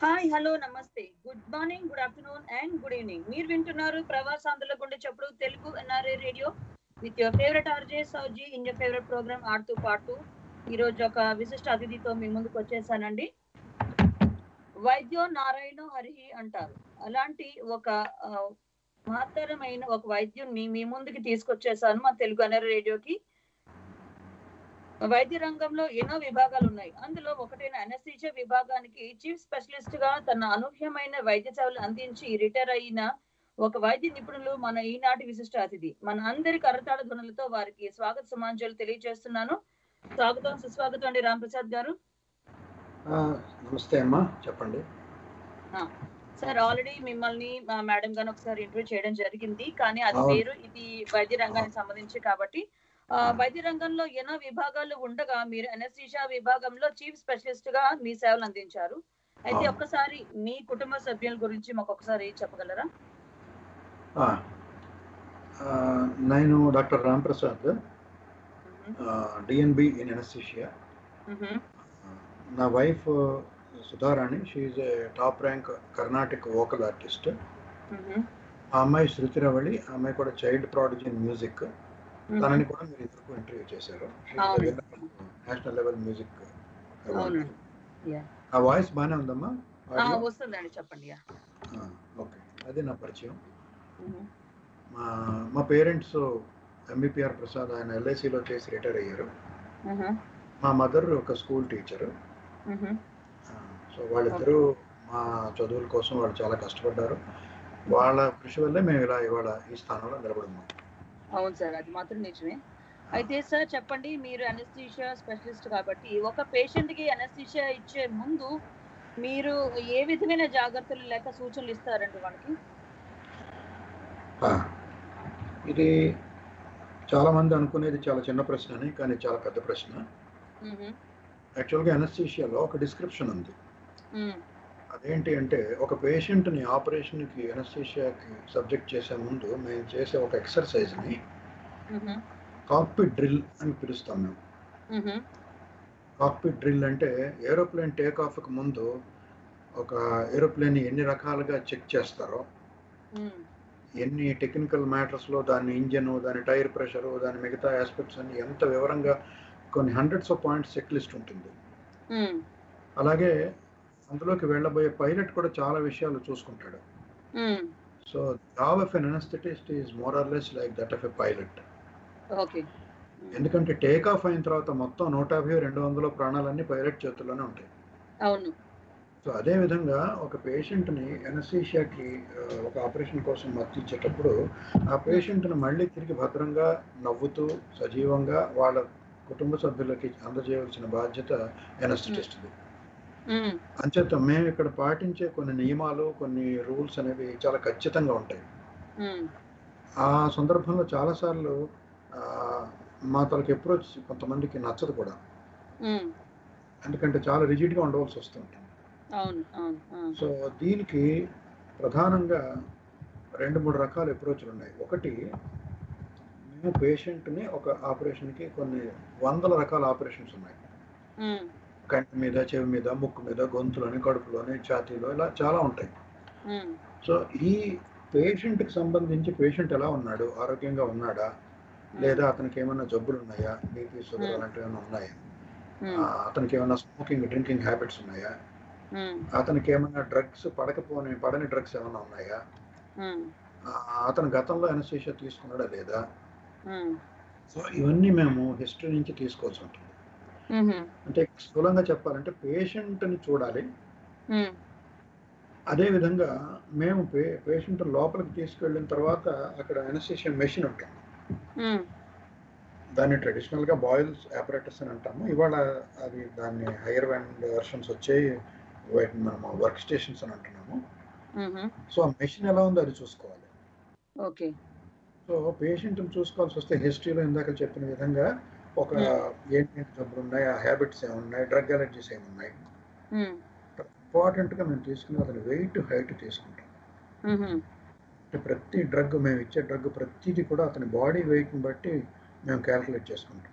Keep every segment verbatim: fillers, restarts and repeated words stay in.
Hi, hello, నమస్తే, good morning, good afternoon and good evening. మీరు వింటున్నారు ప్రవాసాంధ్రుల గుండె చప్పుడు Telugu NRA radio with your favourite RJ Souji in your favourite program ఆడుతూ పాడుతూ. ఈ రోజు ఒక విశిష్ట అతిథితో మీ ముందుకు వచ్చేసానండి. వైద్యో నారాయణ హరి అంటారు. అలాంటి ఒక ఆ, మహత్తరమైన ఒక వైద్యుణ్ణి మీ ముందుకి తీసుకొచ్చేసాను మా తెలుగు ఎన్ఆర్ఏ రేడియోకి. వైద్య రంగంలో ఎన్నో విభాగాలు ఉన్నాయి. అందులో ఒకటైన అనస్థీషియా విభాగానికి చీఫ్ స్పెషలిస్ట్ గా తన అనూహ్యమైన వైద్య సేవలు అందించి రిటైర్ అయిన ఒక వైద్య నిపుణులు మన ఈనాటి విశిష్ట అతిథి. మన అందరి కరతాళ ధ్వనులతో వారికి స్వాగత సమాంజలు తెలియజేస్తున్నాను. స్వాగతం, సుస్వాగతం అండి రాంప్రసాద్ గారు. ఆ, నమస్తే అమ్మా, చెప్పండి. సార్, ఆల్రెడీ మిమ్మల్ని మా మేడం గారు ఒకసారి ఇంటర్వ్యూ చేయడం జరిగింది, కానీ అది అవును. వేరు, ఇది వైద్య రంగానికి సంబంధించి కాబట్టి ఆ, వైద్య రంగంలో ఎన్నో విభాగాలు ఉండగా మీరు అనస్థీషియా విభాగంలో చీఫ్ స్పెషలిస్ట్ గా మీ సేవలు అందించారు. అయితే అవును. ఒక్కసారి మీ కుటుంబ సభ్యుల గురించి మాకు ఒకసారి చెప్పగలరా? ఆ, ఆ, నేను doctor Ramprasad, DNB in anaesthesia. మ్మ్. నా wife Sudharani, she a top rank Carnatic vocal artist. మ్మ్. ఆ అమ్మాయి శృతిరవళి, ఆ అమ్మాయి కూడా చైల్డ్ ప్రాడిజీ ఇన్ మ్యూజిక్. తనని కూడా మీరు ఇద్దరు ఇంటర్వ్యూ చేశారు. అవును. నేషనల్ లెవెల్ మ్యూజిక్ అవును. ఆ వాయిస్ బాగానే ఉందమ్మా? ఆ, వస్తుందండి, చెప్పండి. యా. ఆ, ఓకే, అదే నా పరిచయం. మ్మ్. మా మా పేరెంట్స్ ఎంబీపీఆర్ ప్రసాద్, ఆయన ఎల్ఐసిలో చేసి రిటైర్ అయ్యారు. మ్మ్. మా మదర్ ఒక స్కూల్ టీచరు. మ్మ్. సో వాళ్ళిద్దరూ మా చదువుల కోసం వాళ్ళు చాలా కష్టపడ్డారు. వాళ్ళ కృషి వల్లే మేము ఇలా ఇవాళ ఈ స్థానంలో నిలబడున్నాం. అవును సార్, అది మాత్రం నిజమే. అయితే సార్ చెప్పండి, మీరు అనస్థీషియా స్పెషలిస్ట్ కాబట్టి ఒక పేషెంట్ కి అనస్థీషియా ఇచ్చే ముందు మీరు ఏ విధమైన జాగ్రత్తలు లేక సూచనలు ఇస్తారండి వాళ్ళకి? ఆ, ఇది చాలామంది అనుకునేది చాలా చిన్న ప్రశ్న అని, కానీ చాలా పెద్ద ప్రశ్న. మ్మ్. యాక్చువల్గా అనస్థీషియాలో ఒక డిస్క్రిప్షన్ ఉంది. మ్మ్. అదేంటి అంటే, ఒక పేషెంట్ని ఆపరేషన్కి అనస్థీషియాకి సబ్జెక్ట్ చేసే ముందు మేము చేసే ఒక ఎక్సర్సైజ్ని మ్మ్. కాక్పిట్ డ్రిల్ అని పిలుస్తాం మేము. మ్మ్. కాక్పిట్ డ్రిల్ అంటే ఏరోప్లేన్ టేక్ ఆఫ్కి ముందు ఒక ఏరోప్లేన్ ఎన్ని రకాలుగా చెక్ చేస్తారో, మ్మ్. ఎన్ని టెక్నికల్ మ్యాటర్స్లో దాని ఇంజను, దాని టైర్ ప్రెషరు, దాని మిగతా ఆస్పెక్ట్స్ అన్ని ఎంత వివరంగా కొన్ని hundreds of points check list ఉంటుంది. మ్మ్. అలాగే అందులోకి వెళ్ళబోయే పైలట్ కూడా చాలా విషయాలు చూసుకుంటాడు. మ్మ్. So job of an anaesthetist is more or less like that of a pilot. Okay. ఎందుకంటే టేక్ ఆఫ్ అయిన తర్వాత మొత్తం నూట యాభై రెండు వందల ప్రాణాలన్నీ పైలట్ చేతుల్లోనే ఉంటాయి. అవును. సో అదేవిధంగా ఒక పేషెంట్ని ఎనస్థీషియాకి ఒక ఆపరేషన్ కోసం మర్చిచ్చేటప్పుడు ఆ పేషెంట్ని మళ్ళీ తిరిగి భద్రంగా నవ్వుతూ సజీవంగా వాళ్ళ కుటుంబ సభ్యులకి అందజేయవలసిన బాధ్యత ఎనస్థెటిస్ట్ది. మ్మ్. అంచేత మేము ఇక్కడ పాటించే కొన్ని నియమాలు, కొన్ని రూల్స్ అనేవి చాలా ఖచ్చితంగా ఉంటాయి. మ్మ్. ఆ సందర్భంలో చాలాసార్లు ఆ, మా తనకి అప్రోచ్ కొంతమందికి నచ్చదు కూడా. మ్మ్. ఎందుకంటే చాలా రిజిడ్గా ఉండవలసి వస్తుంటుంది. అవును. అవును. ఆ. సో దీనికి ప్రధానంగా రెండు మూడు రకాల అప్రోచ్లు ఉన్నాయి. ఒకటి, మేము పేషెంట్ని ఒక ఆపరేషన్కి కొన్ని వందల రకాల ఆపరేషన్స్ ఉన్నాయి. మ్మ్. కంటి మీద, చెవి మీద, ముక్కు మీద, గొంతులోని, కడుపులోని, ఛాతీలో, ఇలా చాలా ఉంటాయి. మ్మ్. సో ఈ పేషెంట్కి సంబంధించి పేషెంట్ ఎలా ఉన్నాడు, ఆరోగ్యంగా ఉన్నాడా, లేదా అతనికి ఏమైనా జబ్బులు ఉన్నాయా, బీపీ, షుగర్ అలాంటివి ఏమైనా ఉన్నాయా, మ్మ్. ఆ, అతనికి ఏమైనా స్మోకింగ్, డ్రింకింగ్ హ్యాబిట్స్ ఉన్నాయా, మ్మ్. అతనికి ఏమైనా డ్రగ్స్ పడకపోని పడని డ్రగ్స్ ఏమైనా ఉన్నాయా, మ్మ్. ఆ, అతను గతంలో అనస్థీషియా తీసుకున్నాడా లేదా. మ్మ్. సో ఇవన్నీ మేము హిస్టరీ నుంచి తీసుకోవాల్సి ఉంటుంది. మ్మ్. అంటే స్థూలంగా చెప్పాలంటే పేషెంట్ని చూడాలి. మ్మ్. అదేవిధంగా మేము పే పేషెంట్ లోపలికి తీసుకెళ్ళిన తర్వాత అక్కడ అనస్థీషియా మెషిన్ ఉంటుంది. మ్మ్. దాన్ని ట్రెడిషనల్గా బాయిల్స్ ఆపరేటర్స్ అని అంటాము. ఇవాళ అది దాన్ని హైయర్ అండ్ వర్షన్స్ వచ్చాయి, వాటిని మనం వర్క్ స్టేషన్స్ అని అంటున్నాము. మ్మ్. సో ఆ మెషిన్ ఎలా ఉందో అది చూసుకోవాలి. ఓకే. సో పేషెంట్ని చూసుకోవాల్సి వస్తే హిస్టరీలో ఇందాక చెప్పిన విధంగా ఒక ఏంటి జబ్బులు ఉన్నాయి, ఆ హ్యాబిట్స్ ఏమున్నాయి, డ్రగ్ అలర్జీస్ ఏమున్నాయి. మ్మ్. ఇంపార్టెంట్గా మేము తీసుకుని అతని వెయిట్, హైట్ తీసుకుంటాం. మ్మ్. అంటే ప్రతి డ్రగ్, మేము ఇచ్చే డ్రగ్ ప్రతిదీ కూడా అతని బాడీ వెయిట్ని బట్టి మేము క్యాల్కులేట్ చేసుకుంటాం.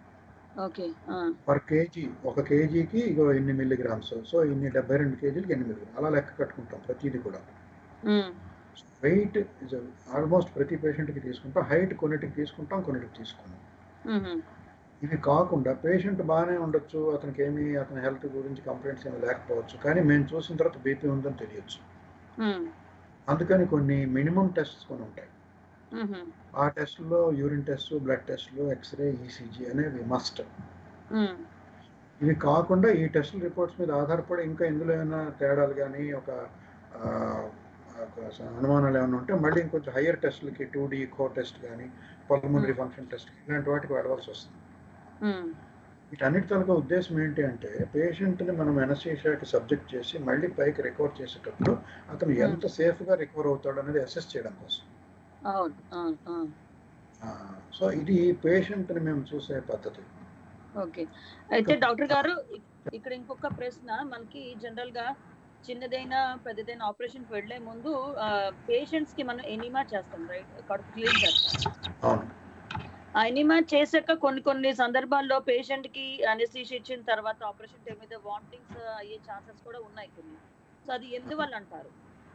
ఓకే. ఆ! పర్ కేజీ ఒక కేజీకి ఇగో ఇన్ని మిల్లీగ్రామ్స్. సో, ఇన్ని డెబ్బై రెండు కేజీలకి ఎన్ని మిల్లీగ్రామ్స్ అలా లెక్క కట్టుకుంటాం ప్రతీది కూడా. హ్మ్. వెయిట్ ఇస్ ఆల్మోస్ట్ ప్రతి పేషెంట్‌కి తీసుకుంటాం. హైట్ కొన్నిటికి తీసుకుంటాం, కొన్నిటికి తీసుకోము. హుహు. ఇవి కాకుండా పేషెంట్ బానే ఉండొచ్చు. అతనికేమి అతని హెల్త్ గురించి కంప్లెయింట్స్ ఏమి లేకపోవచ్చు. కానీ మేము చూసిన తర్వాత బీపీ ఉందని తెలియొచ్చు. హ్మ్. అందుకని కొన్ని మినిమమ్ టెస్ట్స్ కొన్ని ఉంటాయి. హుహు. ఆ టెస్ట్‌లో యూరిన్ టెస్ట్, బ్లడ్ టెస్ట్‌లు, ఎక్స్‌రే, ఈసీజీ అనేవి మస్ట్. హ్మ్. ఇవి కాకుండా ఈ టెస్ట్ రిపోర్ట్స్ మీద ఆధారపడి ఇంకా ఇందులో ఏమైనా తేడాలు గానీ, ఒక ఆహ్, ఒక అనుమానాలు ఏమైనా ఉంటే మళ్ళీ ఇంకొంచెం హైయర్ టెస్ట్‌లకి టూ డీ ఎకో టెస్ట్ గానీ, పల్మనరీ హ్మ్. ఫంక్షన్ టెస్ట్ ఇలాంటి వాటికి వెళ్ళవలసొస్తుంది. హ్మ్. వీటన్నిటి తాలూకా ఉద్దేశ్యం ఏంటి అంటే, పేషెంట్‌ని మనం అనస్థీషియాకి సబ్జెక్ట్ చేసి మళ్ళీ పైకి రికవర్ చేసేటప్పుడు అతను హ్మ్. ఎంత సేఫ్‌గా రికవర్ అవుతాడనేది అసెస్ చేయడం కోసం. అవును. అవును. ఆ! ఆ! సో, ఇది పేషెంట్‌ని మేము చూసే పద్ధతి. ఓకే. అయితే ఇక డాక్టర్ గారు ఇక్ ఇక్కడ ఇంకొక ప్రశ్న మనకి జనరల్‌గా చిన్నదైనా, పెద్దదైనా ఆపరేషన్‌కి వెళ్ళే ముందు ఆహ్, పేషెంట్స్‌కి మనం ఎనిమా చేస్తాం రైట్? కడుపు క్లీన్ చేస్తాం. అవును. ఆ ఎనిమా చేసాక కొన్ని కొన్ని సందర్భాల్లో పేషెంట్‌కి అనస్థీషియా ఇచ్చిన తర్వాత ఆపరేషన్ టైమ్ మీద వామిటింగ్స్ అయ్యే ఛాన్సెస్ కూడా ఉన్నాయి కొన్ని. సో, అది ఎందువల్ల అంటారు?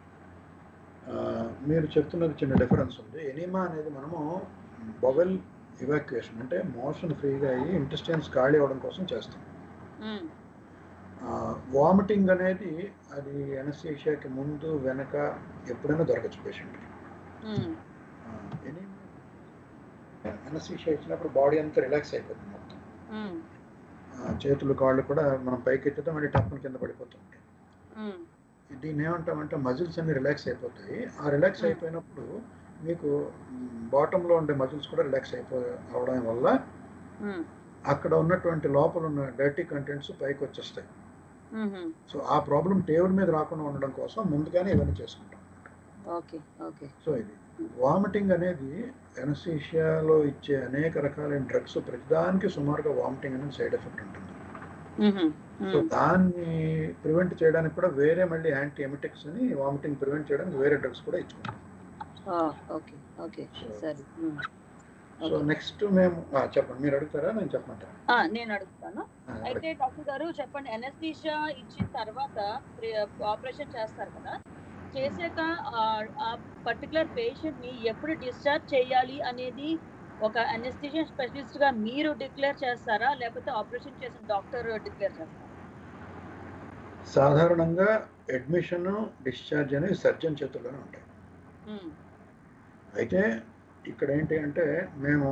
ఆహ్, మీరు చెప్తున్నది చిన్న డిఫరెన్స్ ఉంది. ఎనిమా అనేది మనము బవెల్ ఎవాక్యుయేషన్ అంటే మోషన్ ఫ్రీగా అయ్యి ఇంటెస్టైన్స్ ఖాళీ అవ్వడం కోసం చేస్తాం. హ్మ్. ఆహ్, వామిటింగ్ అనేది అది అనస్థీషియాకి ముందు, వెనక ఎప్పుడైనా దొరకచ్చు పేషెంట్‌కి. హ్మ్. ఆహ్, ఎనిమా అనస్థీషియా ఇచ్చినప్పుడు బాడీ అంతా రిలాక్స్ అయిపోతుంది మొత్తం. హ్మ్. ఆహ్, చేతులు, కాళ్ళు కూడా మనం పైకెత్తుతాం మళ్ళీ టప్పున కింద పడిపోతూ ఉంటాయి. హ్మ్. దీన్నేమంటామంటే మజిల్స్ అన్నీ రిలాక్స్ అయిపోతాయి. ఆ రిలాక్స్ హ్మ్. అయిపోయినప్పుడు మీకు హ్మ్, బాటమ్‌లో ఉండే మజిల్స్ కూడా రిలాక్స్ అయిపో అవ్వడం వల్ల హ్మ్. అక్కడ ఉన్నటువంటి లోపలున్న డర్టీ కంటెంట్స్ పైకొచ్చేస్తాయి. హుహు. సో, ఆ ప్రాబ్లమ్ టేబుల్ మీద రాకుండా ఉండడం కోసం ముందుగానే ఇవన్నీ చేసుకుంటాం. ఓకే. ఓకే. సో, ఇది వామిటింగ్ అనేది అనస్థీషియాలో ఇచ్చే అనేక రకాలైన డ్రగ్స్ ప్రతిదానికి సుమారుగా వామిటింగ్ అనేది సైడ్ ఎఫెక్ట్ ఉంటుంది. హుహు. సో, హ్మ్. దాన్ని ప్రివెంట్ చేయడానికి కూడా వేరే మళ్ళీ యాంటీ ఎమిటిక్స్ అని వామిటింగ్ ప్రివెంట్ చేయడానికి వేరే డ్రగ్స్ కూడా ఇచ్చుకుంటాం. ఆ! ఓకే. ఓకే. సో, సరే. హ్మ్. So okay. నెక్స్ట్ మేము ఆ! చెప్పండి. మీరు అడుగుతారా? నేను చెప్పమంటారా? ఆ! నేనడుగుతాను. ఆ! అయితే అడగండి. డాక్టర్ గారు చెప్పండి అనస్థీషియా ఇచ్చిన తర్వాత ప్రి ఆపరేషన్ చేస్తారు కదా! హ్మ్. చేసాక ఆహ్, ఆ పర్టిక్యులర్ పేషెంట్‌ని ఎప్పుడు డిశ్చార్జ్ చేయాలి అనేది ఒక అనస్థీషియా స్పెషలిస్ట్‌గా మీరు డిక్లేర్ చేస్తారా? లేకపోతే ఆపరేషన్ చేసిన డాక్టర్ డిక్లేర్ చేస్తారా? సాధారణంగా అడ్మిషను, డిశ్చార్జ్ అనేవి సర్జన్ చేతుల్లోనే ఉంటాయి. హ్మ్. అయితే ఇక్కడేంటి అంటే మేము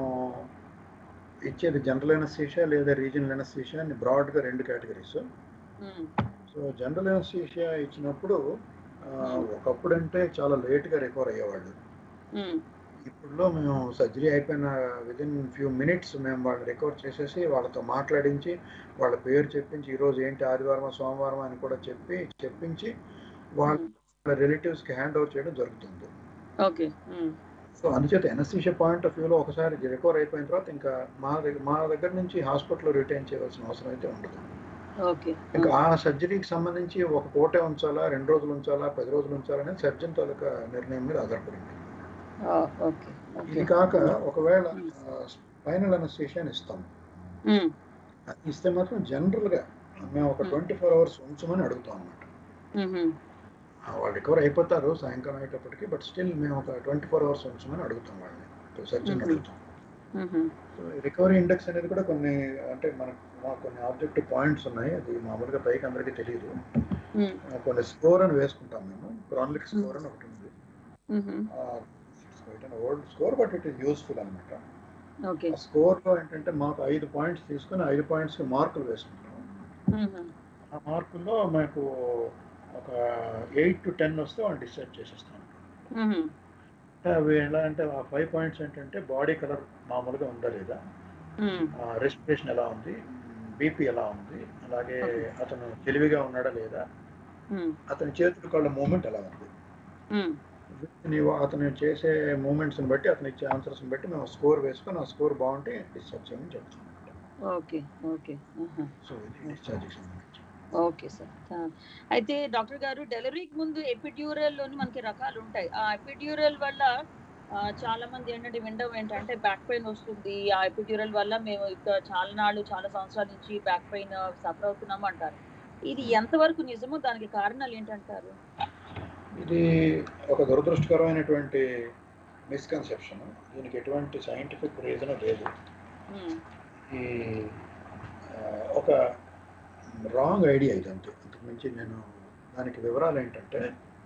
ఇచ్చేది జనరల్ అనస్థీషియా లేదా రీజినల్ అనస్థీషియా అని బ్రాడ్‌గా రెండు కేటగరీస్. హ్మ్. సో, జనరల్ అనస్థీషియా ఇచ్చినప్పుడు ఆహ్, హ్మ్. ఒకప్పుడంటే చాలా లేట్‌గా రికవర్ అయ్యేవాళ్ళు. హ్మ్. ఇప్పుడులో మేము సర్జరీ అయిపోయిన వితిన్ ఫ్యూ మినిట్స్ మేము వాళ్ళని రికవర్ చేసేసి వాళ్ళతో మాట్లాడించి, వాళ్ళ పేరు చెప్పించి, ఈరోజు ఏంటి ఆదివారమా, సోమవారమా అని కూడా చెప్పి చెప్పించి వాళ్ళ హ్మ్. రిలేటివ్స్‌కి హ్యాండ్ ఓవర్ చేయడం జరుగుతుంది. ఓకే. హ్మ్. సో, అందుచేత అనస్థీషియా పాయింట్ ఆఫ్ వ్యూలో ఒకసారి రికవర్ అయిపోయిన తర్వాత ఇంకా మా దగ్గర మా దగ్గర నుంచి హాస్పిటల్‌లో రిటైన్ చేయవలసిన అవసరం అయితే ఉండదు. ఓకే. ఆ! ఇంకా ఆ సర్జరీకి సంబంధించి ఒక పూటే ఉంచాలా, రెండు రోజులు ఉంచాలా, పది రోజులు ఉంచాలా అనేది సర్జన్ తాలూకా నిర్ణయం మీద ఆధారపడి ఉంటుంది. ఆ! ఓకే. ఓకే. ఇది కాక హ్మ్. ఒకవేళ హ్మ్. ఆహ్, స్పైనల్ అనస్థీషియా అని ఇస్తాం. హ్మ్. అది ఇస్తే మాత్రం జనరల్‌గా మేము ఒక హ్మ్. ఇరవై నాలుగు అవర్స్ ఉంచమని అడుగుతాం అన్నమాట. హుహు. ఆ! వాళ్ళు రికవర్ అయిపోతారు సాయంకాలం అయ్యేటప్పటికి. బట్ స్టిల్ మేము ఒక ఇరవై నాలుగు అవర్స్ ఉంచమని అడుగుతాం వాళ్ళని. సర్జన్‌ని హుహు. అడుగుతాం. హుహు. సో, రికవరీ ఇండెక్స్ అనేది కూడా కొన్ని అంటే మనకు మాకు కొన్ని ఆబ్జెక్టివ్ పాయింట్స్ ఉన్నాయి. అది మామూలుగా పైకి అందరికీ తెలీదు. హ్మ్. ఆహ్, కొన్ని స్కోర్ అని వేసుకుంటాం మేము. క్రానిక్ హ్మ్. స్కోర్ అని ఒకటి ఉంది. హుహు. Ah, it's quite an old score but it is useful అన్నమాట. ఓకే. ఆ స్కోర్‌లో ఏంటంటే మాకు ఐదు పాయింట్స్ తీసుకొని ఐదు పాయింట్స్‌కి మార్కులు వేసుకుంటాం. హుహు. ఆ మార్కుల్లో మాకు ఒక ఎనిమిది పది వస్తే వాళ్ళని డిశ్చార్జ్ చేసేస్తాం. హుహు. అంటే అవి ఎలా అంటే ఆ ఐదు పాయింట్స్ ఏంటంటే బాడీ కలర్ మామూలుగా ఉందా లేదా? హ్మ్. ఆహ్, రెస్పిరేషన్ ఎలా ఉంది? బీపీ ఎలా ఉంది? అలాగే ఓకే. అతను తెలివిగా ఉన్నాడా లేదా? హ్మ్. అతని చేతులు కాళ్ళ మూవ్‌మెంట్ ఎలా ఉంది? హ్మ్. నీవు అతను చేసే మూవ్‌మెంట్స్‌ని బట్టి అతను ఇచ్చే ఆన్సర్స్‌ని బట్టి మేము స్కోర్ వేసుకొని ఆ స్కోర్ బావుంటే డిశ్చార్జ్ చేయమని చెప్తాం. ఓకే. ఓకే. ఆహా! సో, ఇది ఓకే. డిశ్చార్జ్‌కి సంబంధించి. Okay sir. ఆ! అయితే డాక్టర్ గారు డెలివరీకి ముందు ఎపిడ్యూరల్‌లోని మనకి రకాలుంటాయి. ఆ ఎపిడ్యూరల్ వల్ల చాలా మంది ఏంటంటే వినడం ఏంటంటే బ్యాక్ పెయిన్ వస్తుంది, ఆ ఎపిడ్యూరల్ వల్ల మేము ఇక చాలా నాళ్ళు చాలా సంవత్సరాల నుంచి బ్యాక్ పెయిన్ సఫర్ అవుతున్నాము అంటారు. ఇది ఎంతవరకు నిజమో, దానికి కారణాలు ఏంటంటారు? ఇది ఒక దురదృష్టకరమైనటువంటి మిస్కన్సెప్షన్. దీనికి ఎటువంటి సైంటిఫిక్ రీజన్ లేదు. ఈ ఒక రాంగ్ ఐడియా ఇది, అంతే. ఇంతకు మించి నేను దానికి వివరాలు ఏంటంటే,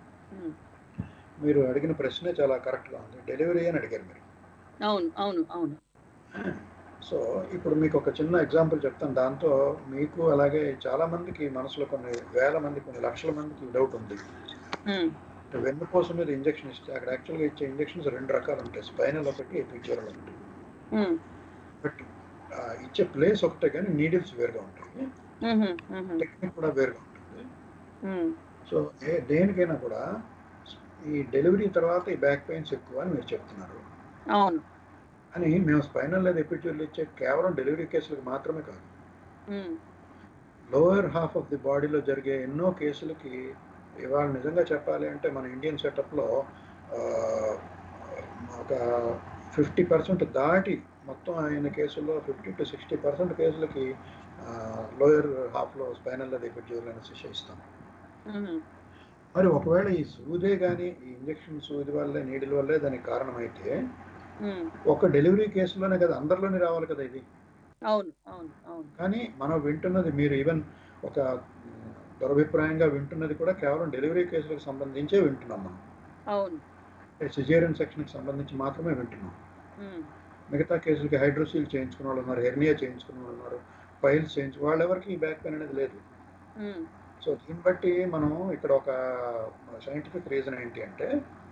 మీరు అడిగిన ప్రశ్నే చాలా కరెక్ట్గా ఉంది. డెలివరీ అని అడిగారు మీరు. అవును అవును అవును సో ఇప్పుడు మీకు ఒక చిన్న ఎగ్జాంపుల్ చెప్తాను. దాంతో మీకు అలాగే చాలా మందికి మనసులో కొన్ని వేల మంది కొన్ని లక్షల మందికి డౌట్ ఉంది. వెన్నుపూస మీద ఇంజెక్షన్ ఇస్తే అక్కడ యాక్చువల్గా ఇచ్చే ఇంజెక్షన్స్ రెండు రకాలు ఉంటాయి. స్పైనల్ ఒకటి, ఎపిడ్యూరల్ ఒకటి. బట్ ఇచ్చే ప్లేస్ ఒకటే కానీ నీడిల్స్ వేరుగా ఉంటాయి, టెక్నిక్ కూడా వేరుగా ఉంటుంది. సో ఏ దేనికైనా కూడా ఈ డెలివరీ తర్వాత ఈ బ్యాక్ పెయిన్స్ ఎక్కువ అని మీరు చెప్తున్నారు. అవును. అని మేము స్పైనల్ లేదా ఎపిడ్యూరల్ ఇచ్చే కేవలం డెలివరీ కేసులకు మాత్రమే కాదు, లోయర్ హాఫ్ ఆఫ్ ది బాడీలో జరిగే ఎన్నో కేసులకి ఇవాళ నిజంగా చెప్పాలి అంటే మన ఇండియన్ సెటప్లో ఒక ఫిఫ్టీ పర్సెంట్ దాటి మొత్తం అయిన కేసుల్లో ఫిఫ్టీ టు సిక్స్టీ పర్సెంట్ కేసులకి లోయర్ హాఫ్లో స్పైనల్ లేదా ఎపిడ్యూరల్ అనెస్థీషియా ఇస్తాం. మరి ఒకవేళ ఈ సూదే కానీ ఈ ఇంజెక్షన్ సూది వల్లే నీడిల్ వల్లే దానికి కారణమైతే ఒక డెలివరీ కేసులోనే కదా, అందరిలోనే రావాలి కదా ఇది. అవును అవును అవును కానీ మనం వింటున్నది, మీరు ఈవెన్ ఒక దురభిప్రాయంగా వింటున్నది కూడా కేవలం డెలివరీ కేసులకు సంబంధించే వింటున్నాం మనం. అవును. సిజేరియన్ సెక్షన్కి సంబంధించి మాత్రమే వింటున్నాం. మిగతా కేసులకి హైడ్రోసీల్ చేయించుకున్న వాళ్ళు ఉన్నారు, హెర్నియా చేయించుకున్న వాళ్ళు ఉన్నారు, పైల్స్ చేయించు వాళ్ళు ఎవరికి ఈ బ్యాక్ పెయిన్ అనేది లేదు. సో దీన్ని బట్టి మనం ఇక్కడ ఒక సైంటిఫిక్ రీజన్ ఏంటి అంటే,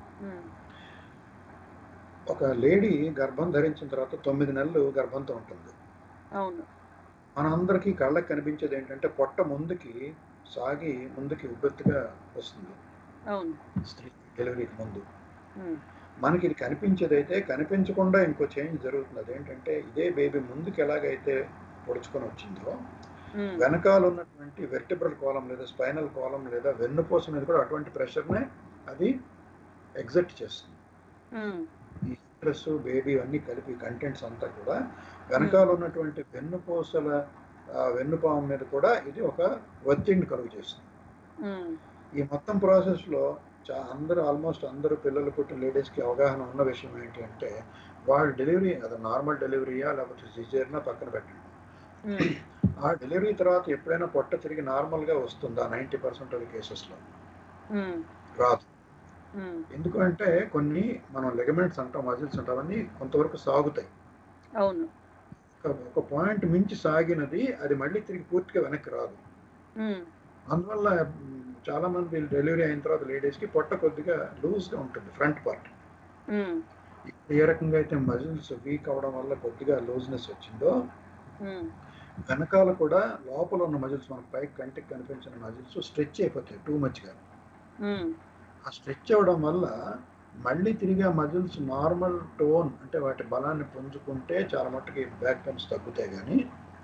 ఒక లేడీ గర్భం ధరించిన తర్వాత తొమ్మిది నెలలు గర్భంతో ఉంటుంది. అవును. మనందరికీ కళ్ళకి కనిపించేది ఏంటంటే పొట్ట ముందుకి సాగి ముందుకి ఉబ్బెత్తుగా వస్తుంది. అవును. స్త్రీ డెలివరీకి ముందు మనకి ఇది కనిపించేది అయితే, కనిపించకుండా ఇంకో చేంజ్ జరుగుతుంది. అదేంటంటే ఇదే బేబీ ముందుకు ఎలాగైతే పొడుచుకొని వచ్చిందో వెనకాల ఉన్నటువంటి వెర్టిబ్రల్ కాలం లేదా స్పైనల్ కాలం లేదా వెన్నుపూస మీద కూడా అటువంటి ప్రెషర్నే అది ఎగ్జర్ట్ చేస్తుంది. ఈ స్ట్రెస్ బేబీ అన్నీ కలిపి కంటెంట్స్ అంతా కూడా వెనకాల ఉన్నటువంటి వెన్నుపూసల వెన్నుపాము మీద కూడా ఇది ఒక ఒత్తిడిని కలుగు చేస్తుంది. ఈ మొత్తం ప్రాసెస్లో చా అందరూ ఆల్మోస్ట్ అందరూ పిల్లలు పుట్టిన లేడీస్కి అవగాహన ఉన్న విషయం ఏంటి అంటే, వాళ్ళ డెలివరీ అది నార్మల్ డెలివరీయా లేకపోతే సిజేరియనా పక్కన పెట్టండి, ఆ డెలివరీ తర్వాత ఎప్పుడైనా పొట్ట తిరిగి నార్మల్గా వస్తుందా? నైంటీ పర్సెంట్ ఆఫ్ కేసెస్లో రాదు. ఎందుకంటే కొన్ని మనం లెగమెంట్స్ అంటాం, మజిల్స్ అంటాం, అవన్నీ కొంతవరకు సాగుతాయి. అవును. ఒక పాయింట్ మించి సాగినది అది మళ్ళీ తిరిగి పూర్తిగా వెనక్కి రాదు. అందువల్ల చాలా మంది డెలివరీ అయిన తర్వాత లేడీస్కి పొట్ట కొద్దిగా లూజ్గా ఉంటుంది ఫ్రంట్ పార్ట్. ఏ రకంగా అయితే మజిల్స్ వీక్ అవడం వల్ల కొద్దిగా లూజ్నెస్ వచ్చిందో, వెనకాల కూడా లోపల ఉన్న మజిల్స్ మనకు పైకి కంటికి కనిపించిన మజిల్స్ స్ట్రెచ్ అయిపోతాయి టూ మచ్గా. ఆ స్ట్రెచ్ అవ్వడం వల్ల మళ్ళీ తిరిగి ఆ మజిల్స్ నార్మల్ టోన్ అంటే వాటి బలాన్ని పుంజుకుంటే చాలా మట్టుకి బ్యాక్ పెయిన్స్ తగ్గుతాయి. కానీ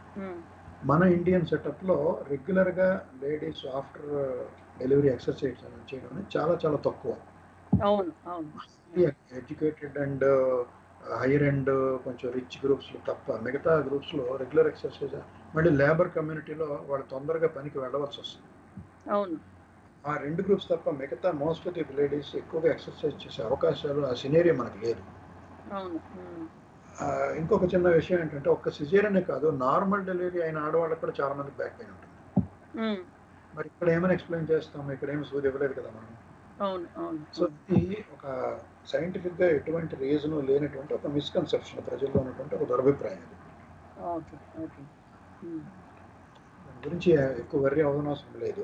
మన ఇండియన్ సెటప్లో రెగ్యులర్గా లేడీస్ ఆఫ్టర్ డెలివరీ ఎక్సర్సైజ్ చేయడం చాలా చాలా తక్కువ. అవును అవును. ఎడ్యుకేటెడ్ అండ్ హైయర్ అండ్ కొంచెం రిచ్ గ్రూప్స్లో తప్ప మిగతా గ్రూప్స్లో రెగ్యులర్ ఎక్సర్సైజ్, మళ్ళీ లేబర్ కమ్యూనిటీలో వాళ్ళు తొందరగా పనికి వెళ్ళవలసి వస్తుంది. అవును. ఆ రెండు గ్రూప్స్ తప్ప మిగతా మోస్ట్ ఆఫ్ ది లేడీస్ ఎక్కువగా ఎక్సర్సైజ్ చేసే అవకాశాలు ఆ సినేరియో మనకు లేదు. అవును. ఇంకొక చిన్న విషయం ఏంటంటే, ఒక్క సిజేరియనే కాదు, నార్మల్ డెలివరీ అయిన ఆడవాళ్ళకి కూడా చాలా మందికి బ్యాక్ పెయిన్ ఉంటుంది. మరి ఇక్కడ ఏమైనా ఎక్స్ప్లెయిన్ చేస్తాము, ఇక్కడ ఏమి సూది ఇవ్వలేదు కదా మనం. అవును అవును. సో ఇది ఒక సైంటిఫిక్గా ఎటువంటి రీజన్ లేనటువంటి ఒక మిస్కన్సెప్షన్ ప్రజల్లో ఉన్నటువంటి ఒక దురభిప్రాయం. Okay okay. దాని గురించి ఎక్కువ వర్రీ అవ్వనవసరం లేదు.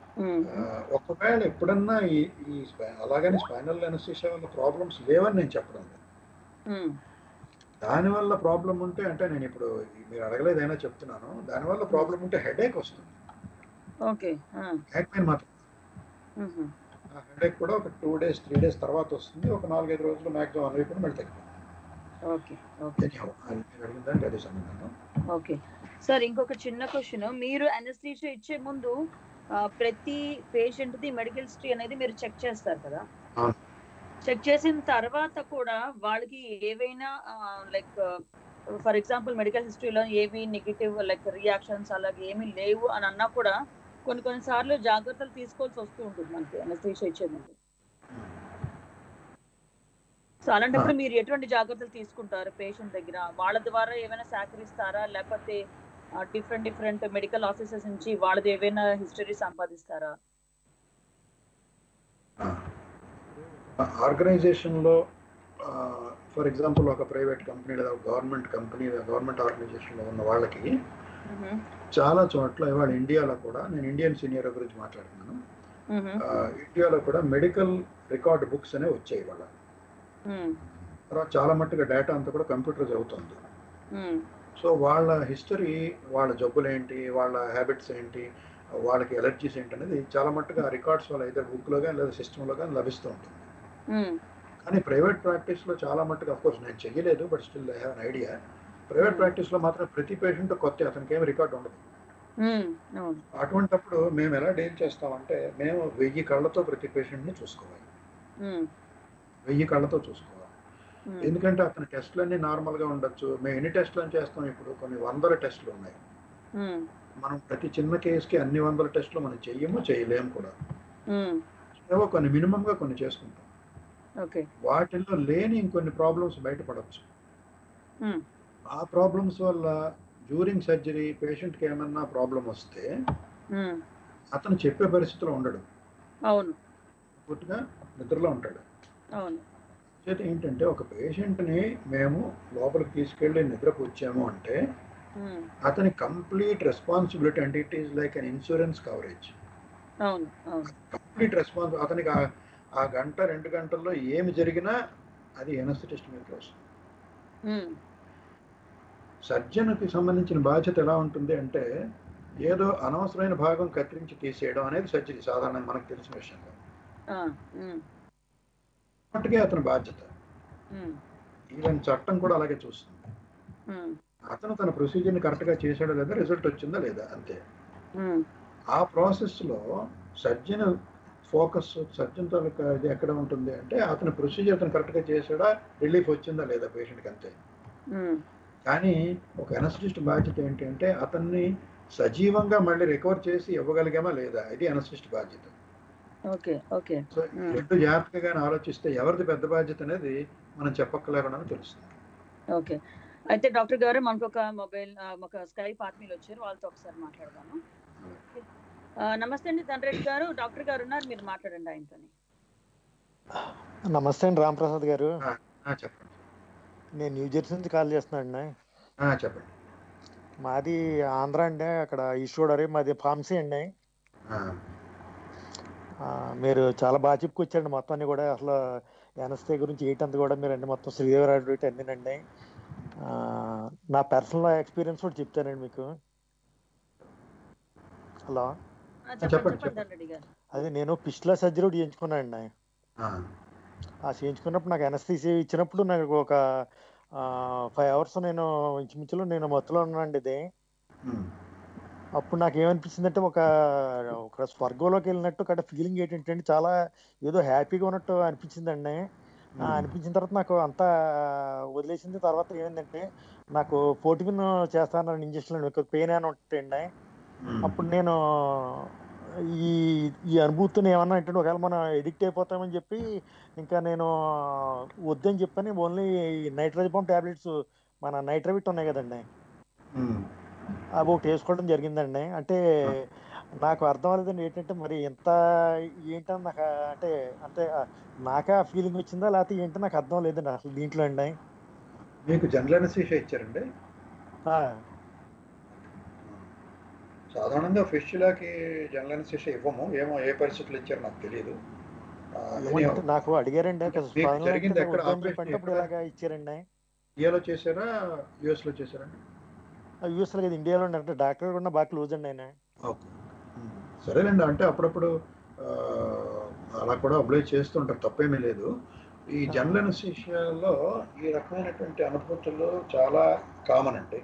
ఒకవేళ ఎప్పుడన్నా ఈ ఈ అలాగని స్పైనల్ అనెస్థీషియా వల్ల ప్రాబ్లమ్స్ లేవని నేను చెప్పడం లేదు. దానివల్ల ప్రాబ్లం ఉంటే, అంటే నేను ఇప్పుడు మీరు అడగలేదైనా చెప్తున్నాను, దానివల్ల ప్రాబ్లం ఉంటే హెడేక్ వస్తుంది. ఓకే. బ్యాక్ పెయిన్ మాత్రం. ఆ హెడేక్ కూడా ఒక టూ డేస్ త్రీ డేస్ తర్వాత వస్తుంది. ఒక నాలుగైదు రోజులు మ్యాక్సిమం వన్ వీక్ మళ్ళీ తగ్గిపోతుంది. Okay okay. అడిగిందంటే అదే సంబంధం. ఓకే సార్, ఇంకొక చిన్న క్వశ్చన్. మీరు అనెస్థీషియా ఇచ్చే ముందు ప్రతి పేషెంట్ ది మెడికల్ హిస్టరీ అనేది మీరు చెక్ చేస్తారు కదా? చెక్ చేసిన తర్వాత కూడా వాళ్ళకి ఏవైనా లైక్ ఫర్ ఎగ్జాంపుల్ మెడికల్ హిస్టరీలో ఏవి నెగిటివ్ లైక్ రియాక్షన్స్ అలాగే ఏమీ లేవు అని అన్నా కూడా కొన్ని కొన్ని సార్లు జాగ్రత్తలు తీసుకోవాల్సి వస్తూ ఉంటుంది మనకి అనస్థీషియా ఇచ్చే ముందు. సో అలాంటప్పుడు మీరు ఎటువంటి జాగ్రత్తలు తీసుకుంటారు పేషెంట్ దగ్గర? వాళ్ళ ద్వారా ఏమైనా సహకరిస్తారా, లేకపోతే డిఫరెంట్ డిఫరెంట్ మెడికల్ ఆఫీసర్స్ నుంచి వాళ్ళది ఏమైనా హిస్టరీ సంపాదిస్తారా? ఆర్గనైజేషన్లో ఫర్ ఎగ్జాంపుల్ ఒక ప్రైవేట్ కంపెనీ లేదా గవర్నమెంట్ కంపెనీ గవర్నమెంట్ ఆర్గనైజేషన్లో ఉన్న వాళ్ళకి చాలా చోట్ల ఇవాళ ఇండియాలో కూడా, నేను ఇండియన్ సీనియర్ గురించి మాట్లాడుతున్నాను, ఇండియాలో కూడా మెడికల్ రికార్డ్ బుక్స్ అనేవి వచ్చాయి వాళ్ళ తర్వాత. చాలా మట్టుగా డేటా అంతా కూడా కంప్యూటరైజ్ అవుతుంది. సో వాళ్ళ హిస్టరీ, వాళ్ళ జబ్బులు ఏంటి, వాళ్ళ హ్యాబిట్స్ ఏంటి, వాళ్ళకి ఎలర్జీస్ ఏంటి అనేది చాలా మట్టుగా రికార్డ్స్ వాళ్ళ అయితే బుక్లో కానీ లేదా సిస్టంలో కానీ లభిస్తూ ఉంటుంది. కానీ ప్రైవేట్ ప్రాక్టీస్లో చాలా మట్టుగా, అఫ్కోర్స్ నేను చెయ్యలేదు, but still I have an idea, private ప్రాక్టీస్లో మాత్రం ప్రతి పేషెంట్ కొత్త, అతనికి ఏమి రికార్డ్ ఉండదు. అటువంటిప్పుడు మేము ఎలా డీల్ చేస్తామంటే, మేము వెయ్యి కళ్ళతో ప్రతి పేషెంట్ని చూసుకోవాలి, వెయ్యి కళ్ళతో చూసుకోవాలి. ఎందుకంటే అతని టెస్టులన్నీ నార్మల్గా ఉండొచ్చు. మేము ఎన్ని టెస్టులు చేస్తాం, ఇప్పుడు కొన్ని వందల టెస్టులు ఉన్నాయి. మనం ప్రతి చిన్న కేసుకి అన్ని వందల టెస్టులు మనం చెయ్యము, చేయలేము కూడా. ఏవో కొన్ని మినిమంగా కొన్ని చేసుకుంటాం. వాటిల్లో లేని ఇంకొన్ని ప్రాబ్లమ్స్ బయటపడవచ్చు. ఆ ప్రాబ్లమ్స్ వల్ల డ్యూరింగ్ సర్జరీ పేషెంట్కి ఏమన్నా ప్రాబ్లం వస్తే అతను చెప్పే పరిస్థితిలో ఉండడు, పూర్తిగా నిద్రలో ఉంటాడు. అయితే ఏంటంటే ఒక పేషెంట్ని మేము లోపలికి తీసుకెళ్ళి నిద్రకు వచ్చాము అంటే అతని కంప్లీట్ రెస్పాన్సిబిలిటీ, అంటే it is like an insurance coverage. Complete response, అతనికి ఆ గంట రెండు గంటల్లో ఏమి జరిగినా అది ఎనస్థెటిస్ట్ మీదకి వస్తుంది. సర్జన్కి సంబంధించిన బాధ్యత ఎలా ఉంటుంది అంటే, ఏదో అనవసరమైన భాగం కత్తిరించి తీసేయడం అనేది సర్జరీ సాధారణంగా మనకు తెలిసిన విషయం. అప్పటికే అతని బాధ్యత. ఈవెన్ చట్టం కూడా అలాగే చూస్తుంది. అతను తన ప్రొసీజర్ని కరెక్ట్గా చేశాడో లేదా, రిజల్ట్ వచ్చిందా లేదా, అంతే. ఆ ప్రాసెస్లో సర్జన్ ఫోకస్, సర్జన్ తాలూకా ఇది ఎక్కడ ఉంటుంది అంటే, అతని ప్రొసీజర్ అతను కరెక్ట్గా చేశాడా, రిలీఫ్ వచ్చిందా లేదా పేషెంట్కి, అంతే. కానీ ఒక అనస్థిస్ట్ బాధ్యత ఏంటి అంటే, అతన్ని సజీవంగా మళ్ళీ రికవర్ చేసి ఇవ్వగలిగామా లేదా, ఇది అనస్థిస్ట్ బాధ్యత. సో రెండు జాగ్రత్తగా ఆలోచిస్తే ఎవరిది పెద్ద బాధ్యత అనేది మనం చెప్పక్కలేకుండా తెలుస్తుంది. ఓకే, అయితే డాక్టర్ గారు మనకు ఒక మొబైల్ ఒక స్కైప్ ఆత్మీయులు వచ్చారు, వాళ్ళతో ఒకసారి మాట్లాడదాము. నమస్తే అండి తండ్రెడ్డి గారు, డాక్టర్ గారు ఉన్నారు, మీరు మాట్లాడండి ఆయనతో. నమస్తే అండి రాంప్రసాద్ గారు. చెప్పండి. నేను న్యూ జెర్సీ నుంచి కాల్ చేస్తున్నాను అండి. చెప్పండి. మాది ఆంధ్ర అండి, అక్కడ ఈశ్వరి, మాది ఫార్మసీ అండి. మీరు చాలా బాగా చెప్పుకొచ్చారండి మొత్తం అన్ని కూడా, అసలు ఎనస్థే గురించి ఏంటంత కూడా మీరు అన్ని మొత్తం శ్రీదేవి అన్నినండి. నా పర్సనల్ ఎక్స్పీరియన్స్ కూడా చెప్తానండి మీకు. హలో, అదే నేను పిస్టులా సర్జరీ ఒకటి చేయించుకున్నాను అండి. ఆ చేయించుకున్నప్పుడు నాకు ఎనస్థీసియా ఇచ్చినప్పుడు నాకు ఒక ఫైవ్ అవర్స్ నేను ఇంచుమించులో నేను మత్తులో ఉన్నానండి. ఇది అప్పుడు నాకు ఏమనిపించింది అంటే, ఒక ఒక స్వర్గంలోకి వెళ్ళినట్టు అక్కడ ఫీలింగ్ ఏంటంటే చాలా ఏదో హ్యాపీగా ఉన్నట్టు అనిపించిందండి. అనిపించిన తర్వాత నాకు అంతా వదిలేసింది. తర్వాత ఏమైందంటే, నాకు ఫోర్టీన్ చేస్తాను ఇంజక్షన్లు, పెయిన్ అని ఉంటాయండి. అప్పుడు నేను ఈ ఈ అనుభూతిని ఏమన్నా అంటే, ఒకవేళ మనం ఎడిక్ట్ అయిపోతామని చెప్పి ఇంకా నేను వద్దని చెప్పని ఓన్లీ నైట్రోజపమ్ టాబ్లెట్స్, మన నైట్రోవిట్ ఉన్నాయి కదండి, అవి ఒకటి వేసుకోవడం జరిగిందండి. అంటే నాకు అర్థం అవ్వలేదండి ఏంటంటే, మరి ఎంత ఏంటని నాకు అంటే అంటే నాకే ఆ ఫీలింగ్ వచ్చిందా లేకపోతే ఏంటో నాకు అర్థం లేదండి అసలు దీంట్లో అండి. మీకు జనరల్ అనస్థీషియా ఇచ్చారండి? సాధారణంగా ఫిస్టులాకి జనరల్ అనస్థీషియా ఇవ్వము, ఏమో ఏ పరిస్థితులు ఇచ్చారో నాకు తెలియదు. నాకు అడిగారండి ఇలాగా ఇచ్చారండి. ఇండియాలో చేశారా యుఎస్ లో చేశారండి? యూఎస్ లో కదా, ఇండియాలో అంటే డాక్టర్ కూడా బాగా క్లోజ్ అండి ఆయన. ఓకే, సరేనండి. అంటే అప్పుడప్పుడు అలా కూడా అప్లై చేస్తుంటారు, తప్పేమీ లేదు. ఈ జనరల్ అనస్థీషియాలో ఈ రకమైనటువంటి అనుభూతులు చాలా కామన్ అండి.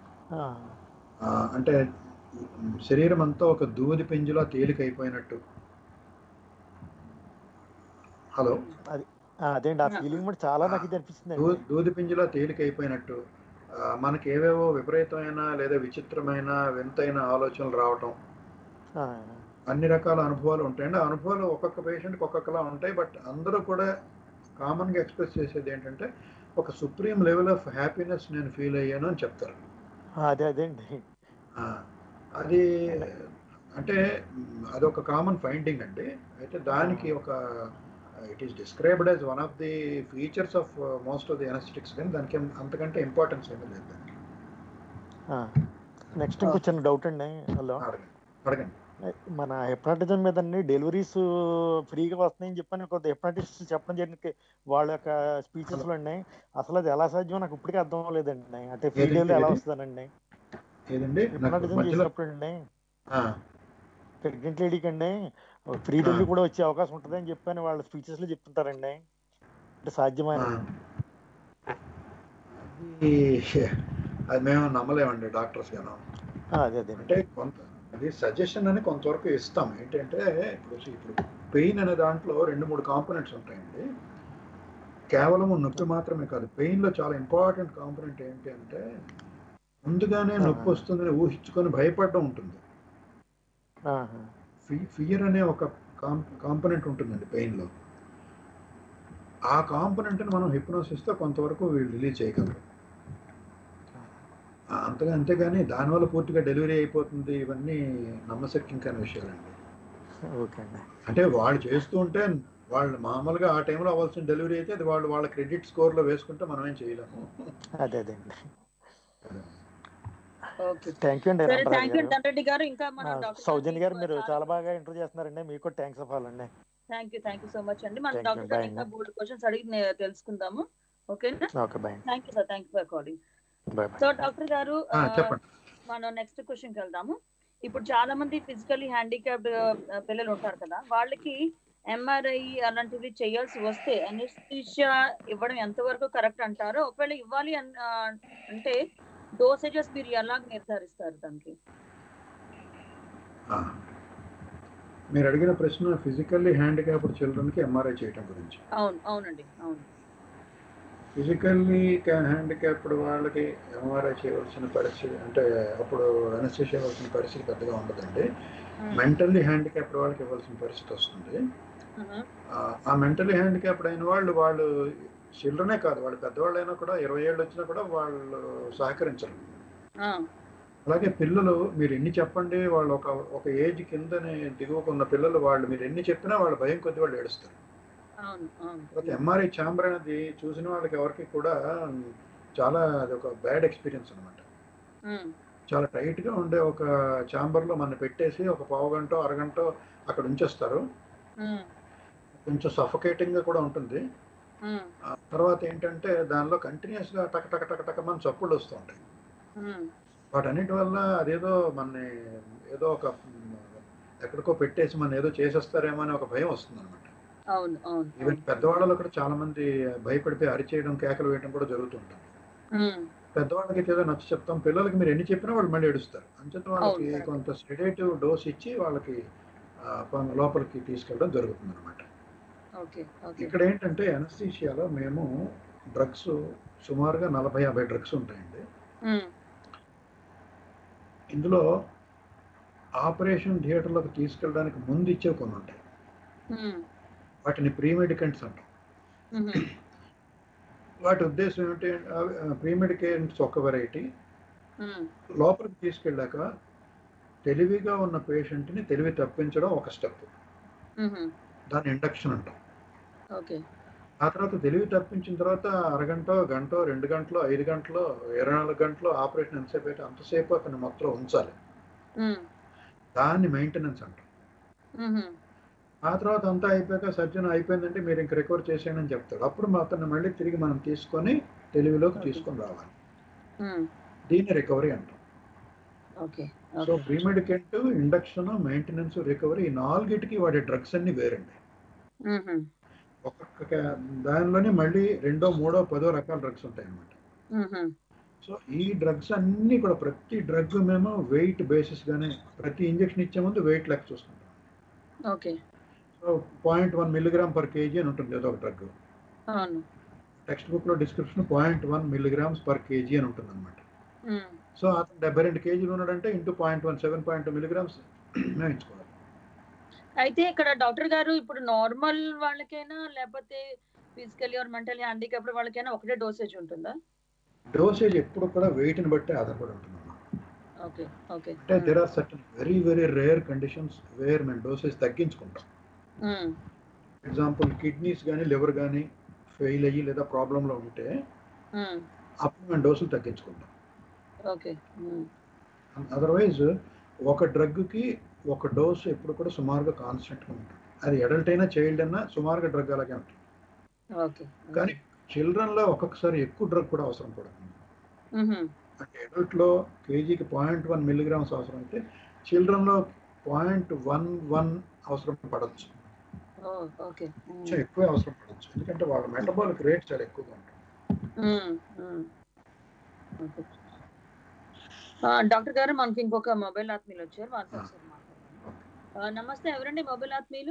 అంటే శరీరం అంతా ఒక దూది పెంజులా తేలికైపోయినట్టు. హలో, అదేండి ఆ ఆ, ఫీలింగ్ కూడా చాలా ఆ, నాకు ఇది దూ అనిపిస్తుందండి. దూది పింజలో తేలికైపోయినట్టు ఆ, మనకి ఏవేవో విపరీతమైన లేదా విచిత్రమైన వింతైన ఆలోచనలు రావటం, ఆ, అన్ని రకాల అనుభవాలు ఉంటాయండి. ఆ అనుభవాలు ఒక్కొక్క పేషెంట్కి ఒక్కొక్కలా ఉంటాయి. బట్ అందరూ కూడా కామన్గా ఎక్స్ప్రెస్ చేసేది ఏంటంటే ఒక సుప్రీం లెవెల్ ఆఫ్ హ్యాపీనెస్ నేను ఫీల్ అయ్యాను అని చెప్తారు. అదే అదేండి. ఆ, అది అండ్ అంటే మ్, అదొక కామన్ ఫైండింగ్ అండి. అయితే ఆ, దానికి ఒక it is described as one of the features of most of the anaesthetics, కానీ దానికి ఏం- అంతకంటే ఇంపార్టెన్స్ ఏమీ లేదు దానికి. నెక్స్ట్ ఇంకో చిన్న డౌట్ అండి. హలో, అడగండి అడగండి. మన హిప్నాటిజం మీద డెలివరీస్ ఫ్రీగా వస్తున్నాయని చెప్పని కొంత హిప్నాటిస్ట్ చెప్పడం జరిగింది వాళ్ళ యొక్క స్పీచెస్ హలో, లో అండి. అసలు అది ఎలా సాధ్యం నాకు ఇప్పటికీ అర్థం అవ్వలేదండి. అంటే ఫ్రీ ఏదండి డెలివరీ ఎలా ఏది వస్తుందండి ఏదండి నాకు హిప్నాటిజం మధ్యలో చేసినప్పుడు అండి? ఆ, ప్రెగ్నెంట్ లేడీకి అండి ఫ్రీ ఆ, డెలివరీ కూడా వచ్చే అవకాశం ఉంటుంది అని చెప్పని వాళ్ళ స్పీచెస్ లో చెప్తుంటారండి. అంటే సాధ్యమైన ఆ. అది అది మేము నమ్మలేమండి డాక్టర్స్ గాను. అదే అంటే అదేనండి. కొంత అది సజెషన్ అని కొంతవరకు ఇస్తాం. ఏంటంటే ఇప్పుడు ఇప్పుడు పెయిన్ అనే దాంట్లో రెండు మూడు కాంపోనెంట్స్ ఉంటాయండి. కేవలం నొప్పి మాత్రమే కాదు, పెయిన్లో చాలా ఇంపార్టెంట్ కాంపోనెంట్ ఏంటి అంటే ముందుగానే నొప్పి వస్తుందని ఊహించుకొని భయపడడం ఉంటుంది. ఫియర్ అనే ఒక కాంపోనెంట్ ఉంటుందండి పెయిన్లో. ఆ కాంపోనెంట్ని మనం హిప్నోసిస్తో కొంతవరకు వీళ్ళు రిలీజ్ చేయగలరు. ఆ, అంతగా అంతేగాని దానివల్ల పూర్తిగా డెలివరీ అయిపోతుంది ఇవన్నీ నమ్మశక్యం కాని విషయాలండి. ఓకే అండి. అంటే వాళ్ళు చేస్తూ ఉంటే వాళ్ళు మామూలుగా ఆ టైంలో అవ్వాల్సిన డెలివరీ అయితే అది వాళ్ళు వాళ్ళ క్రెడిట్ స్కోర్లో వేసుకుంటే మనం ఏం చేయలేము. అదే అదేండి. ఓకే థ్యాంక్ యూ అండి సరే, రంగరాజు థ్యాంక్ యూ గారు. ధనరెడ్డి గారు. ఇంకా ఆ, మనం డాక్టర్ సౌజన్య గారిని గారు మీరు చాలా చాలా బాగా ఇంటర్వ్యూ చేస్తున్నారండి. మీకు కూడా థ్యాంక్స్ చెప్పాలండి. Thank you thank you so much అండి. మనం థ్యాంక్ యూ డాక్టర్ అండి. గారిని బాయ్ ఇంకా అండి. బోల్డ్ క్వశ్చన్స్ అడిగి నే- తెలుసుకుందాము. ఓకేనా? ఓకే బాయ్ అండి. Thank you sir, thank you for calling. Bye bye. So doctor గారు, ఆ, ఆ, చెప్పండి. మనం నెక్స్ట్ క్వశ్చన్ కి వెళ్దాము. ఇప్పుడు చాలా మంది ఫిజికల్లీ హ్యాండిక్యాప్డ్ పిల్లలు ఉంటారు కదా, వాళ్ళకి ఎంఆర్ఐ అలాంటివి చేయాల్సి వస్తే అనెస్థీషియా ఇవ్వడం ఎంతవరకు కరెక్ట్ అంటారో, ఒకవేళ ఇవ్వాలి అన్- ఆ, అంటే డోసేజెస్ మీరు ఎలాగ నిర్ధారిస్తారు దానికి? ఆ, మీరు అడిగిన ప్రశ్న ఫిజికల్లీ హ్యాండిక్యాప్డ్ చిల్డ్రన్కి ఎంఆర్ఐ చేయటం గురించి. అవును అవునండి, అవును. ఫిజికల్లీ హ్యాండిక్యాప్డ్ వాళ్ళకి ఎంఆర్ఐ చేయవలసిన పరిస్థితి అంటే అప్పుడు అనెస్థీషియా ఇవ్వాల్సిన పరిస్థితి పెద్దగా ఉండదండి. మెంటల్లీ హ్యాండిక్యాప్డ్ వాళ్ళకి ఇవ్వాల్సిన పరిస్థితి వస్తుంది. ఆ మెంటల్లీ హ్యాండిక్యాప్డ్ అయిన వాళ్ళు వాళ్ళు చిల్డ్రనే కాదు, వాళ్ళు పెద్దవాళ్ళు అయినా కూడా ఇరవై ఏళ్ళు వచ్చినా కూడా వాళ్ళు సహకరించరు. అలాగే పిల్లలు మీరు ఎన్ని చెప్పండి, వాళ్ళు ఒక ఒక ఏజ్ కిందని దిగువకున్న పిల్లలు వాళ్ళు మీరు ఎన్ని చెప్పినా వాళ్ళ భయం కొద్ది వాళ్ళు ఏడుస్తారు. తర్వాత ఎంఆర్ఐ ఛాంబర్ అనేది చూసిన వాళ్ళకి ఎవరికి కూడా చాలా అది ఒక బ్యాడ్ ఎక్స్పీరియన్స్ అనమాట. చాలా టైట్గా ఉండే ఒక ఛాంబర్లో మన పెట్టేసి ఒక పావు గంట అరగంట అక్కడ ఉంచేస్తారు. కొంచెం సఫోకేటింగ్గా కూడా ఉంటుంది. తర్వాత ఏంటంటే దానిలో కంటిన్యూస్గా టక టక టక టక మన చప్పుళ్ళు వస్తూ ఉంటాయి. వాటన్నిటి వల్ల అదేదో మన ఏదో ఒక ఎక్కడికో పెట్టేసి మన ఏదో చేసేస్తారేమో అని ఒక భయం వస్తుంది అనమాట. ఈవెన్ పెద్దవాళ్ళలో కూడా చాలా మంది భయపడిపోయి అరిచేయడం కేకలు వేయడం కూడా జరుగుతుంటుంది. పెద్దవాళ్ళకి ఏదో నచ్చ చెప్తాం, పిల్లలకి మీరు ఎన్ని చెప్పినా వాళ్ళు మళ్ళీ ఏడుస్తారు. అంచేత వాళ్ళకి కొంత సెడేటివ్ డోస్ ఇచ్చి వాళ్ళకి లోపలికి తీసుకెళ్ళడం జరుగుతుంది అనమాట. ఇక్కడ ఏంటంటే అనస్థీషియాలో మేము డ్రగ్స్ సుమారుగా నలభై యాభై డ్రగ్స్ ఉంటాయండి. ఇందులో ఆపరేషన్ థియేటర్లోకి తీసుకెళ్ళడానికి ముందు ఇచ్చే కొన్ని ఉంటాయి. వాటిని ప్రీ మెడికెంట్స్ అంటాం. వాటి ఉద్దేశం ఏమిటి, ప్రీ మెడికెంట్స్ ఒక వెరైటీ. లోపలికి తీసుకెళ్ళాక తెలివిగా ఉన్న పేషెంట్ని తెలివి తప్పించడం ఒక స్టెప్, దాన్ని ఇండక్షన్ అంటాం. ఆ తర్వాత తెలివి తప్పించిన తర్వాత అరగంట గంట రెండు గంటలు ఐదు గంటలు ఇరవై నాలుగు గంటలు ఆపరేషన్ ఎంతసేపు అయితే అంతసేపు అతను మొత్తం ఉంచాలి, దాన్ని మెయింటెనెన్స్ అంటాం. ఆ తర్వాత అంతా అయిపోయాక సర్జన్ అయిపోయిందంటే మీరు ఇంక రికవర్ చేసేయండి అని చెప్తాడు. అప్పుడు అతన్ని మళ్ళీ తిరిగి మనం తీసుకొని తెలివిలోకి తీసుకొని రావాలి, దీన్ని రికవరీ అంటాం. So pre medicant, induction, maintenance, recovery ఈ నాలుగిటికి వాడే డ్రగ్స్ అన్ని వేరండి. ఒక్కొక్క దానిలోనే మళ్ళీ రెండో మూడో పదో రకాల డ్రగ్స్ ఉంటాయి అన్నమాట. సో ఈ డ్రగ్స్ అన్ని కూడా ప్రతి డ్రగ్ మేము వెయిట్ బేసిస్ గానే ప్రతి ఇంజక్షన్ ఇచ్చే ముందు వెయిట్ లెక్క చూసుకుంటాం. So point one milligram per kg అని ఉంటుంది ఏదో ఒక డ్రగ్. అవును. టెక్స్ట్ బుక్ లో description point one milligrams per kg అని ఉంటుంది అనమాట. ఉమ్. సో అతను డెబ్బై రెండు కేజీలు ఉన్నాడంటే into point one seven point two milligrams మేము ఇచ్చుకోవాలి. అయితే ఇక్కడ డాక్టర్ గారు ఇప్పుడు నార్మల్ వాళ్ళకైనా లేకపోతే ఫిజికల్లీ ఆర్ మెంటల్లీ హ్యాండిక్యాప్డ్ వాళ్ళకైనా ఒకటే డోసేజ్ ఉంటుందా? డోసేజ్ ఎప్పుడు కూడా వెయిట్ ని బట్టి ఆధారపడి ఉంటుందమ్మా. Okay okay. అంటే there are certain very very rare conditions where మేము డోసేజ్ తగ్గించుకుంటాం. ఎగ్జాంపుల్ కిడ్నీస్ కానీ లివర్ కానీ ఫెయిల్ అయ్యి లేదా ప్రాబ్లంలో ఉంటే అప్పుడు మేము డోసులు తగ్గించుకుంటాం. ఓకే. అదర్వైజ్ ఒక డ్రగ్కి ఒక డోసు ఎప్పుడు కూడా సుమారుగా కాన్స్టెంట్గా ఉంటుంది. అది అడల్ట్ అయినా చైల్డ్ అయినా సుమారుగా డ్రగ్ అలాగే ఉంటుంది. ఓకే. కానీ చిల్డ్రన్లో ఒక్కొక్కసారి ఎక్కువ డ్రగ్ కూడా అవసరం పడుతుంది. అంటే అడల్ట్లో కేజీకి పాయింట్ వన్ మిల్లీగ్రామ్స్ అవసరం అయితే చిల్డ్రన్లో పాయింట్ వన్ వన్ అవసరం పడవచ్చు. కొంచెం ఎక్కువ అవసరం పడవచ్చు, ఎందుకంటే వాళ్ళ మెటబాలిక్ రేట్ చాలా ఎక్కువగా ఉంటుంది. డాక్టర్ గారు మనకి ఇంకొక మొబైల్ ఆత్మీయులు వచ్చారు, వాళ్ళతో ఒకసారి మాట్లాడదాం. నమస్తే, ఎవరండి మొబైల్ ఆత్మీయులు?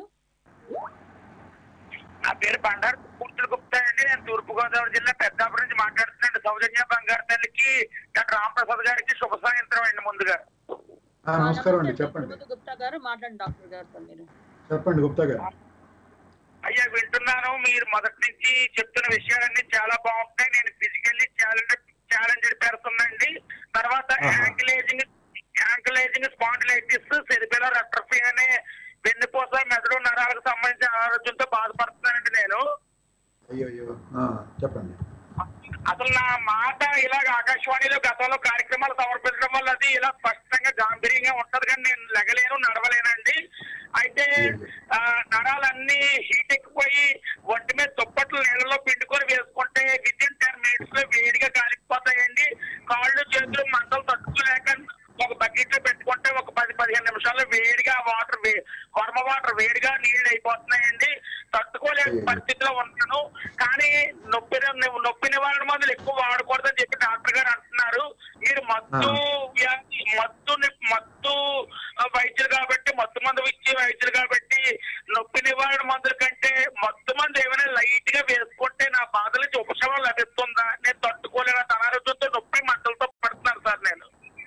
నా పేరు బండారు పూర్తులు గుప్తా అండి. నేను తూర్పుగోదావరి జిల్లా పెద్దాపురం నుంచి మాట్లాడుతున్నాను. సౌజన్య బంగారు తల్లికి డాక్టర్ రామప్రసాద్ గారికి శుభ సాయంత్రం అండి. ముందుగా నమస్కారం అండి, చెప్పండి. గుప్తా గారు మాట్లాడండి డాక్టర్ గారితో. మీరు చెప్పండి గుప్తా గారు. అయ్యా వింటున్నాను, మీరు మొదటి నుంచి చెప్తున్న విషయాలన్నీ చాలా బాగుంటాయి. నేను ఫిజికల్లీ ఛాలెంజ్ ఛాలెంజ్ పెడుతుందండి. తర్వాత యాంకిలేజింగ్ యాంకిలేజింగ్ స్పాండిలైటిస్ సెరిబెల్లర్ అట్రఫీ అనే వెన్నుపూస మెదడు నరాలకు సంబంధించిన అనారోగ్యంతో బాధపడుతున్నానండి నేను. అయ్యో చెప్పండి. అసలు నా మాట ఇలాగ ఆకాశవాణిలో గతంలో కార్యక్రమాలు సమర్పించడం వల్ల అది ఇలా స్పష్టంగా గాంభీర్యంగా ఉంటది, కానీ నేను లెగలేను నడవలేనండి. అయితే నరాలన్నీ హీట్ ఎక్కిపోయి ఒంటి మీద దుప్పట్లు నీళ్ళలో పిండుకొని వేసుకుంటే విత్ ఇన్ టెన్ మినిట్స్ లో వేడిగా కాలిపోతాయండి. కాళ్ళు చేతులు మంటలు తట్టుకోలేక ఒక బకెట్ లో పెట్టుకుంటే ఒక పది పదిహేను నిమిషాల్లో వేడిగా వాటర్ వర్మ వాటర్ వేడిగా నీళ్ళు అయిపోతున్నాయండి. తట్టుకోలేని పరిస్థితిలో ఉన్నాను. కానీ నొప్పి నొప్పి నివారణ మందులు ఎక్కువ వాడకూడదని చెప్పి డాక్టర్ గారు అంటున్నారు. మీరు మత్తు మత్తు మత్తు వైద్యులు కాబట్టి మత్తు మందు ఇచ్చే వైద్యులు కాబట్టి నొప్పి నివారణ మందుల కంటే మత్తు మందు ఏమైనా లైట్ గా వేసుకుంటే నా బాధ నుంచి ఉపశమనం లభిస్తుందా? నేను తట్టుకోలేని అనారోగ్యంతో నొప్పి మంటలతో పడుతున్నాను సార్ నేను.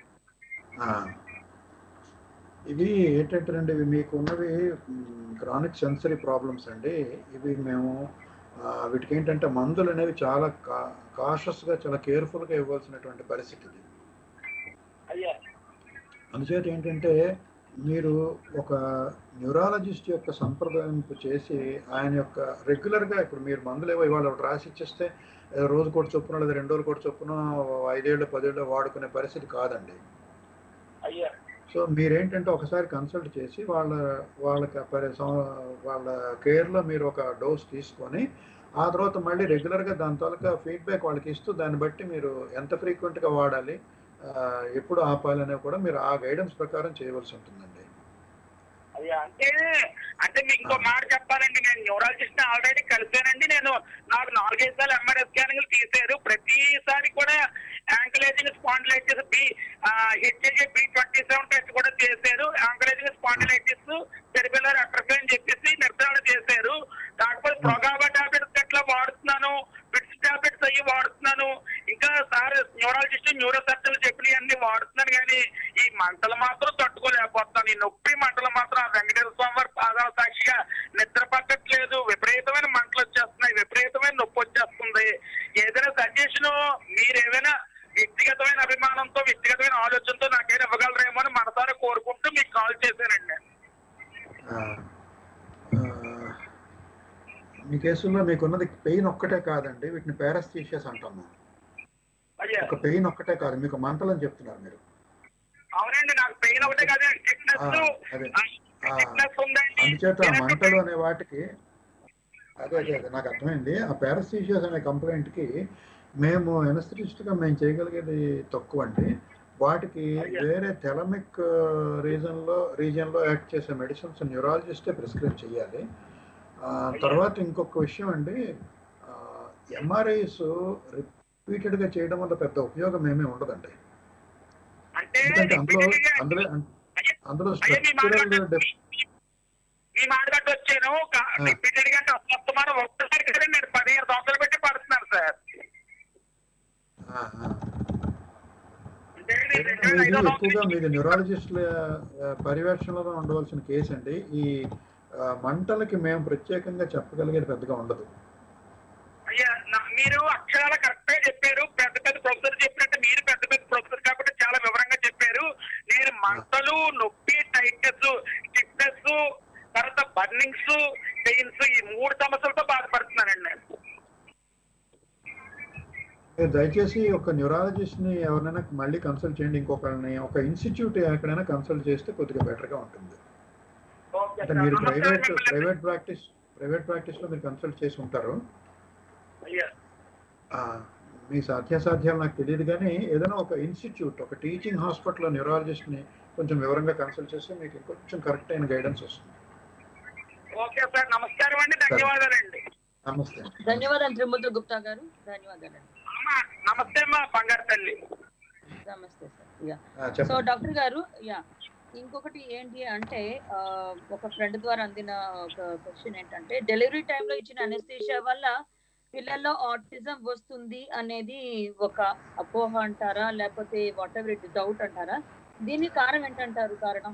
ఇవి ఏంటంటేనండి, ఇవి మీకు ఉన్నవి క్రానిక్ సెన్సరీ ప్రాబ్లమ్స్ అండి. ఇవి మేము వీటికి ఏంటంటే మందులు అనేవి చాలా కాషస్గా చాలా కేర్ఫుల్గా ఇవ్వాల్సినటువంటి పరిస్థితి ఇది. అందుచేత ఏంటంటే మీరు ఒక న్యూరాలజిస్ట్ యొక్క సంప్రదింపు చేసి ఆయన యొక్క రెగ్యులర్గా ఇప్పుడు మీరు మందులు ఏవో ఇవాళ రాసి ఇచ్చేస్తే రోజు కూడా చొప్పున లేదా రెండు రోజులు కూడా చొప్పున ఐదేళ్ళు పదేళ్ళు వాడుకునే పరిస్థితి కాదండి. సో మీరేంటంటే ఒకసారి కన్సల్ట్ చేసి వాళ్ళ వాళ్ళకి వాళ్ళ కేర్లో మీరు ఒక డోస్ తీసుకొని ఆ తర్వాత మళ్ళీ రెగ్యులర్గా దాని తాలూకా ఫీడ్బ్యాక్ వాళ్ళకి ఇస్తూ దాన్ని బట్టి మీరు ఎంత ఫ్రీక్వెంట్గా వాడాలి, ఎప్పుడు ఆపాలనే కూడా మీరు ఆ గైడెన్స్ ప్రకారం చేయవలసి ఉంటుందండి. అయ్యా అంటే అంటే మీకు ఇంకో మాట చెప్పాలండి, నేను న్యూరాలజిస్ట్ ఆల్రెడీ కలిసానండి. నేను నాకు నాలుగైదు సార్లు ఎంఆర్ఐ స్కానింగ్లు తీశారు. ప్రతిసారి కూడా ankylosing spondylitis B HAG B twenty seven test కూడా చేశారు. యాంకిలేజింగ్ స్పాండిలైటిస్ సెరిబెల్లర్ అట్రఫీ అని చెప్పేసి నిర్ధారణ చేశారు. కాకపోతే ప్రొగాబా టాబ్లెట్స్ ఎట్లా వాడుతున్నాను, బిట్స్ టాబ్లెట్స్ అయ్యి వాడుతున్నాను. ఇంకా సార్ న్యూరాలజిస్ట్ న్యూరో సర్జన్ చెప్పినవి అన్ని వాడుతున్నాను, కానీ ఈ మంటలు మాత్రం తట్టుకోలేకపోతున్నాను. ఈ నొప్పి మంటలు మాత్రం వెంకటేశ్వర స్వామి వారి పాదాల సాక్షిగా నిద్ర పట్టట్లేదు. విపరీతమైన మంటలు వచ్చేస్తున్నాయి, విపరీతమైన నొప్పి వచ్చేస్తుంది. ఏదైనా సజెషన్ మీరు ఏదైనా వ్యక్తిగతమైన అభిమానంతో వ్యక్తిగతమైన ఆలోచనతో నాకేమైనా ఇవ్వగలరేమో అని మనసారా కోరుకుంటూ మీకు కాల్ చేశానండి. మీ కేసులో మీకున్నది పెయిన్ ఒక్కటే కాదండి, వీటిని పారాస్థీషియాస్ అంటాము. ఒక పెయిన్ ఒక్కటే కాదు, మీకు మంటలు అని చెప్తున్నారు మీరు. అవునండి, నాకు పెయిన్ ఒకటే కాదు, అందుచేత మంటలు అనే వాటికి అదే అదే అదే నాకు అర్థమైంది. ఆ పారాస్థీషియాస్ అనే కంప్లైంట్కి మేము ఎనస్థెటిస్ట్గా మేము చేయగలిగేది తక్కువ అండి. వాటికి వేరే థెలమిక్ రీజన్లో రీజియన్లో యాక్ట్ చేసే మెడిసిన్స్ న్యూరాలజిస్టే ప్రిస్క్రైబ్ చేయాలి. తర్వాత ఇంకొక విషయం అండి, ఎంఆర్ఐస్ రిపీటెడ్గా చేయడం వల్ల పెద్ద ఉపయోగం ఏమీ ఉండదండి. ఎందుకంటే అందులో అందులో అందులో స్ట్రక్చరల్ ఈ మాట వచ్చాను రిపీటెడ్ గా ఒక్కసారి కదండి, నేను పదిహేను సంవత్సరాలు మీది ఐదో ఎక్కువగా మీది న్యూరాలజిస్టుల పర్యవేక్షణలో ఉండవలసిన కేసు అండి. ఈ ఆ, మంటలకి మేము ప్రత్యేకంగా చెప్పగలిగేది పెద్దగా ఉండదు. అయ్యా నా- మీరు అక్షరాల కరెక్టే చెప్పారు. పెద్ద పెద్ద ప్రొఫెసర్ చెప్పినట్టు మీరు పెద్ద పెద్ద ప్రొఫెసర్ కాబట్టి చాలా వివరంగా చెప్పారు. నేను మంటలు, నొప్పి, టైట్నెస్, స్టిఫ్నెస్, తర్వాత బర్నింగ్స్, పెయిన్స్ ఈ మూడు సమస్యలతో బాధపడుతున్నానండి నేను. మీరు దయచేసి ఒక న్యూరాలజిస్ట్ ని ఎవరైనా మళ్ళీ కన్సల్ట్ చేయండి. ఇంకొకరిని ఒక ఇన్స్టిట్యూట్ ఎక్కడైనా కన్సల్ట్ చేస్తే కొద్దిగా బెటర్ గా ఉంటుంది. ఓకే అంటే సార్. మీరు నమస్కారం ప్రైవేట్ మిమ్మల్ని. ప్రైవేట్ ప్రాక్టీస్ ప్రైవేట్ ప్రాక్టీస్ లో మీరు కన్సల్ట్ చేసి ఉంటారు. అయ్యా ఆ, మీ సాధ్యాసాధ్యాలు నాకు తెలియదు, కానీ ఏదైనా ఒక ఇన్స్టిట్యూట్, ఒక టీచింగ్ హాస్పిటల్ న్యూరాలజిస్ట్ ని కొంచెం వివరంగా కన్సల్ట్ చేస్తే మీకు కొంచెం కరెక్ట్ అయిన గైడెన్స్ వస్తుంది. Okay sir. నమస్కారం అండి. ధన్యవాదాలండి. నమస్తే. ధన్యవాదాలు త్రిమూర్తులు గుప్తా గారు, ధన్యవాదాలండి. అమ్మా నమస్తే అమ్మా బంగారు తల్లి. నమస్తే సార్. యా ఆ, సో చెప్పండి. డాక్టర్ గారు, యా ఇంకొకటి ఏంటి అంటే ఆ, ఒక ఫ్రెండ్ ద్వారా అందిన ఒక క్వశ్చన్ ఏంటంటే, డెలివరీ టైంలో ఇచ్చిన అనెస్థీషియా వల్ల పిల్లల్లో ఆటిజం వస్తుంది అనేది ఒక అపోహ అంటారా, లేకపోతే వాట్ ఎవర్ ఇట్ డౌట్ అంటారా? దీనికి కారణం ఏంటంటారు? కారణం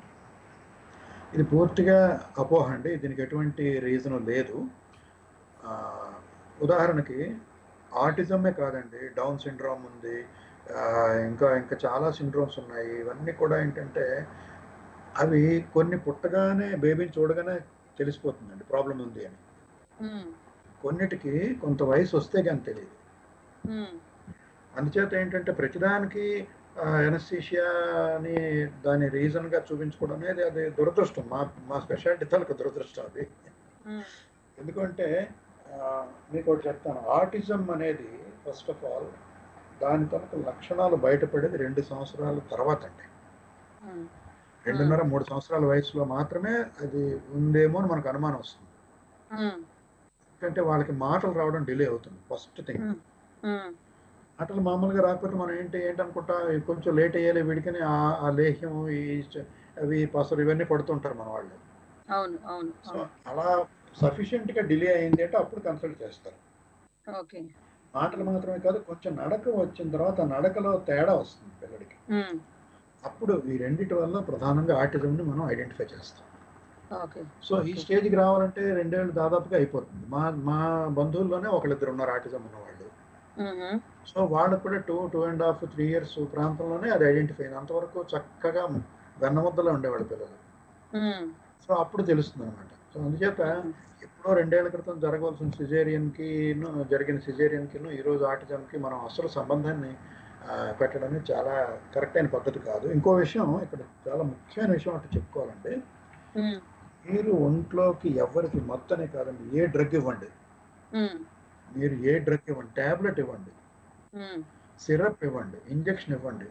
ఇది పూర్తిగా అపోహ అండి. దీనికి ఎటువంటి రీజన్ లేదు. ఆ, ఉదాహరణకి ఆటిజమే కాదండి, డౌన్ సిండ్రోమ్ ఉంది, ఆ, ఇంకా ఇంకా చాలా సిండ్రోమ్స్ ఉన్నాయి. ఇవన్నీ కూడా ఏంటంటే అవి కొన్ని పుట్టగానే బేబీని చూడగానే తెలిసిపోతుందండి ప్రాబ్లం ఉంది అని. ఉమ్, కొన్నిటికి కొంత వయసు వస్తే కానీ తెలియదు. ఉమ్, అందుచేత ఏంటంటే ప్రతిదానికి ఎనస్థీషియాని దాని రీజన్గా చూపించుకోవడం అనేది అది దురదృష్టం. మా మా స్పెషాలిటీ తాలూకు దురదృష్టం అది. ఉమ్, ఎందుకంటే ఆ, మీకు ఒకటి చెప్తాను. ఆటిజం అనేది ఫస్ట్ ఆఫ్ ఆల్ దాని తనకు లక్షణాలు బయటపడేది రెండు సంవత్సరాల తర్వాత అండి. ఉమ్, రెండున్నర మూడు సంవత్సరాల వయసులో మాత్రమే అది ఉందేమో అని మనకు అనుమానం వస్తుంది. ఉమ్, ఎందుకంటే వాళ్ళకి మాటలు రావడం డిలే అవుతుంది ఫస్ట్ థింగ్. ఉమ్, ఉమ్, మాటలు మామూలుగా రాకపోతే మనం ఏంటి ఏంటనుకుంటా కొంచెం లేట్ అయ్యాలి వీడికని ఆ- ఆ లేహ్యం ఈ చ- అవి పసరు ఇవన్నీ పడుతుంటారు మన వాళ్ళు. అవును అవును సో అవును. అలా సఫిషియెంట్ గా డిలే అయింది అంటే అప్పుడు కన్సల్ట్ చేస్తారు. ఓకే. మాటలు మాత్రమే కాదు, కొంచెం నడక వచ్చిన తర్వాత నడకలో తేడా వస్తుంది పిల్లడికి. ఉమ్, అప్పుడు ఈ రెండిటి వల్ల ప్రధానంగా ఆటిజంని మనం ఐడెంటిఫై చేస్తాం. ఓకే. సో ఈ స్టేజ్కి రావాలంటే రెండేళ్ళు దాదాపుగా అయిపోతుంది. మా మా బంధువుల్లోనే ఒకళ్ళిద్దరు ఉన్నారు ఆటిజం ఉన్నవాళ్ళు. ఉహు, సో వాళ్ళకు కూడా two two and half three years ప్రాంతంలోనే అది ఐడెంటిఫై అయింది. అంతవరకు చక్కగా వెన్నముద్దలో ఉండేవాళ్ళు పిల్లలు. ఉమ్, సో అప్పుడు తెలుస్తుంది అనమాట. సో అందుచేత ఎప్పుడో రెండేళ్ల క్రితం జరగవలసిన సిజేరియన్కి జరిగిన సిజేరియన్కి ఈరోజు ఆటిజంకి మనం అసలు సంబంధాన్ని ఆ, పెట్టడం చాలా కరెక్ట్ అయిన పద్ధతి కాదు. ఇంకో విషయం ఇక్కడ చాలా ముఖ్యమైన విషయం అంటే చెప్పుకోవాలంటే, ఉమ్, మీరు ఒంట్లోకి ఎవరికి మొత్తనే కాదండి, ఏ డ్రగ్ ఇవ్వండి, ఉమ్, మీరు ఏ డ్రగ్ ఇవ్వండి, ట్యాబ్లెట్ ఇవ్వండి, ఉమ్, సిరప్ ఇవ్వండి, ఇంజెక్షన్ ఇవ్వండి,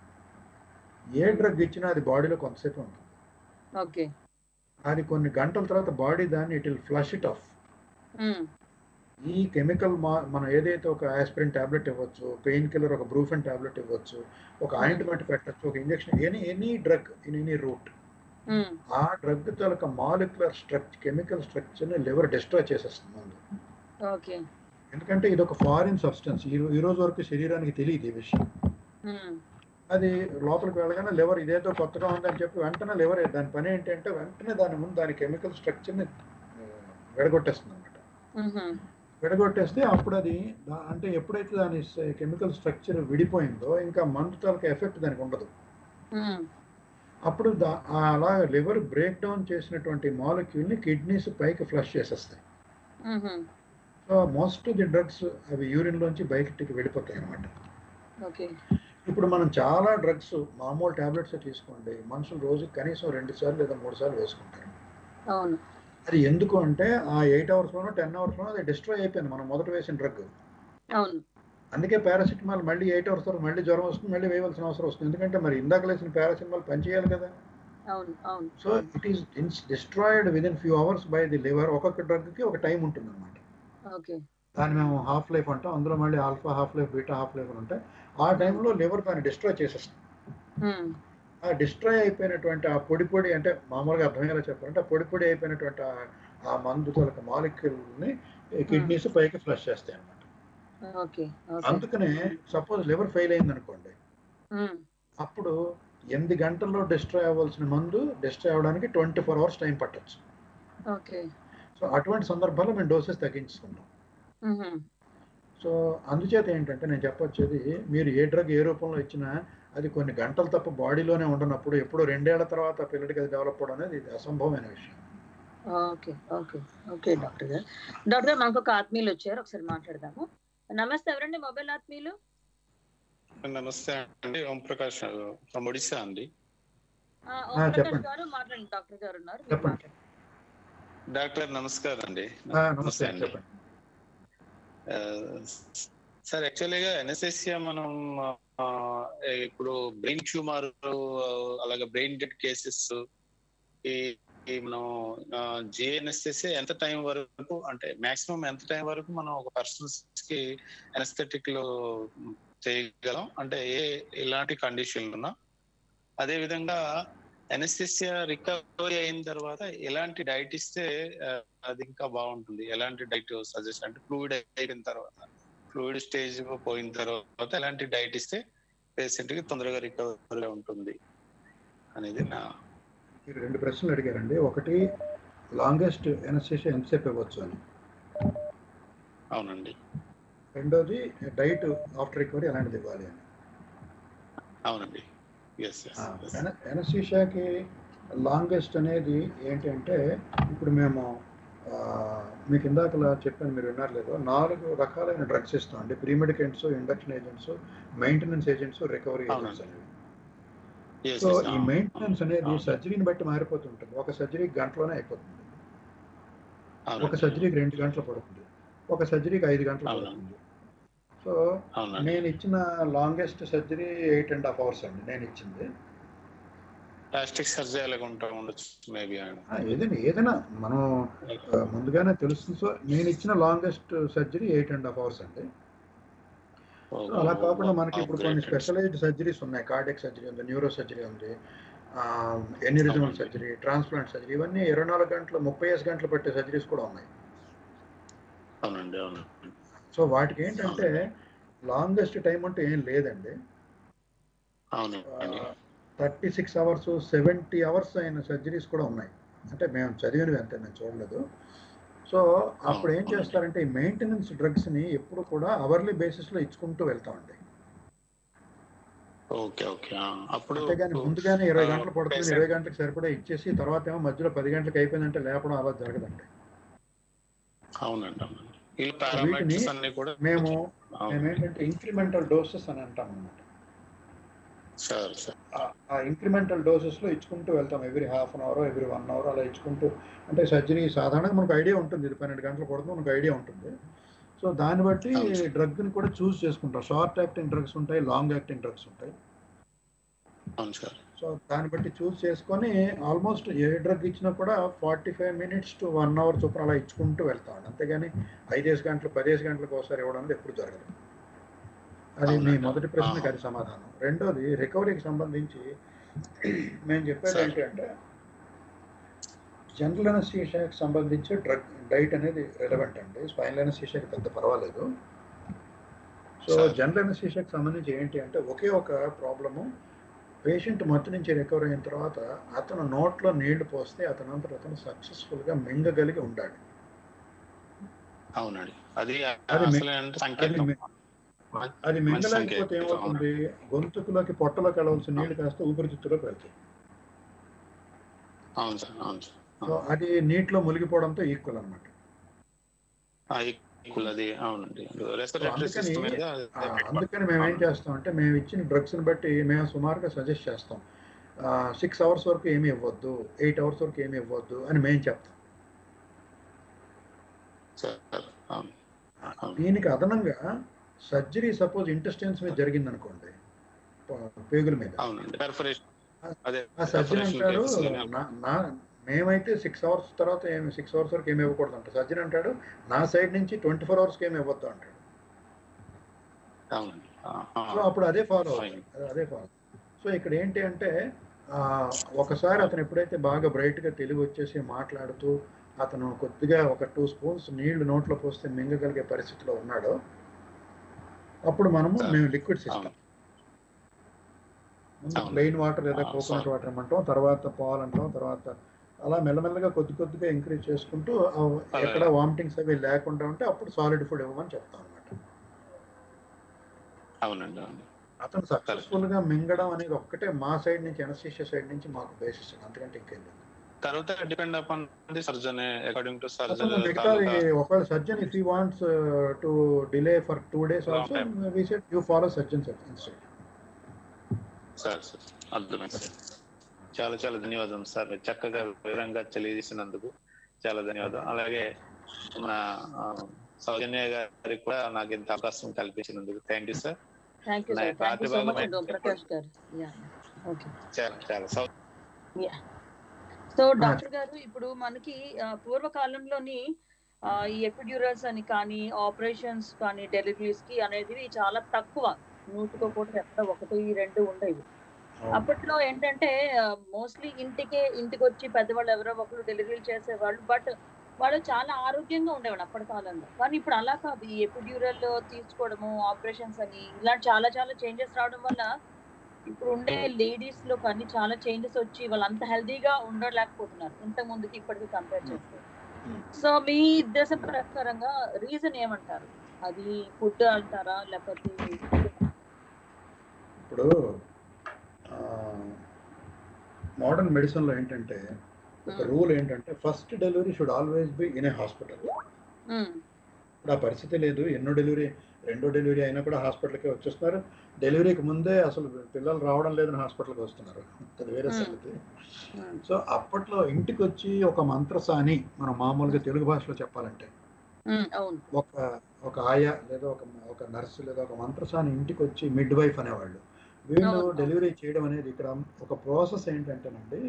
ఏ డ్రగ్ ఇచ్చినా అది బాడీలో కొంతసేపు ఉంటుంది. ఓకే. అది కొన్ని గంటల తర్వాత బాడీ దాన్ని it will flush it off. Um, ఈ కెమికల్ మా మనం ఏదైతే ఒక ఆస్పిరిన్ ట్యాబ్లెట్ ఇవ్వచ్చు, పెయిన్ కిల్లర్ ఒక బ్రూఫెన్ ట్యాబ్లెట్ ఇవ్వచ్చు, ఒక ఆయింట్మెంట్ పెట్టచ్చు, ఒక injection, any any drug in any route, um, ఆ డ్రగ్ తాలూకా మాలిక్యులర్ స్ట్రక్చర్ కెమికల్ స్ట్రక్చర్ని లివర్ డిస్ట్రాయ్ చేసేస్తుంది ముందు. ఓకే. ఎందుకంటే ఇది ఒక ఫారిన్ సబ్స్టెన్స్. ఈ ఈ రోజు వరకు శరీరానికి తెలియదు ఈ విషయం. ఉమ్, అది లోపలికి వెళ్ళగానే లివర్ ఇదేదో కొత్తగా ఉందని చెప్పి వెంటనే లివర్ దాని పని ఏంటంటే వెంటనే దాని ముందు దాని కెమికల్ స్ట్రక్చర్ని విడగొట్టేస్తుంది అనమాట. ఉహు, విడగొట్టేస్తే అప్పుడు అది దా- అంటే ఎప్పుడైతే దాని కెమికల్ స్ట్రక్చర్ విడిపోయిందో ఇంకా మందు తాలూకా ఎఫెక్ట్ దానికి ఉండదు. ఉమ్, అప్పుడు దా ఆ అలా లివర్ బ్రేక్ డౌన్ చేసినటువంటి మాలిక్యూల్ని కిడ్నీస్ పైకి ఫ్లష్ చేసేస్తాయి. ఉహు, సో మోస్ట్ ది డ్రగ్స్ అవి యూరిన్లోంచి బయటికి వెళ్ళిపోతాయి అనమాట. ఓకే. ఇప్పుడు మనం చాలా డ్రగ్స్ మామూలు ట్యాబ్లెట్స్ తీసుకోండి, మనుషులు రోజు కనీసం రెండు సార్లు లేదా మూడు సార్లు వేసుకుంటారు. అవును. అది ఎందుకు అంటే ఆ ఎయిట్ అవర్స్లోనో టెన్ అవర్స్లోనో అది డిస్ట్రాయ్ అయిపోయింది మనం మొదట వేసిన డ్రగ్. అవును. అందుకే పారాసిటమాల్ మళ్ళీ ఎయిట్ అవర్స్ తర్వాత మళ్ళీ జ్వరం వస్తుంది, మళ్ళీ వేయవలసిన అవసరం వస్తుంది. ఎందుకంటే మరి ఇందాక వేసిన పారాసిటమాల్ పనిచేయాలి కదా. అవును. అవును. So it is destroyed within few hours by the liver. ఒక్కొక్క డ్రగ్కి ఒక టైం ఉంటుంది అనమాట. ఓకే. దాన్ని మేము హాఫ్ లైఫ్ అంటాం. అందులో మళ్ళీ alpha half life, beta half life అని ఉంటాయి. ఆ టైంలో లివర్ దాన్ని డిస్ట్రాయ్ చేసేస్తుంది. ఉమ్, ఆ డిస్ట్రాయ్ అయిపోయినటువంటి ఆ పొడి పొడి అంటే మామూలుగా అర్థమయ్యేలా చెప్పాలంటే ఆ పొడి పొడి అయిపోయినటువంటి ఆ- ఆ మందు తొలక మాలిక్యూల్ని కిడ్నీస్ పైకి ఫ్లష్ చేస్తాయి అనమాట. ఓకే. ఓకే. అందుకనే సపోజ్ లివర్ ఫెయిల్ అయింది అనుకోండి, ఉమ్, అప్పుడు ఎనిమిది గంటల్లో డిస్ట్రాయ్ అవ్వాల్సిన మందు డిస్ట్రాయ్ అవ్వడానికి ట్వంటీ ఫోర్ అవర్స్ టైం పట్టొచ్చు. ఓకే. సో అటువంటి సందర్భాల్లో మేము డోసెస్ తగ్గించుకుంటాం. సో అందుచేత ఏంటంటే నేను చెప్పొచ్చేది, మీరు ఏ డ్రగ్ ఏ రూపంలో ఇచ్చినా అది కొన్ని గంటలు తప్ప బాడీలోనే ఉండనప్పుడు ఎప్పుడో రెండేళ్ల తర్వాత పిల్లడికి అది డెవలప్ అవడం అనేది ఇది అసంభవమైన విషయం. ఓకే ఓకే ఓకే డాక్టర్ గారు. డాక్టర్ గారు మనకు ఒక ఆత్మీయులు వచ్చారు, ఒకసారి మాట్లాడదాము. నమస్తే, ఎవరండి మొబైల్ ఆత్మీయులు? నమస్తే అండి, ఓం ప్రకాష్ ఫ్రమ్ ఒడిశా అండి. ఓం ప్రకాష్ గారు మాట్లాడండి, డాక్టర్ గారు ఉన్నారు. డాక్టర్ నమస్కారం అండి. నమస్తే అండి. సార్ యాక్చువల్గా ఎనస్థీసియా మనం ఇప్పుడు బ్రెయిన్ ట్యూమర్ అలాగే బ్రెయిన్ డెడ్ కేసెస్ ఈ మనం జే ఎనస్థీసియా ఎంత టైం వరకు, అంటే మాక్సిమం ఎంత టైం వరకు మనం ఒక పర్సన్స్ కి ఎనస్థెటిక్ లో చేయగలం, అంటే ఏ ఇలాంటి కండిషన్లు ఉన్నా? అదే విధంగా ఎనస్థీసియా రికవరీ అయిన తర్వాత ఎలాంటి డైట్ ఇస్తే అది ఇంకా బాగుంటుంది? ఎలాంటి డైట్ సజెస్ట్, అంటే ఫ్లూయిడ్ అయిన తర్వాత, ఫ్లూయిడ్ స్టేజ్ పోయిన తర్వాత ఎలాంటి డైట్ ఇస్తే పేషెంట్ కి తొందరగా రికవరీ ఉంటుంది అనేది నా. మీరు రెండు ప్రశ్నలు అడిగారండి. ఒకటి లాంగెస్ట్ ఎనస్థీసియా ఎంతసేపు ఇవ్వచ్చు అని. అవునండి. రెండోది డైట్ ఆఫ్టర్ రికవరీ ఎలాంటిది ఇవ్వాలి అని. అవునండి. ఎనస్థీసియాకి లాంగెస్ట్ అనేది ఏంటంటే, ఇప్పుడు మేము మీకు ఇందాకలా చెప్పాను, మీరు విన్నారు లేదు, నాలుగు రకాలైన డ్రగ్స్ ఇస్తాం అండి. Pre medicants, induction agents, maintenance agents, recovery agents అనేవి. సో ఈ మెయింటెనెన్స్ అనేది సర్జరీని బట్టి మారిపోతుంటుంది. ఒక సర్జరీ గంటలోనే అయిపోతుంది, ఒక సర్జరీకి రెండు గంటలు పడుతుంది, ఒక సర్జరీకి ఐదు గంటలు పడుతుంది. సో నేను ఇచ్చిన longest surgery eight and half hours అండి నేను ఇచ్చింది. ప్లాస్టిక్ సర్జరీ మేబీ ఏదైనా ఏదైనా మనం ముందుగానే తెలుస్తుంది. సో నేను ఇచ్చిన longest surgery eight and half hours అండి. అలా కాకుండా మనకి ఇప్పుడు కొన్ని స్పెషలైజ్డ్ సర్జరీస్ ఉన్నాయి. కార్డియక్ సర్జరీ ఉంది, న్యూరో సర్జరీ ఉంది, ఎన్యూరిజమల్ సర్జరీ, ట్రాన్స్ప్లాంట్ సర్జరీ, ఇవన్నీ ఇరవై నాలుగు గంటలు ముప్పై ఐదు గంటలు పట్టే సర్జరీస్ కూడా ఉన్నాయి. అవునండి, అవును. సో వాటికి ఏంటంటే లాంగెస్ట్ టైం అంటే ఏం లేదండి. Thirty six hours seventy hours అయిన సర్జరీస్ కూడా ఉన్నాయి. అంటే మేము చదివినవి అంతే, నేను చూడలేదు. సో అప్పుడు ఏం చేస్తారంటే ఈ మెయింటెనెన్స్ డ్రగ్స్ ని ఎప్పుడు కూడా అవర్లీ బేసిస్ లో ఇచ్చుకుంటూ వెళ్తామండి. అంతేగాని ముందుగానే ఇరవై గంటలు పడుతుంది, ఇరవై గంటలకు సరిపడా ఇచ్చేసి తర్వాత ఏమో మధ్యలో పది గంటలకు అయిపోయిందంటే లేపడం అలా జరగదండి. వీటిని మేము మేమేంటంటే ఇంక్రిమెంటల్ డోసెస్ అని అంటాం అన్నమాట. ఆ ఇంక్రిమెంటల్ డోసెస్ లో ఇచ్చుకుంటూ వెళ్తాం. Every half an hour, every one hour అలా ఇచ్చుకుంటూ. అంటే సర్జరీ సాధారణంగా మనకు ఐడియా ఉంటుంది, ఇది పన్నెండు గంటలు పడుతుంది, మనకు ఐడియా ఉంటుంది. సో దాన్ని బట్టి డ్రగ్ని కూడా చూస్ చేసుకుంటాం. షార్ట్ యాక్టింగ్ డ్రగ్స్ ఉంటాయి, లాంగ్ యాక్టింగ్ డ్రగ్స్ ఉంటాయి. సో దాన్ని బట్టి చూస్ చేసుకొని ఆల్మోస్ట్ ఏ డ్రగ్ ఇచ్చినా కూడా forty five minutes to one hour చొప్పున అలా ఇచ్చుకుంటూ వెళ్తాం. అంతేగాని ఐదేసి గంటలు పదేసి గంటలకు ఒకసారి ఇవ్వడం అనేది ఎప్పుడు జరగదు. అది మీ మొదటి ప్రశ్నకి అది సమాధానం. రెండోది రికవరీకి సంబంధించి మేము చెప్పేది ఏంటంటే జనరల్ ఎనస్థీషియాకి సంబంధించి డ్రగ్ డైట్ అనేది రెలవెంట్ అండి. స్పైనల్ ఎనస్థీషియాకి పెద్ద పర్వాలేదు. సో జనరల్ ఎనస్థీషియాకి సంబంధించి ఏంటి అంటే ఒకే ఒక ప్రాబ్లము, పేషెంట్ మత్తు నుంచి రికవర్ అయిన తర్వాత అతను నోట్లో నీళ్లు పోస్తే అతనంతా అతను సక్సెస్ఫుల్ గా మింగగలిగి ఉండాలి. అవునండి, అది అది మింగలేకపోతే ఏమవుతుంది, గొంతుకులోకి పొట్టలోకి వెళ్ళవలసిన నీళ్లు కాస్త ఊపిరితిత్తులోకి వెళ్తాయి. సో అది నీటిలో మునిగిపోవడంతో ఈక్వల్ అనమాట. అందుకని మేము ఏం చేస్తాం అంటే మేము ఇచ్చిన డ్రగ్స్ ని బట్టి మేము సుమారుగా సజెస్ట్ చేస్తాం. సిక్స్ అవర్స్ వరకు ఏమి ఇవ్వద్దు, ఎయిట్ అవర్స్ వరకు ఏమి ఇవ్వద్దు అని మేము చెప్తాం. దీనికి అదనంగా సర్జరీ సపోజ్ ఇంటెస్టైన్స్ మీద జరిగింది అనుకోండి, పేగుల మీద, ఆ సర్జరీ అంటాడు నా మేమైతే సిక్స్ అవర్స్ తర్వాత ఏమి సిక్స్ అవర్స్ వరకు ఏమి ఇవ్వకూడదు అంట. సర్జరీ అంటాడు నా సైడ్ నుంచి ట్వంటీ ఫోర్ అవర్స్కి ఏమి ఇవ్వద్దు అంటాడు. సో అప్పుడు అదే ఫాలో అవుతుంది, అదే ఫాలో. సో ఇక్కడ ఏంటి అంటే ఒకసారి అతను ఎప్పుడైతే బాగా బ్రైట్గా తెలివి వచ్చేసి మాట్లాడుతూ అతను కొద్దిగా ఒక టూ స్పూన్స్ నీళ్లు నోట్లో పోస్తే మింగగలిగే పరిస్థితిలో ఉన్నాడో అప్పుడు మనము మేము లిక్విడ్స్ ఇస్తాం. ముందు ప్లెయిన్ వాటర్ లేదా కోకోనట్ వాటర్ ఇమ్మంటాం, తర్వాత పాలు అంటాం, తర్వాత అలా మెల్లమెల్లగా కొద్ది కొద్దిగా ఎంకరేజ్ చేసుకుంటూ ఎక్కడ వామిటింగ్స్ అవి లేకుండా ఉంటే అప్పుడు సాలిడ్ ఫుడ్ ఇవ్వమని చెప్తాం అనమాట. అవునండి అవును. అతను సక్సెస్ఫుల్ గా మింగడం అనేది ఒక్కటే మా సైడ్ నుంచి, ఎనస్థీషియా సైడ్ నుంచి మాకు బేసిస్, అంతకంటే ఇంకేం లేదు. తర్వాత depend upon the surgeon according to surgeon. ఒకవేళ surgeon if he wants to delay for two days also we said you follow surgeon instruction. Sir sir అర్థమైంది సార్. చాలా చాలా ధన్యవాదం సార్, చక్కగా వివరంగా తెలియజేసినందుకు చాలా ధన్యవాదం. అలాగే నా సౌజన్య గారికి కూడా నాకు ఇంత అవకాశం కల్పించినందుకు thank you sir. So doctor గారు, ఇప్పుడు మనకి పూర్వకాలంలోని ఈ ఎపిడ్యూరల్స్ అని కానీ ఆపరేషన్స్ కానీ డెలివరీస్ కి అనేది చాలా తక్కువ, నూటికో కూడా ఎక్కడ ఒకటి రెండు ఉండేవి. అప్పట్లో ఏంటంటే మోస్ట్లీ ఇంటికే ఇంటికి వచ్చి పెద్దవాళ్ళు ఎవరో ఒకరు డెలివరీలు చేసేవాళ్ళు, బట్ వాళ్ళు చాలా ఆరోగ్యంగా ఉండేవాడు అప్పటి కాలంలో. కానీ ఇప్పుడు అలా కాదు, ఈ ఎపిడ్యూరల్ తీసుకోవడము, ఆపరేషన్స్ అని ఇలాంటి చాలా చాలా చేంజెస్ రావడం వల్ల ఇప్పుడు ఉండే లేడీస్ లో కానీ చాలా చేంజెస్ వచ్చి వాళ్ళు అంత హెల్దీగా ఉండలేకపోతున్నారు ఇంతకు ముందుకి ఇప్పటికి కంపేర్ చేస్తే. సో మీ ఉద్దేశం ప్రకారంగా రీజన్ ఏమంటారు? అది ఫుడ్ అంటారా లేకపోతే? ఇప్పుడు మోడర్న్ మెడిసిన్ లో ఏంటంటే ఒక రూల్ ఏంటంటే first delivery should always be in a hospital. ఇప్పుడు ఆ పరిస్థితి లేదు, ఎన్నో డెలివరీ రెండో డెలివరీ అయినా కూడా హాస్పిటల్కే వచ్చేస్తున్నారు. డెలివరీకి ముందే అసలు పిల్లలు రావడం లేదని హాస్పిటల్కి వస్తున్నారు, అది వేరే సంగతి. సో అప్పట్లో ఇంటికి వచ్చి ఒక మంత్రసాని, మనం మామూలుగా తెలుగు భాషలో చెప్పాలంటే ఒక ఒక ఆయా లేదా ఒక ఒక నర్సు లేదా ఒక మంత్రసాని ఇంటికి వచ్చి మిడ్ వైఫ్ అనేవాళ్ళు. వీళ్ళు డెలివరీ చేయడం అనేది ఇక్కడ ఒక ప్రాసెస్ ఏంటంటేనండి,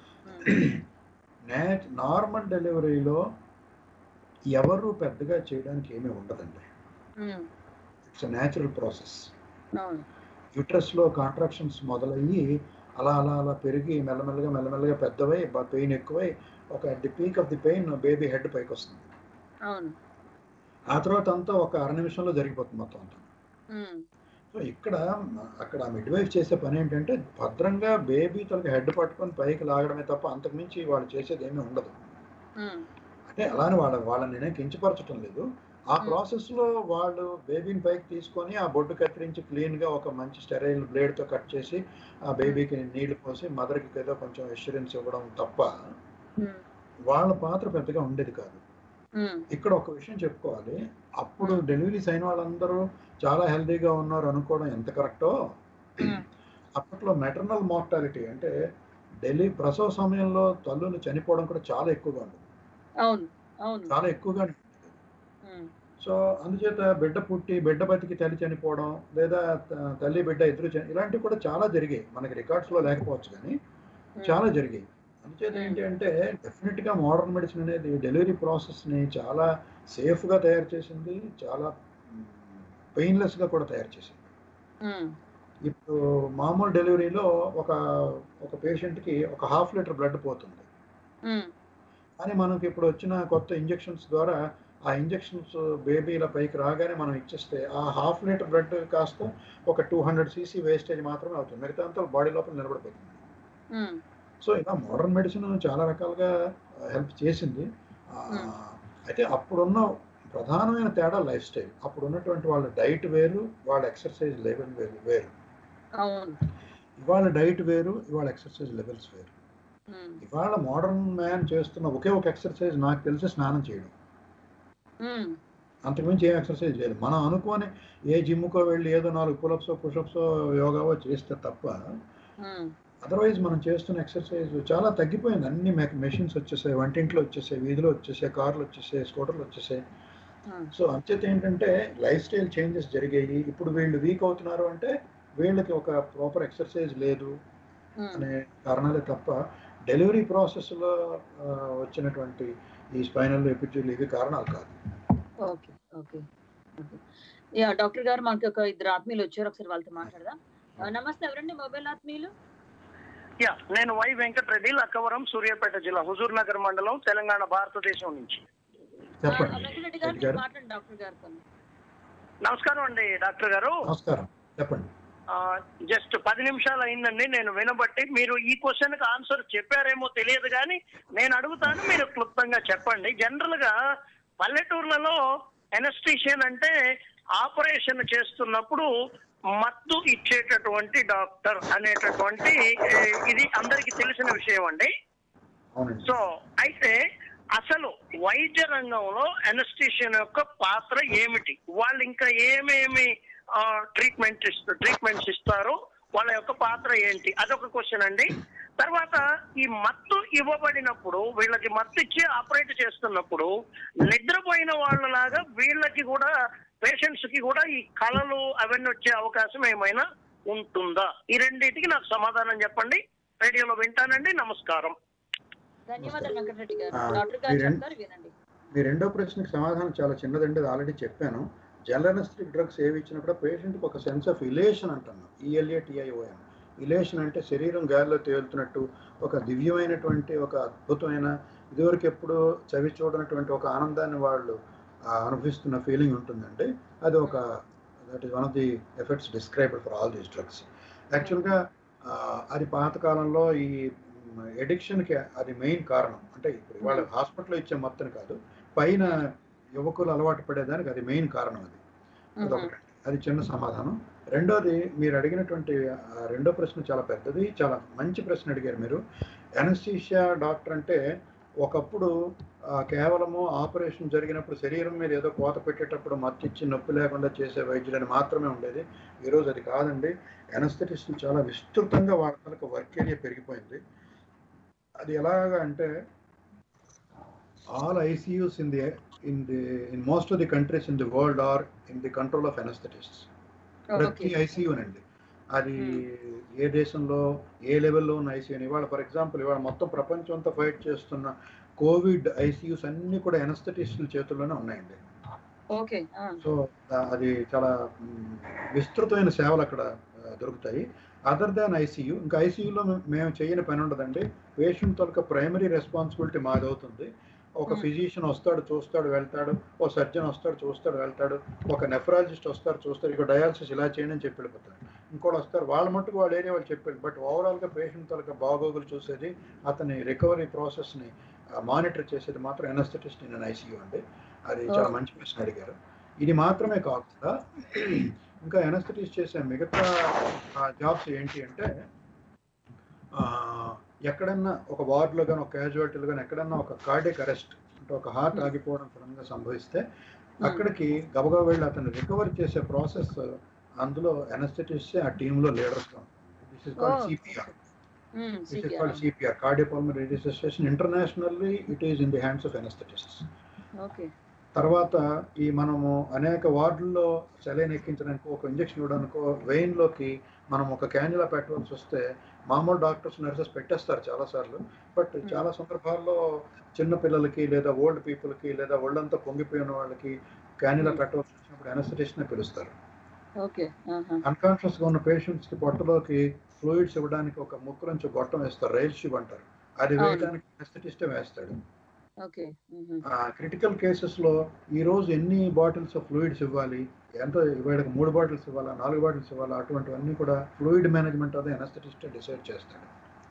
నార్మల్ డెలివరీలో ఎవరు పెద్దగా చేయడానికి ఏమీ ఉండదండి. It's natural process. యూట్రస్ లో కాంట్రాక్షన్స్ మొదలయ్యి అలా అలా అలా పెరిగి మెల్లమెల్లగా మెల్లమెల్లగా పెద్దవై పెయిన్ ఎక్కువై ఒక the peak of the pain baby head పైకి వస్తుంది. ఆ తర్వాత అంతా ఒక అర నిమిషంలో జరిగిపోతుంది మొత్తం అంతా. సో ఇక్కడ అక్కడ మిడ్ వైఫ్ చేసే పని ఏంటంటే భద్రంగా బేబీ తనకి హెడ్ పట్టుకొని పైకి లాగడమే తప్ప అంతకుమించి వాళ్ళు చేసేది ఏమీ ఉండదు. అంటే అలానే వాళ్ళ వాళ్ళని నేనే కించపరచడం లేదు. ఆ ప్రాసెస్ లో వాళ్ళు బేబీని పైకి తీసుకొని ఆ బొడ్డు కత్తిరించి క్లీన్ గా ఒక మంచి స్టెరైల్ బ్లేడ్ తో కట్ చేసి ఆ బేబీకి నీళ్లు పోసి మదర్ కి ఏదో కొంచెం ఎష్యూరెన్స్ ఇవ్వడం తప్ప వాళ్ళ పాత్ర పెద్దగా ఉండేది కాదు. ఇక్కడ ఒక విషయం చెప్పుకోవాలి, అప్పుడు డెలివరీస్ అయిన వాళ్ళందరూ చాలా హెల్దీగా ఉన్నారు అనుకోవడం ఎంత కరెక్టో, అప్పట్లో మెటర్నల్ మార్టాలిటీ అంటే డెలివరీ ప్రసవ సమయంలో తల్లులు చనిపోవడం కూడా చాలా ఎక్కువగా ఉండేది, చాలా ఎక్కువగా. సో అందుచేత బిడ్డ పుట్టి బిడ్డ బతికి తల్లి చనిపోవడం లేదా తల్లి బిడ్డ ఇద్దరు ఇలాంటివి కూడా చాలా జరిగాయి. మనకి రికార్డ్స్ లో లేకపోవచ్చు కానీ చాలా జరిగాయి. అందుచేత ఏంటి అంటే డెఫినెట్ గా మోడర్న్ మెడిసిన్ అనేది డెలివరీ ప్రాసెస్ ని చాలా సేఫ్ గా తయారు చేసింది, చాలా పెయిన్లెస్ గా కూడా తయారు చేసింది. ఇప్పుడు మామూలు డెలివరీలో ఒక ఒక పేషెంట్ కి ఒక హాఫ్ లీటర్ బ్లడ్ పోతుంది, కానీ మనకి ఇప్పుడు వచ్చిన కొత్త ఇంజెక్షన్స్ ద్వారా ఆ ఇంజెక్షన్స్ బేబీల పైకి రాగానే మనం ఇచ్చేస్తే ఆ హాఫ్ లీటర్ బ్లడ్ కాస్త ఒక టూ హండ్రెడ్ సీసీ వేస్టేజ్ మాత్రమే అవుతుంది, మిగతా అంతా బాడీ లోపల నిలబడిపోతుంది. సో ఇలా మోడర్న్ మెడిసిన్ చాలా రకాలుగా హెల్ప్ చేసింది. అయితే అప్పుడున్న ప్రధానమైన తేడా లైఫ్ స్టైల్. అప్పుడు ఉన్నటువంటి వాళ్ళ డైట్ వేరు, వాళ్ళ ఎక్సర్సైజ్ లెవెల్ వేరు వేరు ఇవాళ డైట్ వేరు, ఇవాళ ఎక్సర్సైజ్ లెవెల్స్ వేరు. ఇవాళ మోడర్న్ మ్యాన్ చేస్తున్న ఒకే ఒక ఎక్సర్సైజ్ నాకు తెలిసి స్నానం చేయడం, అంతకుమించి ఏ ఎక్సర్సైజ్ లేదు. మనం అనుకోని ఏ జిమ్కో వెళ్ళి ఏదో నాలుగు పులప్సో పుషప్సో యోగావో చేస్తే తప్ప అదర్వైజ్ మనం చేస్తున్న ఎక్సర్సైజ్ చాలా తగ్గిపోయింది. అన్ని మెషిన్స్ వచ్చేసాయి, వంటింట్లో వచ్చేసాయి, వీధిలో వచ్చేసాయి, కార్లు వచ్చేసాయి, స్కూటర్లు వచ్చేసాయి. సో అంచేత ఏంటంటే లైఫ్ స్టైల్ చేంజెస్ జరిగాయి. ఇప్పుడు వీళ్ళు వీక్ అవుతున్నారు అంటే వీళ్ళకి ఒక ప్రాపర్ ఎక్సర్సైజ్ లేదు అనే కారణాలే తప్ప డెలివరీ ప్రాసెస్ లో వచ్చినటువంటి ఈ స్పైనల్ ఎపిడ్యూరల్ ఇవి కారణాలు కాదు. ఓకే ఓకే యా డాక్టర్ గారు, మనకి ఒక ఇద్దరు ఆత్మీయులు వచ్చారు, ఒకసారి వాళ్ళతో మాట్లాడదాం. నమస్తే, ఎవరండి మొబైల్ ఆత్మీయులు? యా నేను వై వెంకటరెడ్డి, లక్కవరం, సూర్యాపేట జిల్లా, హుజూర్ నగర్ మండలం, తెలంగాణ, భారతదేశం నుంచి. వెంకటరెడ్డి గారు మాట్లాడండి డాక్టర్ గారితో. నమస్కారం అండి డాక్టర్ గారు. నమస్కారం, చెప్పండి. జస్ట్ పది నిమిషాలు అయిందండి నేను వినబట్టి. మీరు ఈ క్వశ్చన్ కి ఆన్సర్ చెప్పారేమో తెలియదు కానీ నేను అడుగుతాను, మీరు క్లుప్తంగా చెప్పండి. జనరల్ గా పల్లెటూర్లలో ఎనస్థీషియన్ అంటే ఆపరేషన్ చేస్తున్నప్పుడు మత్తు ఇచ్చేటటువంటి డాక్టర్ అనేటటువంటి ఇది అందరికి తెలిసిన విషయం అండి. సో అయితే అసలు వైద్య రంగంలో ఎనస్థీషియన్ యొక్క పాత్ర ఏమిటి, వాళ్ళు ఇంకా ఏమేమి ట్రీట్మెంట్ ఇస్తారు ట్రీట్మెంట్స్ ఇస్తారు, వాళ్ళ యొక్క పాత్ర ఏంటి, అదొక క్వశ్చన్ అండి. తర్వాత ఈ మత్తు ఇవ్వబడినప్పుడు వీళ్ళకి మత్తు ఇచ్చి ఆపరేట్ చేస్తున్నప్పుడు నిద్రపోయిన వాళ్ళలాగా వీళ్ళకి కూడా పేషెంట్స్ కి కూడా ఈ కళలు అవన్నీ వచ్చే అవకాశం ఏమైనా ఉంటుందా? ఈ రెండింటికి నాకు సమాధానం చెప్పండి. రేడియోలో వింటానండి. నమస్కారం. ధన్యవాదాలు వెంకటరెడ్డి గారు. డాక్టర్ గారు చెప్తారు, వినండి. మీ రెండో ప్రశ్నకి సమాధానం చాలా చిన్నదండి, అది ఆల్రెడీ చెప్పాను. జనరల్ అనెస్థెటిక్ డ్రగ్స్ ఏవి ఇచ్చినప్పుడు పేషెంట్కి ఒక సెన్స్ ఆఫ్ ఇలేషన్ అంటున్నాం, ఈఎల్ఏటిఐఓఎన్. ఇలేషన్ అంటే శరీరం గాలిలో తేలుతున్నట్టు ఒక దివ్యమైనటువంటి ఒక అద్భుతమైన ఇదివరకు ఎప్పుడు చవి చూడనటువంటి ఒక ఆనందాన్ని వాళ్ళు అనుభవిస్తున్న ఫీలింగ్ ఉంటుందండి. అది ఒక that is one of the effects described for all these drugs. యాక్చువల్గా అది పాతకాలంలో ఈ ఎడిక్షన్కి అది మెయిన్ కారణం. అంటే ఇప్పుడు వాళ్ళ హాస్పిటల్లో ఇచ్చే మొత్తం కాదు, పైన యువకులు అలవాటు పడేదానికి అది మెయిన్ కారణం. అది అదొకటి, అది చిన్న సమాధానం. రెండోది, మీరు అడిగినటువంటి రెండో ప్రశ్న చాలా పెద్దది, చాలా మంచి ప్రశ్న అడిగారు మీరు. ఎనస్థీషియా డాక్టర్ అంటే ఒకప్పుడు కేవలము ఆపరేషన్ జరిగినప్పుడు శరీరం మీద ఏదో కోత పెట్టేటప్పుడు మత్తిచ్చి నొప్పి లేకుండా చేసే వైద్యులని మాత్రమే ఉండేది. ఈరోజు అది కాదండి. ఎనస్థెటిస్టులు చాలా విస్తృతంగా వాడతానికి వర్క్ ఏరియా పెరిగిపోయింది. అది ఎలాగా అంటే all ICUs in the in the in most of the countries in the world are in the control of anaesthetists. ప్రతి ఐసీయూనండి, అది ఏ దేశంలో ఏ లెవెల్లో ఉన్న ఐసీయూని. ఇవాళ ఫర్ ఎగ్జాంపుల్ ఇవాళ మొత్తం ప్రపంచం అంతా ఫైట్ చేస్తున్న కోవిడ్ ఐసీయూస్ అన్ని కూడా ఎనస్థెటిస్టుల చేతుల్లోనే ఉన్నాయండి. సో అది చాలా విస్తృతమైన సేవలు అక్కడ దొరుకుతాయి. అదర్ దాన్ ఐసీయూ, ఇంకా ఐసీయూలో మేము చేయని పని ఉండదండి. పేషెంట్ తొలక ప్రైమరీ రెస్పాన్సిబిలిటీ మాది అవుతుంది. ఒక ఫిజిషియన్ వస్తాడు, చూస్తాడు, వెళ్తాడు. ఓ సర్జన్ వస్తాడు, చూస్తాడు, వెళ్తాడు. ఒక నెఫ్రాలజిస్ట్ వస్తారు, చూస్తారు, ఇక డయాలసిస్ ఇలా చేయండి అని చెప్పి వెళ్ళిపోతారు. ఇంకోటి వస్తారు, వాళ్ళ మట్టుకు వాళ్ళ ఏరియా వాళ్ళు చెప్పారు. బట్ ఓవరాల్గా పేషెంట్ తొలక బాగోగులు చూసేది, అతని రికవరీ ప్రాసెస్ని మానిటర్ చేసేది మాత్రం ఎనస్థెటిస్ట్ ఇన్ ఐసీయూ అండి. అది చాలా మంచి ప్రశ్న అడిగారు. ఇది మాత్రమే కాకుండా ఇంకా ఎనస్థెటిస్ట్ చేసే మిగతా జాబ్స్ ఏంటి అంటే, ఎక్కడన్నా ఒక వార్డులో కానీ ఒక క్యాజువాలిటీలో కానీ ఎక్కడన్నా ఒక కార్డియక్ అరెస్ట్ అంటే ఒక హార్ట్ ఆగిపోవడం సడన్గా సంభవిస్తే అక్కడికి గబగబా వెళ్ళి అతను రికవర్ చేసే ప్రాసెస్ అందులో ఎనస్థెటిస్ట్ ఆ టీంలో లీడర్స్గా ఉంటుంది. This is called CPR. This is called CPR, cardiopulmonary resuscitation. Internationally it is in the hands of anaesthetists. తర్వాత ఈ మనము అనేక వార్డుల్లో సెలైన్ ఎక్కించడానికి, ఒక ఇంజక్షన్ ఇవ్వడానికో, వెయిన్లోకి మనం ఒక క్యాన్యులా పెట్టవలసి వస్తే మామూలు డాక్టర్స్ నర్సెస్ పెట్టేస్తారు చాలాసార్లు. బట్ చాలా సందర్భాల్లో చిన్న పిల్లలకి లేదా ఓల్డ్ పీపుల్కి లేదా ఒళ్ళంతా పొంగిపోయిన వాళ్ళకి క్యాన్యులా పెట్టవలసి వచ్చినప్పుడు ఎనస్థెటిస్ట్నే పిలుస్తారు. అన్కాన్షియస్గా ఉన్న పేషెంట్స్కి పొట్టలోకి ఫ్లూయిడ్స్ ఇవ్వడానికి ఒక ముక్కు నుంచి గొట్టం వేస్తారు, రైల్ ట్యూబ్ అంటారు. అది వేయడానికి ఎనస్థెటిస్టే వేస్తాడు. క్రిటికల్ కేసెస్ లో ఈ రోజు ఎన్ని బాటిల్స్ ఆఫ్ ఫ్లూయిడ్స్ ఇవ్వాలి, ఎంత వీళ్ళకి మూడు బాటిల్స్ ఇవ్వాలా, నాలుగు బాటిల్స్ ఇవ్వాలా, అటువంటివన్నీ కూడా ఫ్లూయిడ్ మేనేజ్మెంట్ అదే ఎనస్థెటిస్ట్ డిసైడ్ చేస్తాడు.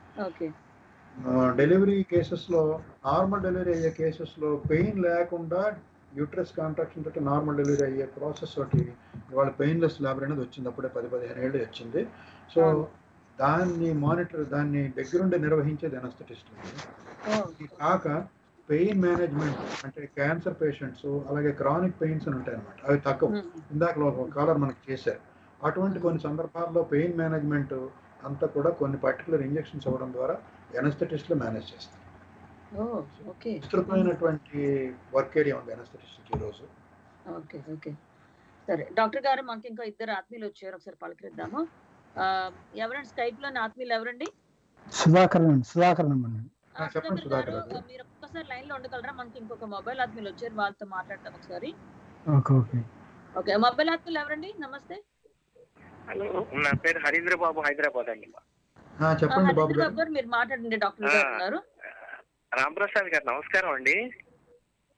డెలివరీ కేసెస్ లో, నార్మల్ డెలివరీ అయ్యే కేసెస్ లో పెయిన్ లేకుండా యూట్రస్ కాంట్రాక్షన్ తోటి నార్మల్ డెలివరీ అయ్యే ప్రాసెస్ తోటి ఇవాళ పెయిన్లెస్ లేబర్ అనేది వచ్చింది. అప్పుడే పది పదిహేను ఏళ్ళు వచ్చింది. సో దాన్ని మానిటర్, దాన్ని దగ్గరుండి నిర్వహించేది ఎనస్థెటిస్ట్. కాక పెయిన్ మేనేజ్మెంట్ అంటే క్యాన్సర్ పేషెంట్స్ అలాగే క్రానిక్ పెయిన్స్ అని ఉంటాయి అన్నమాట, అవి తక్కువ. ఇందాక ఒక కాలర్ మనకి చేశారు. అటువంటి కొన్ని సందర్భాల్లో పెయిన్ మేనేజ్మెంట్ అంతా కూడా కొన్ని పర్టికులర్ ఇంజెక్షన్స్ ఇవ్వడం ద్వారా ఎనస్థెటిస్ట్లు మేనేజ్ చేస్తారు. విస్తృతమైనటువంటి వర్క్ ఏరియా ఉంది ఎనస్థెటిస్ట్ ఈ రోజు. ఓకే ఓకే సరే డాక్టర్ గారు, మనకి ఇంకా ఇద్దరు ఆత్మీయులు వచ్చారు, ఒకసారి పలకరిద్దాము. ఎవరండి స్కైప్ లో ఆత్మీయులు ఎవరండి? సుధాకర్ సుధాకర్ చెప్పండి సుధాకర్. మీరు ఒక్కసారి లైన్ లో ఉండగలరా? మనకి ఇంకొక మొబైల్ ఆత్మీయులు వచ్చారు, వాళ్ళతో మాట్లాడతాం ఒకసారి. ఓకే ఓకే ఓకే మొబైల్ ఆత్మీయులు ఎవరండి? నమస్తే. హలో, నా పేరు హరీంద్ర బాబు, హైదరాబాద్ అండి. చెప్పండి బాబు గారు, మీరు మాట్లాడండి. డాక్టర్ గారు ఉన్నారు. రాంప్రసాద్ గారు నమస్కారం అండి.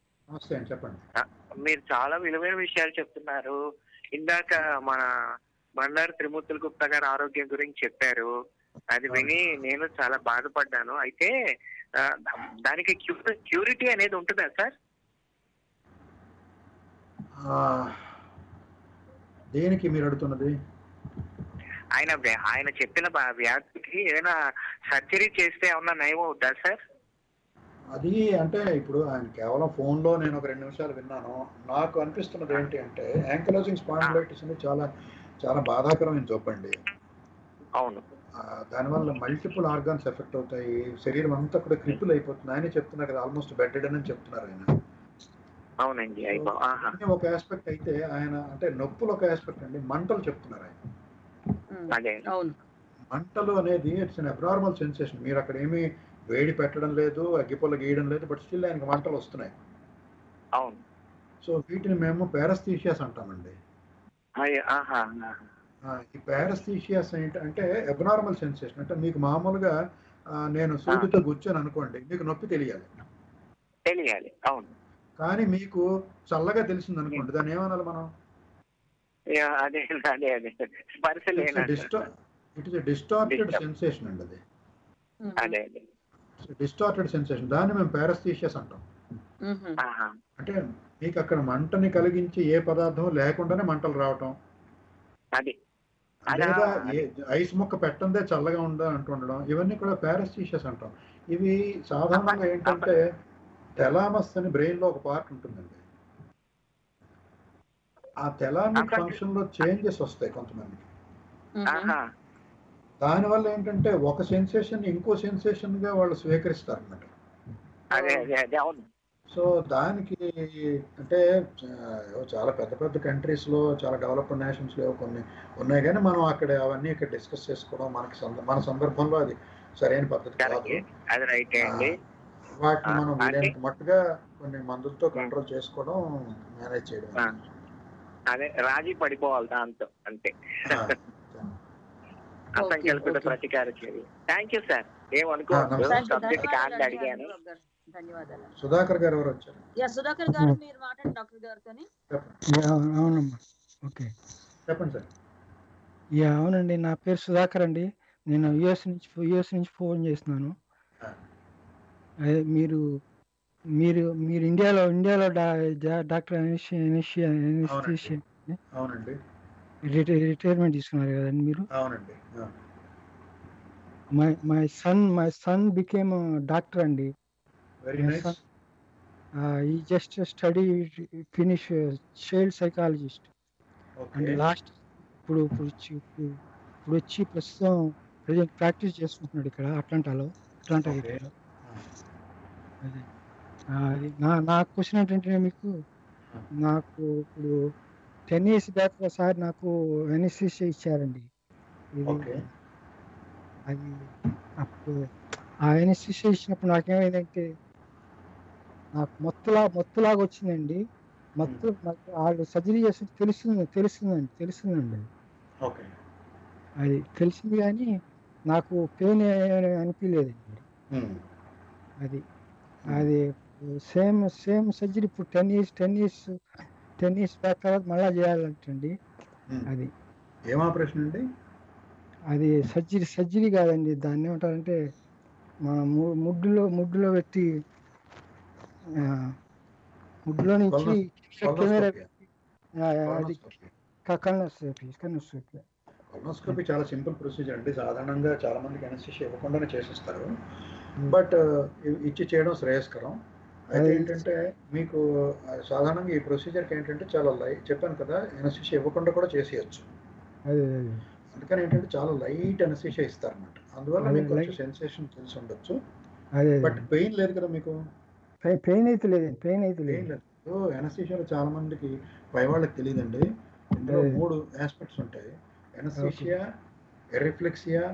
నమస్తే అండి, చెప్పండి. మీరు చాలా విలువైన విషయాలు చెప్తున్నారు. ఇందాక మన బండారు త్రిమూర్తుల గుప్తా గారు ఆరోగ్యం గురించి చెప్పారు. అది విని నేను చాలా బాధపడ్డాను. అయితే ఆ, దానికి క్యూ- క్యూరిటీ అనేది ఉంటుందా సార్? ఆ, దేనికి మీరు అడుగుతున్నది? ఆయన వ్య- ఆయన చెప్పిన బా- వ్యాధికి ఏదైనా సర్జరీ చేస్తే ఏమన్నా నయం అవుద్దా సార్? అది అంటే ఇప్పుడు ఆయన కేవలం ఫోన్లో నేను ఒక రెండు నిమిషాలు విన్నాను. నాకు అనిపిస్తున్నది ఏంటి అంటే యాంకలోజింగ్ స్పాండిలైటిస్ అనేది చాలా చాలా బాధాకరమైన జబ్బు అండి. అవును. ఆ, దానివల్ల మల్టిపుల్ ఆర్గాన్స్ ఎఫెక్ట్ అవుతాయి. శరీరం అంతా కూడా క్రిపుల్ అయిపోతుంది. ఆయనే చెప్తున్నారు కదా, ఆల్మోస్ట్ బెడ్ రిడెన్ అని చెప్తున్నారు ఆయన. అవునండి. అయిపో ఆహా. అన్నీ ఒక ఆస్పెక్ట్ అయితే ఆయన అంటే నొప్పులు ఒక ఆస్పెక్ట్ అండి, మంటలు చెప్తున్నారు ఆయన. అదే అవును. మంటలు అనేది ఇట్స్ అన్ అబ్నార్మల్ సెన్సేషన్. మీరు అక్కడ ఏమీ వేడి పెట్టడం లేదు, అగ్గిపుల్ల గీయడం లేదు, బట్ స్టిల్ ఆయనకి మంటలు వస్తున్నాయి. అవును. సో వీటిని మేము పారస్థీషియాస్ అంటామండి. అయ్య- ఆహా ఆహా. ఆ, ఈ పారస్థీషియాస్ ఏంటంటే అబ్నార్మల్ సెన్సేషన్. అంటే మీకు మామూలుగా ఆ, నేను సూదితో గుచ్చాను అనుకోండి, మీకు నొప్పి తెలియాలి. తెలియాలి. అవును. కానీ మీకు చల్లగా తెలిసింది అనుకోండి, దాన్ని ఏమనాలి మనం? యా, అదే అదే అదే స్పర్శ లేనంట. It is distorted Distort. Sensation అండి అది. అదే అదే. డిస్టార్టెడ్ సెన్సేషన్, దాన్ని మేము పారస్థీషియాస్ అంటాం. ఆహా. అంటే మీకు అక్కడ మంటని కలిగించి ఏ పదార్థం లేకుండానే మంటలు రావటం, అది అదా లేదా ఏ ఐస్ ముక్క పెట్టందే చల్లగా ఉందా అంటుండడం, ఇవన్నీ కూడా పారస్థీషియాస్ అంటాం. ఇవి సాధారణంగా ఏంటంటే తెలామస్ అని బ్రెయిన్ లో ఒక పార్ట్ ఉంటుందండి. ఆ తెలామిక్ ఫంక్షన్ లో చేంజెస్ వస్తాయి కొంతమందికి. ఆహా. దానివల్ల ఏంటంటే ఒక సెన్సేషన్ ఇంకో సెన్సేషన్ గా వాళ్ళు స్వీకరిస్తారు అన్నమాట. అదే అదే అదే అవును. సో దానికి అంటే చా- చాలా పెద్ద పెద్ద కంట్రీస్ లో, చాలా డెవలప్డ్ నేషన్స్ లో కొన్ని ఉన్నాయి, కానీ మనం అక్కడ అవన్నీ ఇక్కడ డిస్కస్ చేసుకోవడం మనకి సంద- మన సందర్భంలో అది సరైన పద్ధతి కాదు. కరెక్ట్. అది రైట్ అండి. వాటిని మనం ఆ, వీలైనంత అంటే- మట్టుగా కొన్ని మందులతో కంట్రోల్ చేసుకోవడం, మేనేజ్ చేయడం. ఆ. అదే రాజీ పడిపోవాలి దాంతో అంతే. ఆ, అసంకల్పిత okay. ప్రతీకార చర్య. Thank you sir. ఆ, ఏమనుకోవద్దు, నమస్తే. Thank you. సబ్జెక్ట్ కాదు ధన్యవాదాలండి అడిగాను. అనురాగ్ గారు. ధన్యవాదాలు. సుధాకర్ గారు ఎవరు వచ్చారు? యా సుధాకర్ గారు మీరు మాట్లాడండి డాక్టర్ గారితోని. చెప్పండి యా, అవునమ్మా. ఓకే. చెప్పండి సార్. యా, అవునండి. నా పేరు సుధాకర్ అండి. నేను యుఎస్ నుంచి యుఎస్ నుంచి ఫోన్ చేస్తున్నాను. ఆ, అదే మీరు మీరు మీరు ఇండియాలో ఇండియాలో డా జా- డాక్టర్ ఎనిషియా ఎనిషియా ఎనిస్థీషియా అవునండి రిటై రిటైర్మెంట్ తీసుకున్నారు కదండి మీరు. అవునండి ఆ, my my son my son became doctor అండి. Very my nice. సన్ ఈ just study finish child psychologist okay. And last ఇప్పుడు ఇప్పుడు వచ్చి ఇప్పుడు ఇప్పుడు వచ్చి ప్రస్తుతం ప్రజెంట్ ప్రాక్టీస్ చేసుకుంటున్నాడు ఇక్కడ అట్లాంటాలో అట్లాంటా ఓకే. ఏరియాలో. అదే ఆ, అది నా నా క్వశ్చన్ ఏంటంటే మీకు నాకు ఇప్పుడు టెన్ ఇయర్స్ బ్యాక్ ఒకసారి నాకు ఎన్ఎస్సిసి ఇచ్చారండి. ఇది ఓకే. అది అప్పుడు ఆ ఎన్ఎస్సిసి ఇచ్చినప్పుడు నాకేమైందంటే నాకు మొత్తలా మొత్తలాగా వచ్చిందండి. మొత్తం నాకు వాళ్ళు సర్జరీ చేస్తే తెలుస్తుంది తెలుస్తుందండి తెలుస్తుందండి అది. ఓకే. అది తెలిసింది కానీ నాకు పెయిన్ అనిపించలేదండి. ఉమ్, అది అది సేమ్ సేమ్ సర్జరీ ఇప్పుడు ten years ten years ten years back తర్వాత మళ్ళీ చేయాలంటండి. ఉమ్. అది ఏం ఆపరేషన్ అండి? అది సర్జరీ సర్జరీ కాదండి, దాన్ని ఏమంటారంటే మన ము- ముడ్డులో ముడ్డులో పెట్టి ఆ, ముడ్డులో నుంచి Colon- కెమెరా colonoscopy. పెట్టి ఆ, అది Colonoscopy. కన్నోస్కోపీ కన్నోస్కోపీ కొలనోస్కోపీ చాలా సింపుల్ ప్రొసీజర్ అండి. సాధారణంగా చాలా మందికి అనస్థీషియా ఇవ్వకుండానే చేసేస్తారు, బట్ ఇచ్చి చేయడం శ్రేయస్కరం. అయితే అదే. ఏంటంటే మీకు ఆ, సాధారణంగా ఈ ప్రొసీజర్కి ఏంటంటే చాలా లై చెప్పాను కదా, అనస్థీషియా ఇవ్వకుండా కూడా చేసేయచ్చు. అదే అదే అందుకని ఏంటంటే చాలా లైట్ అనస్థీషియా ఇస్తారన్నమాట. అందువల్ల అదే, మీకు కొంచెం light. సెన్సేషన్ తెలిసి ఉండొచ్చు, అదే బట్ పెయిన్ లేదు కదా మీకు. పెయిన్ అయితే లేదండి పెయిన్ అయితే పెయిన్ లేదు. లేదు. అనస్థీషియాలో చాలా మందికి పై వాళ్ళకి తెలియదండి. ఇందులో అదే. మూడు ఆస్పెక్ట్స్ ఉంటాయి: ఎనస్థీషియా, ఎరిఫ్లెక్సియా,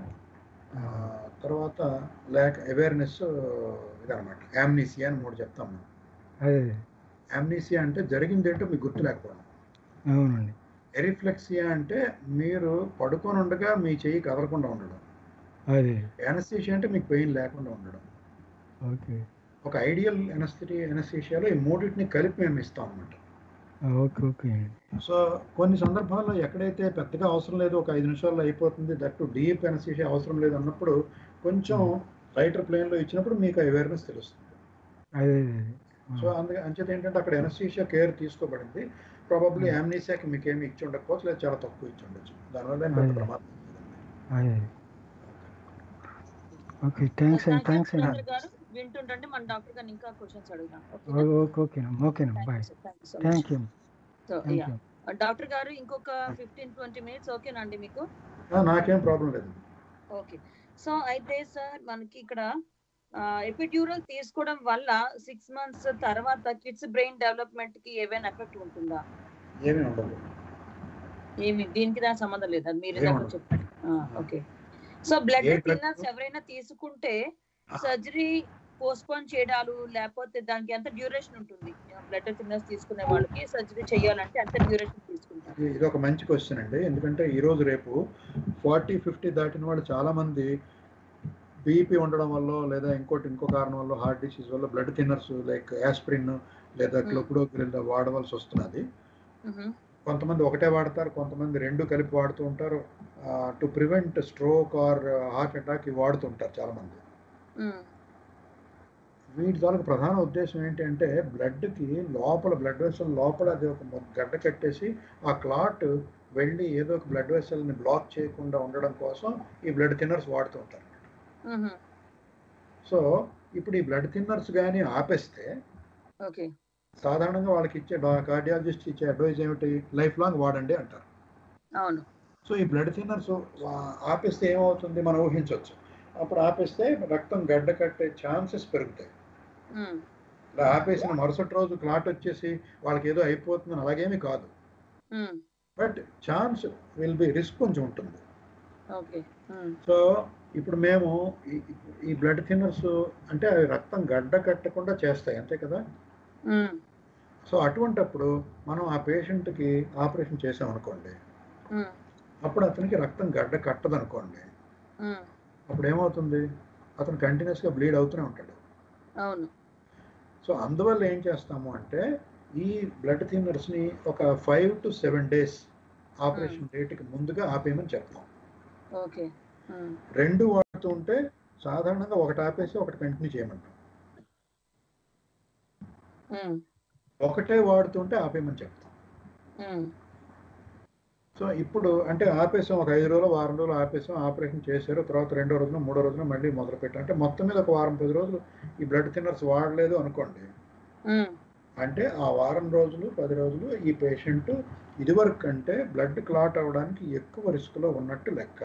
తర్వాత ల్యాక్ అవేర్నెస్, ఇదనమాట యామ్నీసియా అని మూడు చెప్తాం మనం. అదే యామ్నీసియా అంటే జరిగింది ఏంటో మీకు గుర్తు లేకపోవడం. అవునండి. ఎరిఫ్లెక్సియా అంటే మీరు పడుకొని ఉండగా మీ చెయ్యి కదలకుండా ఉండడం. అదే ఎనస్థీషియా అంటే మీకు పెయిన్ లేకుండా ఉండడం. ఓకే ఒక ఐడియల్ ఎనస్థి ఎనస్థీషియాలో ఈ మూడింటిని కలిపి మేము ఇస్తాం అన్నమాట. ఓకే ఓకే సో కొన్ని సందర్భాల్లో ఎక్కడైతే పెద్దగా అవసరం లేదు, ఒక ఐదు నిమిషాల్లో అయిపోతుంది, దట్టు డీప్ ఎనస్థీషియా అవసరం లేదు అన్నప్పుడు కొంచెం లైటర్ ప్లేన్లో ఇచ్చినప్పుడు మీకు అవేర్నెస్ తెలుస్తుంది. అదే సో అందుకే అంచేత ఏంటంటే అక్కడ ఎనస్థీషియా కేర్ తీసుకోబడింది. ప్రాబబ్లీ యామ్నీసియాకి మీకు ఏమి ఇచ్చి ఉండకపోవచ్చు, లేదా చాలా తక్కువ ఇచ్చి ఉండొచ్చు. దానివల్ల ఏం పెద్ద ప్రమాదం అదే. ఓకే థ్యాంక్స్ అండి థ్యాంక్స్ అండి. వింటుంటే మన డాక్టర్ గారిని ఇంకా క్వశ్చన్స్ అడుగుదాం. ఓకే ఓకేనా ఓకేనా bye. Thank you. So yeah doctor గారు ఇంకొక ఫిఫ్టీన్ ట్వంటీ మినిట్స్ ఓకేనా అండి మీకు? నాకేం ప్రాబ్లం లేదు. ఓకే. సో అయితే సార్ మనకి ఇక్కడ ఎపిడ్యూరల్ తీసుకోవడం వల్ల సిక్స్ మంత్స్ తర్వాత కిడ్స్ బ్రెయిన్ డెవలప్మెంట్ కి ఏమైనా ఎఫెక్ట్ ఉంటుందా? ఏమీ ఉండదు. ఏమి దీనికి దానికి సంబంధం లేదు, అది మీరు దాకా చెప్పండి. ఓకే. సో బ్లడ్ థిన్నర్స్ ఎవరైనా తీసుకుంటే సర్జరీ పోస్ట్పోన్ చేయడాలు లేకపోతే దానికి ఎంత డ్యూరేషన్ ఉంటుంది? బ్లడ్ థిన్నర్స్ తీసుకునే వాళ్ళకి సర్జరీ చేయాలంటే ఎంత డ్యూరేషన్ తీసుకుంటారు? ఇది ఒక మంచి క్వశ్చన్ అండి. ఎందుకంటే ఈ రోజు రేపు ఫార్టీ ఫిఫ్టీ దాటిన వాళ్ళు చాలా మంది బీపీ ఉండడం వల్ల లేదా ఇంకోటి ఇంకో కారణం వల్ల హార్ట్ డిసీజ్ వల్ల బ్లడ్ థిన్నర్స్ లైక్ యాస్ప్రిన్ లేదా క్లోపిడోగ్రిల్ వాడవలసి వస్తున్నది. కొంతమంది ఒకటే వాడతారు, కొంతమంది రెండు కలిపి వాడుతూ ఉంటారు. To prevent stroke or heart attack వాడుతుంటారు చాలా మంది. వీటి ద్వారా ప్రధాన ఉద్దేశం ఏంటి అంటే బ్లడ్కి లోపల బ్లడ్ వెసల్ లోపల అది ఒక గడ్డ కట్టేసి ఆ క్లాట్ వెళ్ళి ఏదో ఒక బ్లడ్ వెసల్ని బ్లాక్ చేయకుండా ఉండడం కోసం ఈ బ్లడ్ థిన్నర్స్ వాడుతూ ఉంటారు. సో ఇప్పుడు ఈ బ్లడ్ థిన్నర్స్ కానీ ఆపేస్తే సాధారణంగా వాళ్ళకి ఇచ్చే కార్డియాలజిస్ట్ ఇచ్చే అడ్వైజ్ ఏమిటి? లైఫ్ లాంగ్ వాడండి అంటారు. అవును. సో ఈ బ్లడ్ థిన్నర్స్ ఆపేస్తే ఏమవుతుంది మనం ఊహించవచ్చు. అప్పుడు ఆపేస్తే రక్తం గడ్డ కట్టే ఛాన్సెస్ పెరుగుతాయి. ఇలా ఆపేసిన మరుసటి రోజు క్లాట్ వచ్చేసి వాళ్ళకి ఏదో అయిపోతుందని అలాగేమీ కాదు. But chance will be risk కొంచెం ఉంటుంది. సో ఇప్పుడు మేము ఈ బ్లడ్ థిన్నర్స్ అంటే అవి రక్తం గడ్డ కట్టకుండా చేస్తాయి అంతే కదా. సో అటువంటప్పుడు మనం ఆ పేషెంట్కి ఆపరేషన్ చేసామనుకోండి, అప్పుడు అతనికి రక్తం గడ్డ కట్టదు అనుకోండి, అప్పుడు ఏమవుతుంది? అతను కంటిన్యూస్గా బ్లీడ్ అవుతూనే ఉంటాడు. అవును. సో అందువల్ల ఏం చేస్తాము అంటే ఈ బ్లడ్ థిన్నర్స్ని ఒక five to seven days operation డేట్కి ముందుగా ఆపేయమని చెప్తాం. ఓకే. రెండు వాడుతూ ఉంటే సాధారణంగా ఒకటి ఆపేసి ఒకటి కంటిన్యూ చేయమంటాం. ఒకటే వాడుతుంటే ఆపేయమని చెప్తాం. సో ఇప్పుడు అంటే ఆపేసాం, ఒక ఐదు రోజులు వారం రోజులు ఆపేసాం, ఆపరేషన్ చేశారు, తర్వాత రెండో రోజున మూడో రోజున మళ్ళీ మొదలు పెట్టాం అంటే మొత్తం మీద ఒక వారం పది రోజులు ఈ బ్లడ్ థిన్నర్స్ వాడలేదు అనుకోండి, అంటే ఆ వారం రోజులు పది రోజులు ఈ పేషెంట్ ఇదివరకు కంటే బ్లడ్ క్లాట్ అవ్వడానికి ఎక్కువ రిస్క్లో ఉన్నట్టు లెక్క.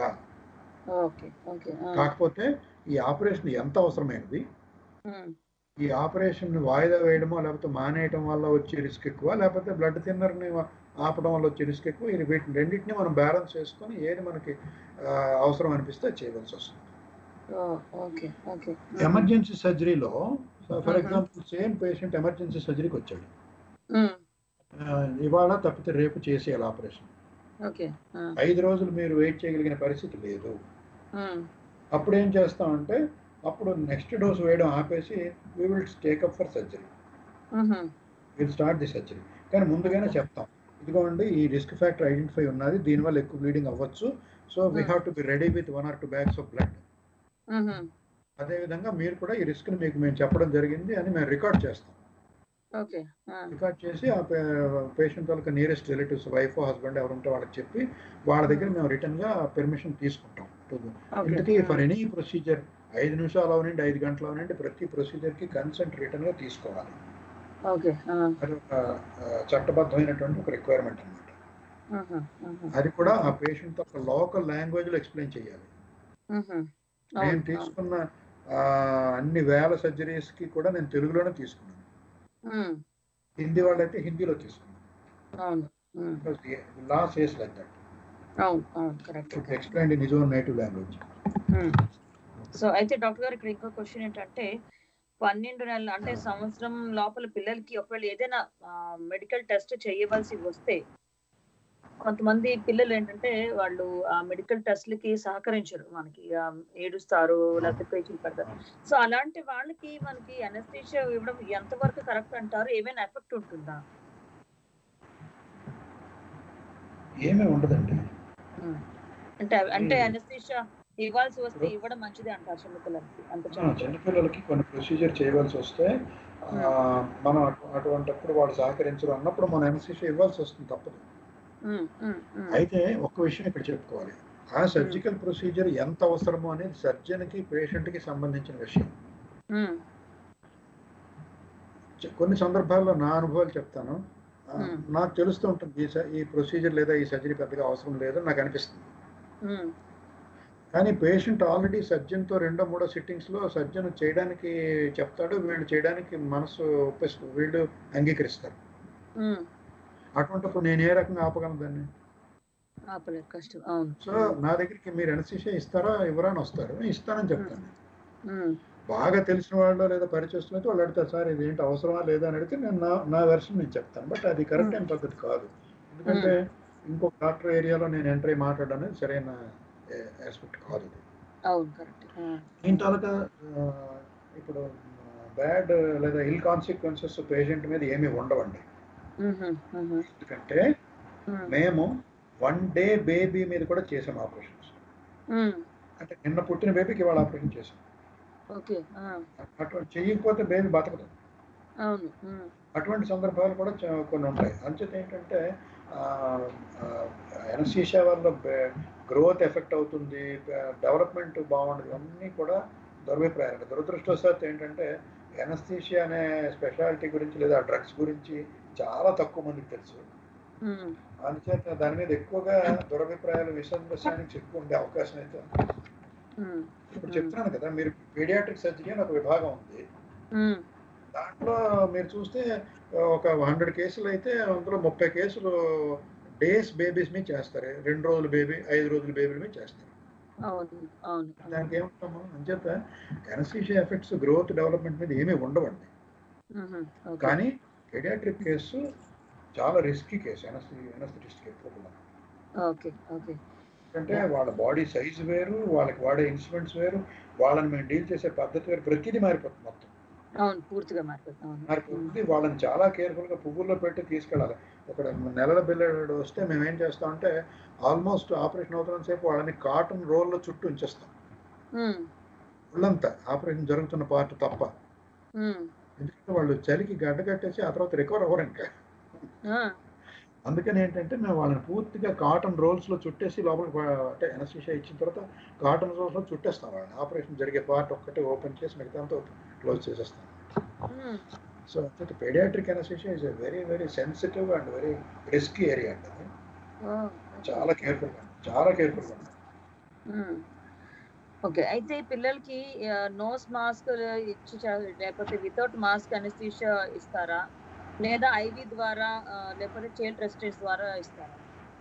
కాకపోతే ఈ ఆపరేషన్ ఎంత అవసరమైనది, ఈ ఆపరేషన్ వాయిదా వేయడమో లేకపోతే మానేయడం వల్ల వచ్చే రిస్క్ ఎక్కువ, లేకపోతే బ్లడ్ థిన్నర్ని ఆపడం వల్ల వచ్చే రిస్క్ ఎక్కువ, ఇది వీటిని రెండింటిని మనం బ్యాలెన్స్ చేసుకొని ఏది మనకి అవసరం అనిపిస్తే చేయవలసి వస్తుంది. ఎమర్జెన్సీ సర్జరీలో for example same patient emergency సర్జరీకి వచ్చాడు, ఇవాళ తప్పితే రేపు చేసేయాలి ఆపరేషన్, ఐదు రోజులు మీరు వెయిట్ చేయగలిగిన పరిస్థితి లేదు. అప్పుడు ఏం చేస్తామంటే అప్పుడు నెక్స్ట్ డోస్ వేయడం ఆపేసి we will take up for surgery, will start the surgery. కానీ ముందుగానే చెప్తాం, ఇదిగోండి ఈ రిస్క్ ఫ్యాక్టర్ ఐడెంటిఫై ఉన్నది, దీనివల్ల ఎక్కువ బ్లీడింగ్ అవ్వచ్చు, so we have to be ready with one or two bags of blood. అదేవిధంగా మీరు కూడా ఈ రిస్క్ని మీకు మేము చెప్పడం జరిగింది అని మేము రికార్డ్ చేస్తాం. రికార్డ్ చేసి ఆ పేషెంట్ వాళ్ళకి నియరెస్ట్ రిలేటివ్స్ వైఫ్ హస్బెండ్ ఎవరుంటే వాళ్ళకి చెప్పి వాళ్ళ దగ్గర మేము రిటర్న్గా పెర్మిషన్ తీసుకుంటాం. ఇంతకీ ఫర్ ఎనీ ప్రొసీజర్ ఐదు నిమిషాలు అవనండి ఐదు గంటలు అవనండి ప్రతి ప్రొసీజర్కి కన్సెంట్ రిటర్న్గా తీసుకోవాలి. అది ఒక చట్టబద్ధమైనటువంటి ఒక రిక్వైర్మెంట్ అనమాట. అది కూడా ఆ పేషెంట్ ఒక లోకల్ లాంగ్వేజ్లో ఎక్స్ప్లెయిన్ చేయాలి. నేను తీసుకున్న అన్ని వేల సర్జరీస్కి కూడా నేను తెలుగులోనే తీసుకున్నాను, హిందీ వాళ్ళైతే హిందీలో తీసుకున్నాను. Law says like that explain in his own native language. So అయితే డాక్టర్ గారు ఇక్కడ ఇంకో క్వశ్చన్ ఏంటంటే పన్నెండు నెలలు అంటే సంవత్సరం లోపల పిల్లలకి ఒకవేళ ఏదైనా మెడికల్ టెస్ట్ చేయవలసి వస్తే కొంతమంది పిల్లలు ఏంటంటే వాళ్ళు ఆ మెడికల్ టెస్ట్లకి సహకరించరు, మనకి ఏడుస్తారు లేకపోతే పేచీలు పెడతారు. సో అలాంటి వాళ్ళకి మనకి అనస్థీషియా ఇవ్వడం ఎంతవరకు కరెక్ట్ అంటారు? ఏమైనా ఎఫెక్ట్ ఉంటుందా? ఏమీ ఉండదండి. ఉమ్. అంటే అంటే అనస్థీషియా ఇవ్వాల్సి వస్తే ఇవ్వడం మంచిది అంటారు చిన్నపిల్లలకి. అంత ఆ, చిన్నపిల్లలకి కొన్ని ప్రొసీజర్ చేయవలసి వస్తే ఆ, మనం అటు- అటువంటిప్పుడు వాళ్ళు సహకరించరు అన్నప్పుడు మనం అనస్థీషియా ఇవ్వాల్సి వస్తుంది, తప్పదు. ఉమ్, ఉమ్, ఉమ్, అయితే ఒక్క విషయం ఇక్కడ చెప్పుకోవాలి, ఆ సర్జికల్ ప్రొసీజర్ ఎంత అవసరమో అనేది సర్జన్కి పేషెంట్కి సంబంధించిన విషయం. ఉమ్, చె- కొన్ని సందర్భాల్లో నా అనుభవాలు చెప్తాను. ఆ, ఉమ్, నాకు తెలుస్తూ ఉంటుంది ఈ స- ఈ ప్రొసీజర్ లేదా ఈ సర్జరీ పెద్దగా అవసరం లేదని నాకు అనిపిస్తుంది. ఉమ్, కానీ పేషెంట్ ఆల్రెడీ సర్జన్తో రెండో మూడో సిట్టింగ్స్లో సర్జన్ చేయడానికి చెప్తాడు, వీళ్ళు చేయడానికి మనసు ఒప్పిస్తూ వీళ్ళు అంగీకరిస్తారు. ఉమ్. అటువంటిప్పుడు నేను ఏ రకంగా ఆపగలను దాన్ని? ఆపలేదు, కష్టం. అవును. సో నా దగ్గరికి మీరు అనస్థీషియా ఇస్తారా ఇవ్వరా అని వస్తారు, ఇస్తానని చెప్తాను. ఉమ్, బాగా తెలిసిన వాళ్ళు లేదా పరిచయం అయితే వాళ్ళు అడుగుతారు, సార్ ఇది ఏంటి అవసరమా లేదా అని అడిగితే నేను నా నా వెర్షన్ నేను చెప్తాను. బట్ అది కరెక్ట్ అయిన పద్ధతి కాదు, ఎందుకంటే ఇంకొక డాక్టర్ ఏరియాలో నేను ఎంటర్ అయ్యి మాట్లాడడం అనేది సరైన ఆస్పెక్ట్ కాదు. ఇది అవును, కరెక్ట్. దీని తాలూకా ఆ, ఇప్పుడు బ్యాడ్ లేదా ఇల్ కాన్సిక్వెన్సెస్ పేషెంట్ మీద ఏమీ ఉండవండి. ఎందుకంటే మేము వన్ డే బేబీ మీద కూడా చేసాం ఆపరేషన్స్. అంటే నిన్న పుట్టిన బేబీకి ఇవాళ ఆపరేషన్ చేసాం. ఓకే. అటువంటి చేయకపోతే బేబీ బతకదు. అవును. అటువంటి సందర్భాలు కూడా చ- కొన్ని ఉంటాయి. అంచేత ఏంటంటే ఎనస్థీషియా వల్ల గ్రోత్ ఎఫెక్ట్ అవుతుంది, డెవలప్మెంట్ బాగుండదు, అన్నీ కూడా దురభిప్రాయాలు. దురదృష్టవశాత్తు ఏంటంటే ఎనస్థీషియా అనే స్పెషాలిటీ గురించి లేదా డ్రగ్స్ గురించి చాలా తక్కువ మందికి తెలుసు. అందుచేత దాని మీద ఎక్కువగా దురభిప్రాయాలు, విసందర్శానికి ఎక్కువ ఉండే అవకాశం అయితే ఉంది. ఇప్పుడు చెప్తున్నాను కదా, మీరు పీడియాట్రిక్ సర్జరీ అని ఒక విభాగం ఉంది. దాంట్లో మీరు చూస్తే ఒక హండ్రెడ్ కేసులు అయితే అందులో ముప్పై కేసులు డేస్ బేబీస్ మీద చేస్తారు, రెండు రోజుల బేబీ ఐదు రోజుల బేబీల మీద చేస్తారు. దానికి ఏమంటాము అంచేత ఎనస్థీషియా ఎఫెక్ట్స్ గ్రోత్ డెవలప్మెంట్ మీద ఏమీ ఉండవండి. కానీ పీడియాట్రిక్ కేసు చాలా రిస్కీ కేసు ఎనస్థిటిస్ట్ ఎప్పుడు. అంటే వాళ్ళ బాడీ సైజ్ వేరు, వాళ్ళకి వాడే ఇన్స్ట్రుమెంట్స్ వేరు, వాళ్ళని మేము డీల్ చేసే పద్ధతి వేరు, ప్రతిదీ మారిపోతుంది మొత్తం. అవును, పూర్తిగా మారిపోతుంది. మారిపోతుంది. వాళ్ళని చాలా కేర్ఫుల్గా పువ్వుల్లో పెట్టి తీసుకెళ్ళాలి. ఒక నెలల పిల్లడు వస్తే మేము ఏం చేస్తామంటే ఆల్మోస్ట్ ఆపరేషన్ అవుతున్న సేపు వాళ్ళని కాటన్ రోల్లో చుట్టూ ఉంచేస్తాం, ఒళ్ళంతా ఆపరేషన్ జరుగుతున్న పార్ట్ తప్ప. ఎందుకంటే వాళ్ళు చలికి గడ్డ కట్టేసి ఆ తర్వాత రికవర్ అవ్వరు ఇంకా. అందుకని ఏంటంటే మేము వాళ్ళని పూర్తిగా కాటన్ రోల్స్లో చుట్టేసి లోపలికి అంటే ఎనస్థీషియా ఇచ్చిన తర్వాత కాటన్ రోల్స్లో చుట్టేస్తాం. వాళ్ళని ఆపరేషన్ జరిగే పార్ట్ ఒక్కటే ఓపెన్ చేసి మిగతాంతా క్లోజ్ చేసేస్తాం. సో అంటే pediatric anaesthesia is a very very sensitive and very risky area అండి. అది చాలా కేర్ఫుల్గా చాలా కేర్ఫుల్గా ఉంది. ఓకే. అయితే పిల్లలకి నోస్ మాస్క్ ఇచ్చి లేకపోతే వితౌట్ మాస్క్ అనస్థీషియా ఇస్తారా, లేదా ఐవి ద్వారా లేకపోతే చైల్డ్ రెసిస్టెన్స్ ద్వారా ఇస్తారా?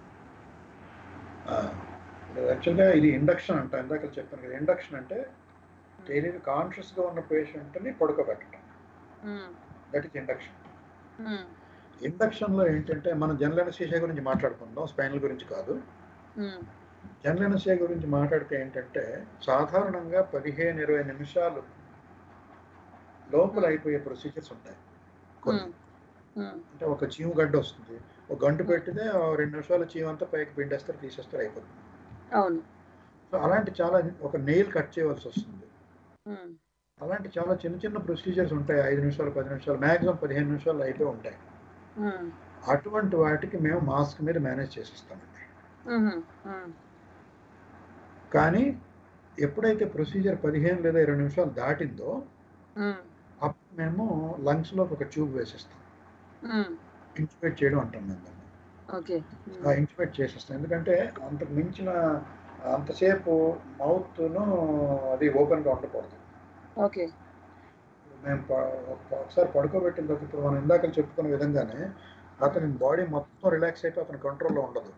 యాక్చువల్గా ఇది ఇండక్షన్ అంట, ఇందాక చెప్పాను కదా. ఇండక్షన్ అంటే తెలియదు కాన్షియస్గా ఉన్న పేషెంట్ని పడుకోబెట్టడం, దట్ ఈస్ ఇండక్షన్. ఇండక్షన్లో ఏంటంటే మనం జనరల్ అనస్థీషియా గురించి మాట్లాడుకుందాం, స్పైనల్ గురించి కాదు. జనరల్ అనస్థీషియా గురించి మాట్లాడితే ఏంటంటే సాధారణంగా పదిహేను ఇరవై నిమిషాలు లోపల అయిపోయే ప్రొసీజర్స్ ఉంటాయి. అంటే ఒక చీము గడ్డ వస్తుంది, ఒక గంట పెట్టితే రెండు నిమిషాలు చీము అంతా పైకి పిండేస్తారు, తీసేస్తారు, అయిపోతుంది. సో అలాంటి చాలా ఒక నెయిల్ కట్ చేయవలసి వస్తుంది. అలాంటి చాలా చిన్న చిన్న ప్రొసీజర్స్ ఉంటాయి, ఐదు నిమిషాలు పది నిమిషాలు మ్యాక్సిమం పదిహేను నిమిషాలు అయిపోయి ఉంటాయి. అటువంటి వాటికి మేము మాస్క్ మీద మేనేజ్ చేసిస్తామండి. కానీ ఎప్పుడైతే ప్రొసీజర్ పదిహేను లేదా ఇరవై నిమిషాలు దాటిందో అప్పుడు మేము లంగ్స్లో ఒక ట్యూబ్ వేసేస్తాం. ఇంక్యుబేట్ చేయడం అంటాం మేము దాన్ని. ఇంక్యుబేట్ చేసేస్తాం, ఎందుకంటే అంతకు మించిన అంతసేపు మౌత్ను అది ఓపెన్గా ఉండకూడదు. మేము ఒకసారి పడుకోబెట్టిన తర్వాత ఇప్పుడు మనం ఇందాక చెప్పుకున్న విధంగానే అతని బాడీ మొత్తం రిలాక్స్ అయిపోయి అతని కంట్రోల్లో ఉండదు.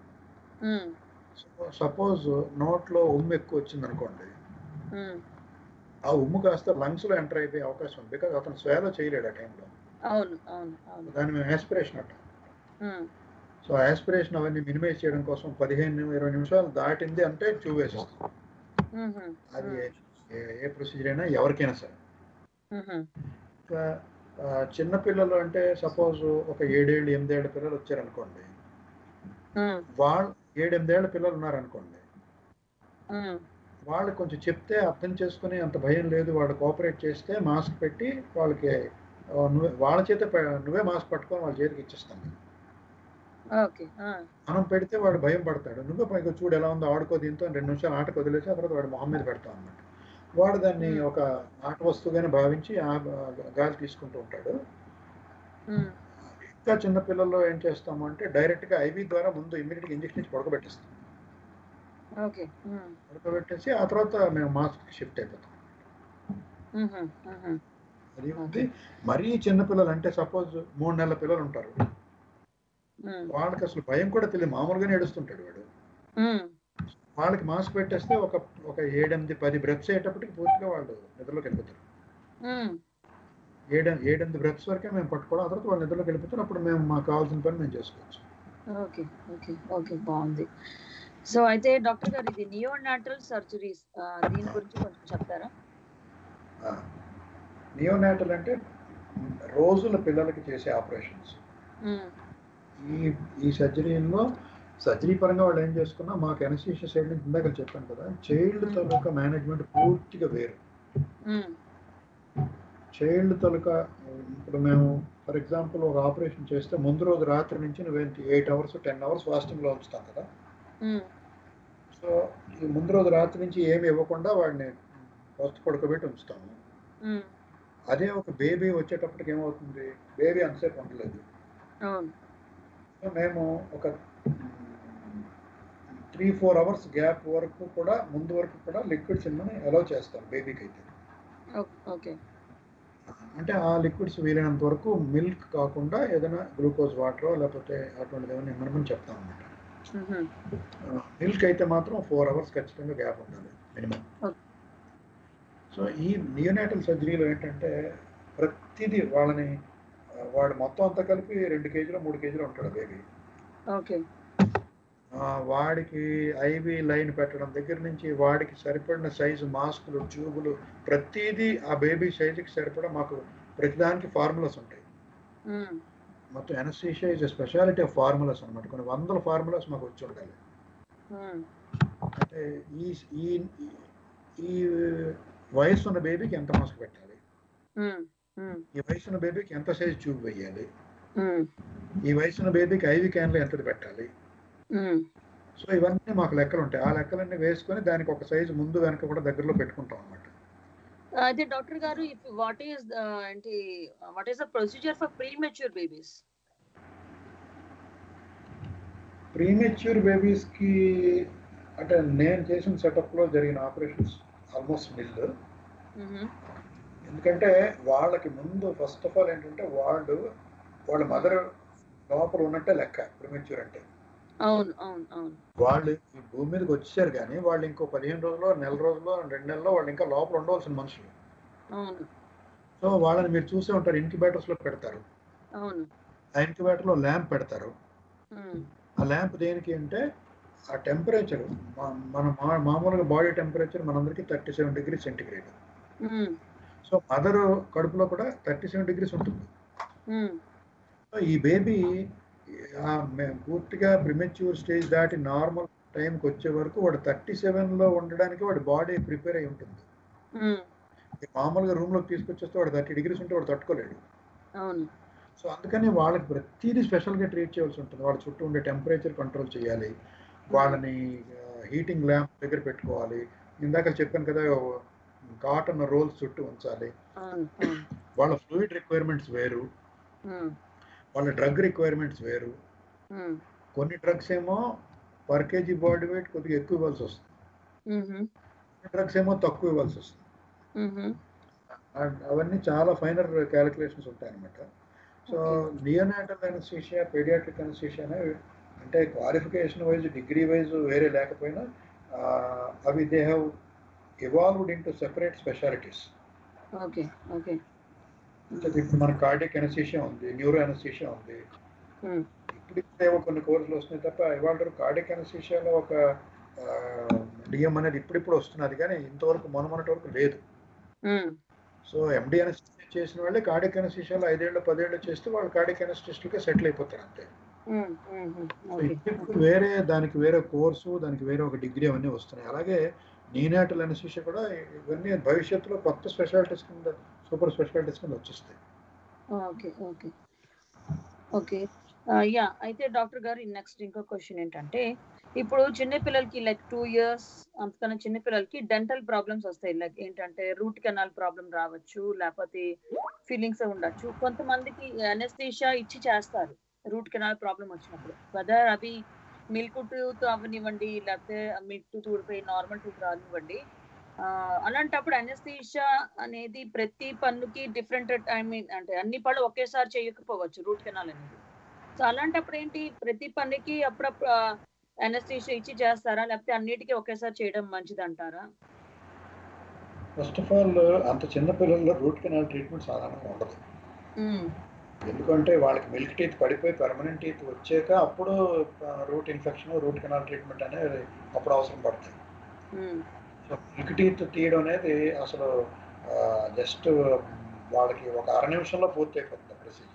సపోజ్ నోట్లో ఉమ్ము ఎక్కువ వచ్చింది అనుకోండి, ఆ ఉమ్ము కాస్త లంగ్స్ లో ఎంటర్ అయిపోయే అవకాశం ఉంది, బికాజ్ అతను స్వేలో చేయలేడు ఆ టైంలో. దాన్ని మేము ఆస్పిరేషన్ అంటాం. సో ఆస్పిరేషన్ అవన్నీ మినిమైజ్ చేయడం కోసం పదిహేను ఇరవై నిమిషాలు దాటింది అంటే ట్యూబ్ వేసేస్తాం. అది ఏ ప్రొసీజర్ అయినా ఎవరికైనా సరే. ఇంకా చిన్నపిల్లలు అంటే సపోజ్ ఒక ఏడేళ్ళు ఎనిమిదేళ్ళ పిల్లలు వచ్చారనుకోండి, వాళ్ళు ఏడెనిమిదేళ్ల పిల్లలు ఉన్నారనుకోండి, వాళ్ళు కొంచెం చెప్తే అర్థం చేసుకుని అంత భయం లేదు, వాళ్ళు కోఆపరేట్ చేస్తే మాస్క్ పెట్టి వాళ్ళకి నువ్వే వాళ్ళ చేత నువ్వే మాస్క్ పట్టుకొని వాళ్ళ చేతికి ఇచ్చేస్తాం. మనం పెడితే వాడు భయం పడతాడు, నువ్వే పైగా చూడు ఎలా ఉందో ఆడుకో దీంతో రెండు నిమిషాలు ఆటకు వదిలేసి ఆ తర్వాత వాడు మొహం మీద పెడతాం అన్నమాట. వాడు దాన్ని ఒక ఆట వస్తువుగానే భావించి ఆ గాలి తీసుకుంటూ ఉంటాడు. ఇంకా చిన్న పిల్లల్లో ఏం చేస్తాము అంటే డైరెక్ట్ గా ఐవీ ద్వారా ముందు ఇమ్మీడియట్ గా ఇంజెక్షన్ ఇచ్చి పడుకోబెట్టేస్తాం. పడుకోబెట్టేసి ఆ తర్వాత మేము మాస్క్ షిఫ్ట్ అయిపోతాం. అది ఉంది. మరీ చిన్న పిల్లలు అంటే సపోజ్ మూడు నెలల పిల్లలు ఉంటారు, వాళ్ళకి అసలు భయం కూడా తెలియదు, మామూలుగానే ఏడుస్తుంటాడు వాడు. వాళ్ళకి మాస్క్ పెట్టేస్తే ఒక ఒక ఏడెనిమిది పది బ్రెత్స్ అయ్యేటప్పటికి పూర్తిగా వాళ్ళు నిద్రలోకి వెళ్ళిపోతారు. ఏడు ఏడెనిమిది బ్రెత్స్ వరకే మేము పట్టుకోవడం, ఆ తర్వాత వాళ్ళు నిద్రలోకి వెళ్ళిపోతారు. అప్పుడు మేము మాకు కావాల్సిన పని మేము చేసుకోవచ్చు. ఓకే ఓకే ఓకే బాగుంది. సో అయితే డాక్టర్ గారు ఇది నియోనాటల్ సర్జరీస్ దీని గురించి కొంచెం చెప్తారా? నియోనాటల్ అంటే రోజుల పిల్లలకి చేసే ఆపరేషన్స్. ఈ ఈ సర్జరీలో సర్జరీ పరంగా వాళ్ళు ఏం చేసుకున్నా మాకు ఎనస్థీషియా సైడ్ నుంచి ఇందాక చెప్పాను కదా, చైల్డ్ తాలూకా మేనేజ్మెంట్ పూర్తిగా వేరు. చైల్డ్ తాలూకా ఇప్పుడు మేము ఫర్ ఎగ్జాంపుల్ ఒక ఆపరేషన్ చేస్తే ముందు రోజు రాత్రి నుంచి నువ్వేంటి eight hours ten hours fasting లో ఉంచుతాం కదా. సో ఈ ముందు రోజు రాత్రి నుంచి ఏమి ఇవ్వకుండా వాడిని ఫస్ట్ పడుకోబెట్టి ఉంచుతాము. అదే ఒక బేబీ వచ్చేటప్పటికి ఏమవుతుంది, బేబీ అంతసేపు ఉండలేదు. సో మేము ఒక త్రీ ఫోర్ అవర్స్ గ్యాప్ వరకు కూడా ముందు వరకు కూడా లిక్విడ్స్ ఇమ్మని అలౌ చేస్తాం బేబీకి అయితే. అంటే ఆ లిక్విడ్స్ వీలైనంత వరకు మిల్క్ కాకుండా ఏదైనా గ్లూకోజ్ వాటర్ లేకపోతే అటువంటిది ఏమైనా ఇమ్మని చెప్తాం అన్నమాట. మిల్క్ అయితే మాత్రం ఫోర్ అవర్స్ ఖచ్చితంగా గ్యాప్ ఉండాలి మినిమం. సో ఈ నియోనాటల్ సర్జరీలో ఏంటంటే ప్రతిదీ వాళ్ళని వాడు మొత్తం అంతా కలిపి రెండు కేజీలు మూడు కేజీలు ఉంటాడు బేబీ. వాడికి ఐవి లైన్ పెట్టడం దగ్గర నుంచి వాడికి సరిపడిన సైజు మాస్కులు ట్యూబులు ప్రతిదీ ఆ బేబీ సైజుకి సరిపడా మాకు ప్రతిదానికి ఫార్ములాస్ ఉంటాయి. మొత్తం anaesthesia is speciality of formulas అనమాట. కొన్ని వందల ఫార్ములాస్ మాకు వచ్చి ఉండాలి. అంటే ఈ ఈ ఈ వయసు ఉన్న బేబీకి ఎంత మాస్క్ పెట్టాలి, ఈ వయసు ఉన్న బేబీకి ఎంత సైజ్ ట్యూబ్ వేయాలి, ఈ వయసు ఉన్న బేబీకి ఐవి క్యాన్లో ఎంతది పెట్టాలి. సో ఇవన్నీ మాకు లెక్కలు ఉంటాయి. ఆ లెక్కలన్నీ వేసుకొని దానికి ఒక సైజు ముందు వెనక కూడా దగ్గరలో పెట్టుకుంటాం అన్నమాట. అయితే డాక్టర్ గారు వాట్ ఈస్ అంటే what is the procedure for premature babies? Premature babies కి అంటే నేను చేసిన సెటప్ లో జరిగిన ఆపరేషన్స్ ఆల్మోస్ట్ నిల్. ఎందుకంటే వాళ్ళకి ముందు ఫస్ట్ ఆఫ్ ఆల్ ఏంటంటే వాళ్ళు వాళ్ళ మదర్ లోపల ఉన్నట్టే లెక్క ప్రీమెచ్యూర్ అంటే. అవును అవును అవును వాళ్ళు ఈ భూమి మీదకి వచ్చారు కానీ వాళ్ళు ఇంకో పదిహేను రోజుల్లో నెల రోజుల్లో రెండు నెలల్లో వాళ్ళు ఇంకా లోపల ఉండవలసిన మనుషులు. సో వాళ్ళని మీరు చూసే ఉంటారు, ఇంక్యుబేటర్స్ లో పెడతారు. ఆ ఇంక్యుబేటర్ లో ల్యాంప్ పెడతారు. ఆ ల్యాంప్ దేనికి అంటే ఆ టెంపరేచర్ మన మామూలుగా బాడీ టెంపరేచర్ మనందరికి thirty seven degree centigrade. So mother కడుపులో కూడా థర్టీ సెవెన్ డిగ్రీస్ ఉంటుంది. సో ఈ బేబీ పూర్తిగా ప్రిమెచ్యూర్ స్టేజ్ దాటి నార్మల్ టైంకి వచ్చే వరకు వాడు థర్టీ సెవెన్ లో ఉండడానికి వాడి బాడీ ప్రిపేర్ అయి ఉంటుంది. మామూలుగా రూమ్ లోకి తీసుకొచ్చేస్తే వాడు థర్టీ డిగ్రీస్ ఉంటే వాడు తట్టుకోలేడు. సో అందుకని వాళ్ళకి ప్రతిదీ స్పెషల్ గా ట్రీట్ చేయాల్సి ఉంటుంది. వాళ్ళ చుట్టూ ఉండే టెంపరేచర్ కంట్రోల్ చేయాలి, వాళ్ళని హీటింగ్ ల్యాంప్ దగ్గర పెట్టుకోవాలి. ఇందాక చెప్పాను కదా కాటన్ రోల్స్ చుట్టూ ఉంచాలి. వాళ్ళ ఫ్లూయిడ్ రిక్వైర్మెంట్స్ వేరు, వాళ్ళ డ్రగ్ రిక్వైర్మెంట్స్ వేరు. కొన్ని డ్రగ్స్ ఏమో పర్ కేజీ బాడీ వెయిట్ కొద్దిగా ఎక్కువ ఇవ్వాల్సి వస్తుంది, కొన్ని డ్రగ్స్ ఏమో తక్కువ ఇవ్వాల్సి వస్తుంది. అవన్నీ చాలా ఫైనర్ క్యాలిక్యులేషన్స్ ఉంటాయన్నమాట. So neonatal anaesthesia, pediatric anaesthesia అనేవి అంటే క్వాలిఫికేషన్ వైజ్ డిగ్రీ వైజ్ వేరే లేకపోయినా అవి they have evolved into separate specialties. Okay, okay. ఇప్పుడు మన కార్డియక్ అనస్థీషియా ఉంది, న్యూరో అనస్థీషియా ఉంది. ఇప్పుడు ఇప్పుడేమో కొన్ని కోర్సులు వస్తున్నాయి తప్ప ఇవాళ కార్డియక్ అనస్థీషియాలో ఒక డిఎం అనేది ఇప్పుడిప్పుడు వస్తున్నది కానీ ఇంతవరకు మొన్న మొన్నటి వరకు లేదు. సో ఎండి అనస్థీషియా చేసిన వాళ్ళే కార్డియక్ అనస్థీషియాలో ఐదేళ్ళు పదేళ్ళు చేస్తే వాళ్ళు కార్డియక్ అనస్థిస్ట్గా సెటిల్ అయిపోతారు అంతే. ఇప్పుడు వేరే దానికి వేరే కోర్సు, దానికి వేరే ఒక డిగ్రీ అవన్నీ వస్తున్నాయి. అలాగే నీనాటల్ అనస్థీషియా కూడా ఇవన్నీ భవిష్యత్తులో కొత్త స్పెషాలిటీస్ కింద, సూపర్ స్పెషాలిటీస్ కింద వచ్చేస్తాయి. ఓకే ఓకే ఓకే యా అయితే డాక్టర్ గారు నెక్స్ట్ ఇంకో క్వశ్చన్ ఏంటంటే, ఇప్పుడు చిన్న పిల్లలకి లైక్ టూ ఇయర్స్ అంతకన్నా చిన్న పిల్లలకి డెంటల్ ప్రాబ్లమ్స్ వస్తాయి. లైక్ ఏంటంటే రూట్ కెనాల్ ప్రాబ్లం రావచ్చు, లేకపోతే ఫీలింగ్స్ ఉండొచ్చు. కొంతమందికి అనస్థీషియా ఇచ్చి చేస్తారు రూట్ కెనాల్ ప్రాబ్లం వచ్చినప్పుడు. వెదర్ అవి మిల్క్ టూత్ అవనివ్వండి, లేకపోతే మిల్క్ టూత్ ఊడిపోయి నార్మల్ టూత్ రానివ్వండి. అలాంటప్పుడు అనస్థీషియా అనేది ప్రతి పన్నుకి డిఫరెంట్ ఐ మీన్ అంటే అన్ని పళ్ళు ఒకేసారి చేయకపోవచ్చు రూట్ కెనాల్ అనేది. సో అలాంటప్పుడు ఏంటి, ప్రతి పన్నుకి అప్పుడప్పుడు అనస్థీషియా ఇచ్చి చేస్తారా, లేకపోతే అన్నిటికీ ఒకేసారి చేయడం మంచిది అంటారా? ఫస్ట్ ఆఫ్ ఆల్ అంత చిన్న పిల్లల్లో రూట్ కెనాల్ ట్రీట్మెంట్ సాధారణంగా ఉండదు. ఎందుకంటే వాళ్ళకి మిల్క్ టీత్ పడిపోయి పర్మనెంట్ టీత్ వచ్చాక అప్పుడు root infection, root canal treatment అనేది అప్పుడు అవసరం పడుతుంది. సో మిల్క్ టీత్ తీయడం అనేది అసలు జస్ట్ వాళ్ళకి ఒక అర నిమిషంలో పూర్తి అయిపోతుంది ప్రొసీజర్.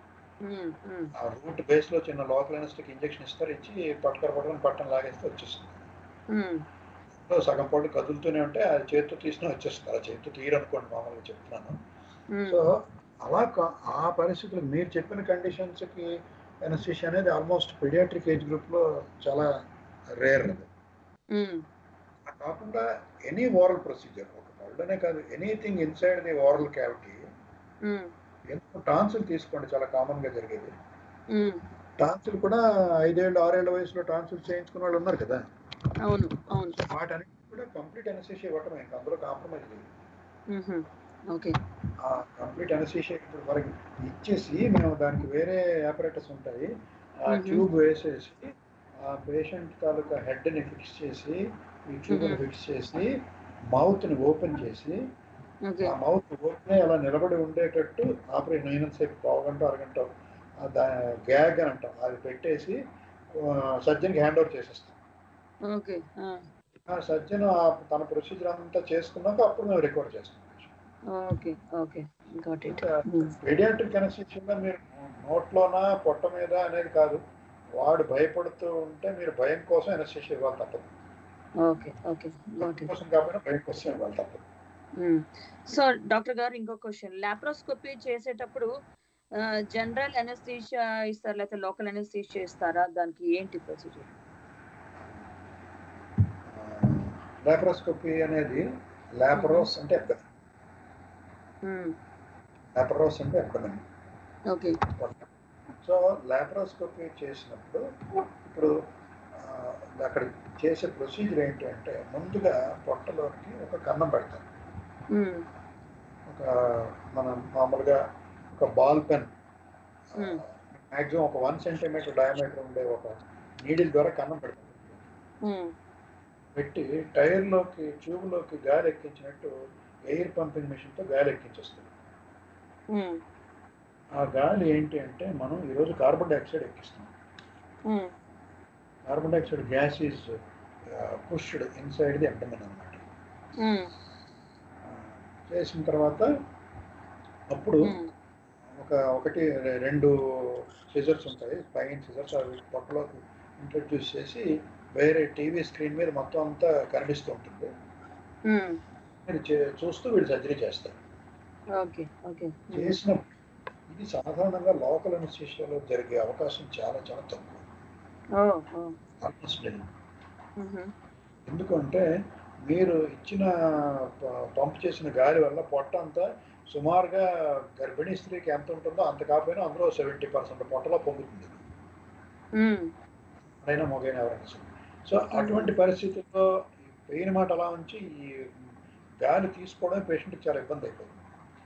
ఆ రూట్ బేస్ లో చిన్న లోకల్ అనెస్థెటిక్ ఇంజెక్షన్ ఇస్తారు, ఇచ్చి పట్టుకర పట్టుకొని పట్టణం లాగేస్తే వచ్చేస్తుంది. సగం పళ్ళు కదులుతూనే ఉంటే అది చేతితో తీసినా వచ్చేస్తుంది. అలా చేతితో తీయరు అనుకోండి, మామూలుగా చెప్తున్నాను. సో అలా ఆ పరిస్థితులు మీరు చెప్పిన కండిషన్స్ కి అనస్థీషియా అనేది ఆల్మోస్ట్ పీడియాట్రిక్ ఏజ్ గ్రూప్ లో చాలా రేర్. అది కాకుండా ఎనీ ఓరల్ ప్రొసీజర్, ఒక పళ్ళనే కాదు, anything inside the oral cavity, ఎందుకు టాన్సిల్ తీసుకోండి, చాలా కామన్ గా జరిగేది. టాన్సిల్ కూడా ఐదేళ్ళు ఆరేళ్ల వయసులో టాన్సిల్ చేయించుకున్న వాళ్ళు ఉన్నారు కదా. అవును అవును. వాటన్నిటి కూడా కంప్లీట్ అనస్థీషియా ఇవ్వటం, ఇంకా అందులో కాంప్రమైజ్ లేదు. ఓకే. ఆ కంప్లీట్ అనస్థీషియా ఇప్పుడు వరకు ఇచ్చేసి మేము దానికి వేరే ఆపరేటర్స్ ఉంటాయి, ఆ ట్యూబ్ వేసేసి ఆ పేషెంట్ తాలూకా హెడ్ ని ఫిక్స్ చేసి ఈ ట్యూబ్ ని ఫిక్స్ చేసి మౌత్ ని ఓపెన్ చేసి ఆ మౌత్ ఓపెన్ అలా నిలబడి ఉండేటట్టు ఆపరేషన్ అయినంతసేపు పావు గంట అరగంట గ్యాగ్ అని అంటాం, అది పెట్టేసి సర్జన్కి హ్యాండ్ ఓవర్ చేసేస్తాం. ఆ సర్జన్ తన ప్రొసీజర్ అంతా చేసుకున్నాక అప్పుడు మేము రికార్డ్ చేస్తాం. పీడియాట్రిక్ అనస్థీషియా మీరు నోట్లోనా పొట్ట మీద అనేది కాదు, వాడు భయపడుతూ ఉంటే మీరు భయం కోసం అనస్థీషియా ఇవ్వాలి తప్పదు. కోసం కాకపోయినా భయం కోసం ఇవ్వాలి తప్పదు. సో డాక్టర్ గారు ఇంకో క్వశ్చన్, లాప్రోస్కోపీ చేసేటప్పుడు జనరల్ అనస్థీషియా ఇస్తారా లేకపోతే లోకల్ అనస్థీషియా ఇస్తారా, దానికి ఏంటి ప్రొసీజర్? లాప్రోస్కోపీ అనేది లాప్రోస్ అంటే అబ్డమన్, లాప్రోస్ అంటే అబ్డమన్. ఓకే. సో లాప్రోస్కోపీ చేసినప్పుడు ఇప్పుడు అక్కడ చేసే ప్రొసీజర్ ఏంటి అంటే, ముందుగా పొట్టలోకి ఒక కన్నం పెడతారు. ఒక మన మామూలుగా ఒక బాల్ పెన్ మ్యాక్సిమం ఒక వన్ సెంటీమీటర్ డయామీటర్ ఉండే ఒక నీడిల్ ద్వారా కన్నం పెడతారు. పెట్టి టైర్లోకి ట్యూబ్లోకి గాలి ఎక్కించినట్టు ఎయిర్ పంపింగ్ మిషన్తో గాలి ఎక్కించేస్తారు. ఆ గాలి ఏంటి అంటే, మనం ఈరోజు కార్బన్ డైఆక్సైడ్ ఎక్కిస్తాం. Carbon dioxide gas is pushed inside the abdomen అన్నమాట. చేసిన తర్వాత అప్పుడు ఒక ఒకటి రెండు సిజర్స్ ఉంటాయి, పైన సిజర్స్, అవి పొట్టలోకి ఇంట్రడ్యూస్ చేసి వేరే టీవీ స్క్రీన్ మీద మొత్తం అంతా కనిపిస్తూ ఉంటుంది. చూస్తూ వీళ్ళు సర్జరీ చేస్తారు. చేసిన ఇది సాధారణంగా లోకల్ అనస్థీషియాలో జరిగే అవకాశం చాలా చాలా తక్కువ, ఆల్మోస్ట్ లేదు. ఎందుకంటే మీరు ఇచ్చిన పంప్ చేసిన గాలి వల్ల పొట్ట అంతా సుమారుగా గర్భిణీ స్త్రీకి ఎంత ఉంటుందో అంత కాకపోయినా అందులో సెవెంటీ పర్సెంట్ పొట్టలో పొంగుతుంది, అయినా మొగైన ఎవరైనా సరే. సో అటువంటి పరిస్థితుల్లో పెయిన్ మాట అలా ఉంచి ఈ గాలి తీసుకోవడం పేషెంట్కి చాలా ఇబ్బంది అయిపోతుంది.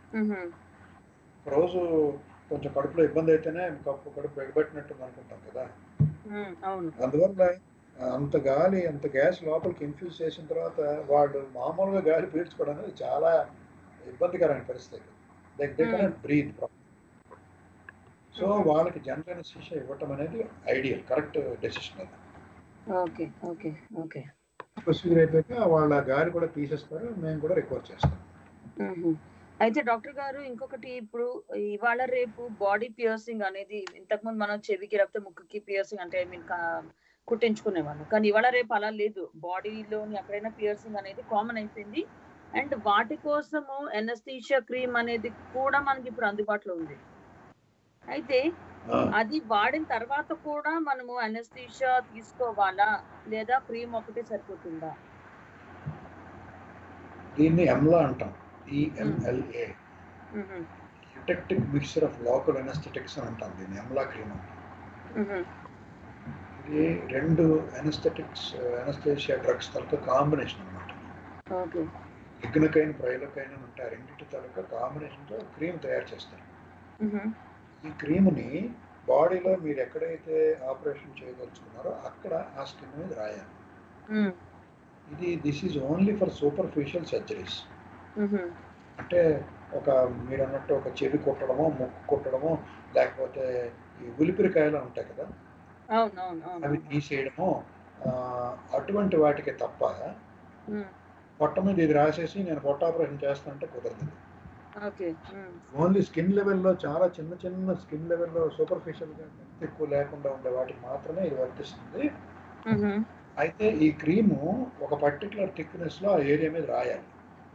రోజు కొంచెం కడుపులో ఇబ్బంది అయితేనే కప్పు కడుపు ఎగబెట్టినట్టు అనుకుంటాం కదా. అందువల్ల అంత గాలి అంత గ్యాస్ లోపలికి ఇన్ఫ్యూజ్ చేసిన తర్వాత వాళ్ళు మామూలుగా గాలి పీల్చుకోవడం అనేది చాలా ఇబ్బందికరమైన పరిస్థితి. They they cannot breathe properly. So వాళ్ళకి జనరల్ అనస్థీషియా ఇవ్వటం అనేది ఐడియల్, కరెక్ట్ డెసిషన్ అది. Okay okay okay. ప్రొసీజర్ అయిపోయాక వాళ్ళ గాలి కూడా తీసేస్తారు, మేము కూడా రికవర్ చేస్తాం. అయితే డాక్టర్ గారు ఇంకొకటి, ఇప్పుడు ఇవాళ రేపు బాడీ పియర్సింగ్ అనేది, ఇంతకుముందు మనం చెవికి లేకపోతే ముక్కుకి పియర్సింగ్ అంటే ఐ మీన్ కుట్టించుకునేవాళ్ళం, కానీ ఇవాళ రేపు అలా లేదు. బాడీలోని ఎక్కడైనా పియర్సింగ్ అనేది కామన్ అయిపోయింది. అండ్ వాటి కోసము ఎనస్థీషియా క్రీమ్ అనేది కూడా మనకి ఇప్పుడు అందుబాటులో ఉంది. అయితే అది వాడిన తర్వాత కూడా మనము ఎనస్థీషియా తీసుకోవాలా లేదా క్రీమ్ ఒకటే సరిపోతుందా? దీన్ని ఎమ్లా అంటాం, EMLA, eutectic mixture of local anaesthetics అని అంటాం దీన్ని, ఎమ్లా క్రీమ్ అంటాం. ఇది రెండు ఎనస్థెటిక్స్ ఎనస్థేషియా డ్రగ్స్ తాలూకా కాంబినేషన్ అనమాట. లిగ్నకైన్ ప్రైలకైన్ అని ఉంటాయి, రెండింటి తాలూకా కాంబినేషన్తో క్రీమ్ తయారు చేస్తారు. ఈ క్రీమ్ని బాడీలో మీరు ఎక్కడైతే ఆపరేషన్ చేయదలుచుకున్నారో అక్కడ ఆ స్కిన్ మీద రాయాలి. ఇది this is only for superficial surgeries. అంటే ఒక మీరు అన్నట్టు ఒక చెవి కుట్టడమో ముక్కు కుట్టడమో లేకపోతే ఈ ఉలిపిరికాయలు ఉంటాయి కదా అవి తీసేయడమో అటువంటి వాటికి తప్ప పొట్ట మీద ఇది రాసేసి నేను పొట్ట ఆపరేషన్ చేస్తానంటే కుదరదు. ఓన్లీ స్కిన్ లెవెల్లో చాలా చిన్న చిన్న స్కిన్ లెవెల్లో సూపర్ఫిషియల్ గా ఎక్కువ లేకుండా ఉండే వాటికి మాత్రమే ఇది వర్తిస్తుంది. అయితే ఈ క్రీము ఒక పర్టికులర్ థిక్నెస్ లో ఆ ఏరియా మీద రాయాలి.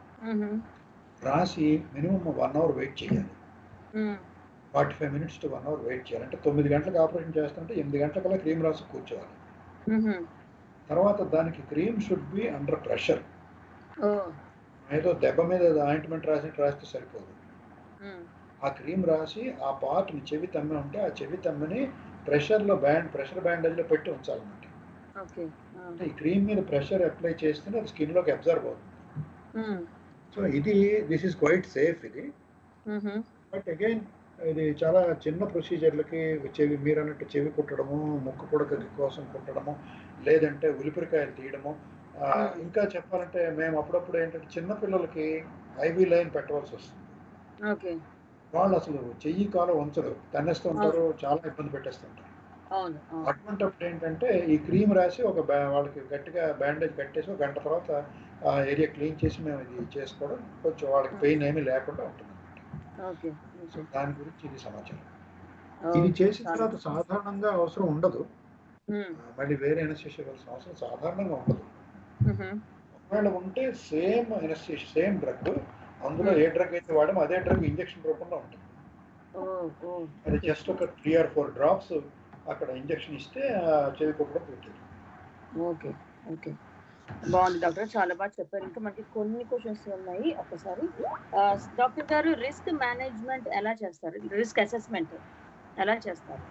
రాసి మినిమం వన్ అవర్ వెయిట్ చేయాలి. Forty five minutes to one hour wait చేయాలి. అంటే తొమ్మిది గంటలకు ఆపరేషన్ చేస్తుంటే ఎనిమిది గంటలకల్లా క్రీమ్ రాసి కూర్చోవాలి. తర్వాత దానికి cream should be under pressure. ఏదో దెబ్బ మీద ఆయింట్మెంట్ రాసి రాస్తే సరిపోదు. ఆ క్రీమ్ రాసి ఆ పార్ట్ని చెవి తమ్మె ఉంటే ఆ చెవి తమ్మెని ప్రెషర్లో బ్యాండ్ ప్రెషర్ బ్యాండేజ్లో పెట్టి ఉంచాలన్నమాట. అంటే ఈ క్రీమ్ మీద ప్రెషర్ అప్లై చేస్తేనే అది స్కిన్ లోకి అబ్జర్వ్ అవుతుంది. సో ఇది దిస్ ఈస్ క్వైట్ సేఫ్ ఇది. బట్ అగైన్ ఇది చాలా చిన్న ప్రొసీజర్లకి చెవి మీరు అన్నట్టు చెవి కుట్టడము, ముక్కు పుడక కోసం కుట్టడము, లేదంటే ఉలిపిరికాయలు తీయడము. ఇంకా చెప్పాలంటే మేము అప్పుడప్పుడు ఏంటంటే చిన్న పిల్లలకి ఐవీ లైన్ పెట్టవలసి వస్తుంది. వాళ్ళు అసలు చెయ్యి కాలు వంచరు, తన్నేస్తూ ఉంటారు, చాలా ఇబ్బంది పెట్టేస్తుంటారు. అటువంటిప్పుడు ఏంటంటే ఈ క్రీమ్ రాసి ఒక వాళ్ళకి గట్టిగా బ్యాండేజ్ కట్టేసి ఒక గంట తర్వాత ఆ ఏరియా క్లీన్ చేసి మేము ఇది చేసుకోవడం కొంచెం వాళ్ళకి పెయిన్ ఏమీ లేకుండా ఉంటుంది. సో దాని గురించి ఇది సమాచారం. ఇది చేసిన తర్వాత సాధారణంగా అవసరం ఉండదు, మళ్ళీ వేరే ఎనస్థీషియా ఇవ్వాల్సిన అవసరం సాధారణంగా ఉండదు. ఒకవేళ ఉంటే సేమ్ ఎనస్థీషియా సేమ్ డ్రగ్, అందులో ఏ డ్రగ్ అయితే వాడమో అదే డ్రగ్ ఇంజెక్షన్ రూపంలో ఉంటుంది. అది జస్ట్ ఒక త్రీ ఆర్ ఫోర్ డ్రాప్స్ అక్కడ ఇంజెక్షన్ ఇస్తే చెవి కుట్టడం పూర్తి. ఓకే ఓకే బాగుంది డాక్టర్, చాలా బాగా చెప్పారు. ఇంకా మనకి కొన్ని క్వశ్చన్స్ ఉన్నాయి. ఒకసారి డాక్టర్ గారు రిస్క్ మేనేజ్మెంట్ ఎలా చేస్తారు, రిస్క్ అసెస్మెంట్ ఎలా చేస్తారు?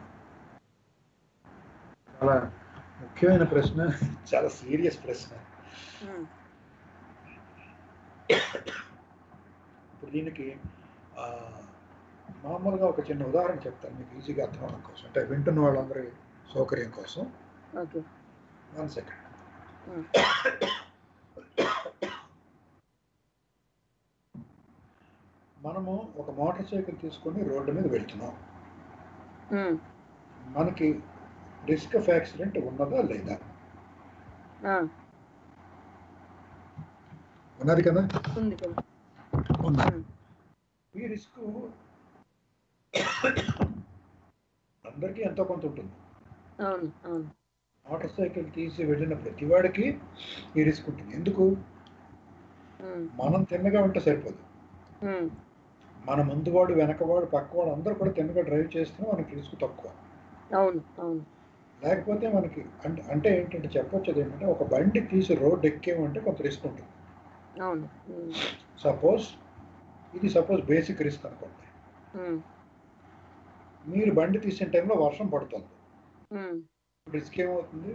చాలా ముఖ్యమైన ప్రశ్న, చాలా సీరియస్ ప్రశ్న. ఇప్పుడు దీనికి మామూలుగా ఒక చిన్న ఉదాహరణ చెప్తాను మీకు ఈజీగా అర్థం అవడం కోసం, అంటే వింటున్న వాళ్ళందరి సౌకర్యం కోసం. One second. మనము ఒక మోటార్ సైకిల్ తీసుకొని రోడ్డు మీద వెళ్తున్నాం. మనకి రిస్క్ ఆఫ్ యాక్సిడెంట్ ఉన్నదా లేదా? ఉన్నది కదా. ఈ రిస్క్ అందరికీ ఎంతో కొంత ఉంటుంది. మోటార్ సైకిల్ తీసి వెళ్ళిన ప్రతి వాడికి ఈ రిస్క్ ఉంటుంది. ఎందుకు? మనం తిన్నగా ఉంటే సరిపోదు, మన ముందువాడు వెనకవాడు పక్కవాడు అందరూ కూడా తిన్నగా డ్రైవ్ చేస్తే మనకి రిస్క్ తక్కువ. లేకపోతే మనకి అంటే అంటే ఏంటంటే చెప్పొచ్చేది ఏంటంటే ఒక బండి తీసి రోడ్డు ఎక్కేమంటే కొంత రిస్క్ ఉంటుంది. సపోజ్ ఇది సపోజ్ బేసిక్ రిస్క్ అనుకోండి. మీరు బండి తీసిన టైంలో వర్షం పడుతుంది, రిస్క్ ఏమవుతుంది?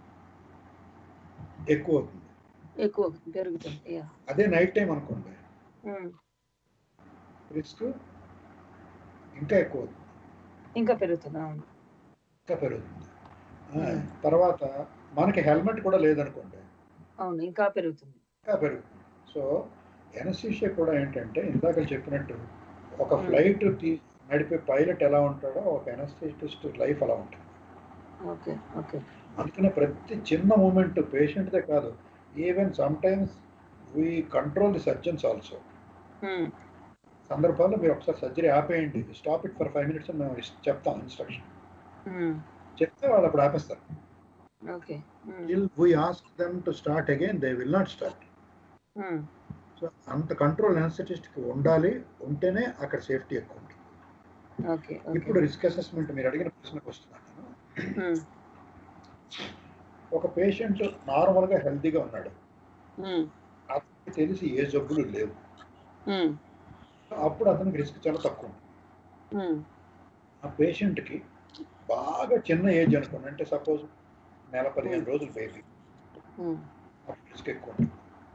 ఎక్కువ అవుతుంది, ఎక్కువ పెరుగుతుంది. అదే నైట్ టైం అనుకోండి రిస్క్ ఇంకా ఎక్కువ అవుతుంది, ఇంకా పెరుగుతుంది. ఇంకా పెరుగుతుంది. తర్వాత మనకి హెల్మెట్ కూడా లేదనుకోండి, అవును ఇంకా పెరుగుతుంది, ఇంకా పెరుగుతుంది. సో ఎనస్థీషియా కూడా ఏంటంటే ఇందాక చెప్పినట్టు ఒక ఫ్లైట్ నడిపే పైలట్ ఎలా ఉంటాడో ఒక ఎనస్థీషిస్ట్ లైఫ్ అలా ఉంటుంది. అందుకనే ప్రతి చిన్న మూమెంట్ పేషెంట్దే కాదు, even sometimes we control the surgeons also. సందర్భాల్లో మీరు ఒకసారి సర్జరీ ఆపేయండి, stop it for five minutes మేము చెప్తాం ఇన్స్ట్రక్షన్. చెప్తే వాళ్ళు అప్పుడు ఆపేస్తారు. We ask them to start again, they will not start. So అంత కంట్రోల్ అనస్థెటిస్ట్ ఉండాలి, ఉంటేనే అక్కడ సేఫ్టీ ఎక్కువ ఉంటుంది. ఇప్పుడు రిస్క్ అసెస్మెంట్ మీరు అడిగిన ప్రశ్నకు వస్తున్నాను. ఒక పేషెంట్ నార్మల్గా హెల్తీగా ఉన్నాడు, అతనికి తెలిసి ఏ జబ్బులు లేవు, అప్పుడు అతనికి రిస్క్ చాలా తక్కువ ఉంటుంది. ఆ పేషెంట్కి బాగా చిన్న ఏజ్ అనుకోండి, అంటే సపోజ్ నెల పదిహేను రోజులు బేబీ, అప్పుడు రిస్క్ ఎక్కువ ఉంటుంది.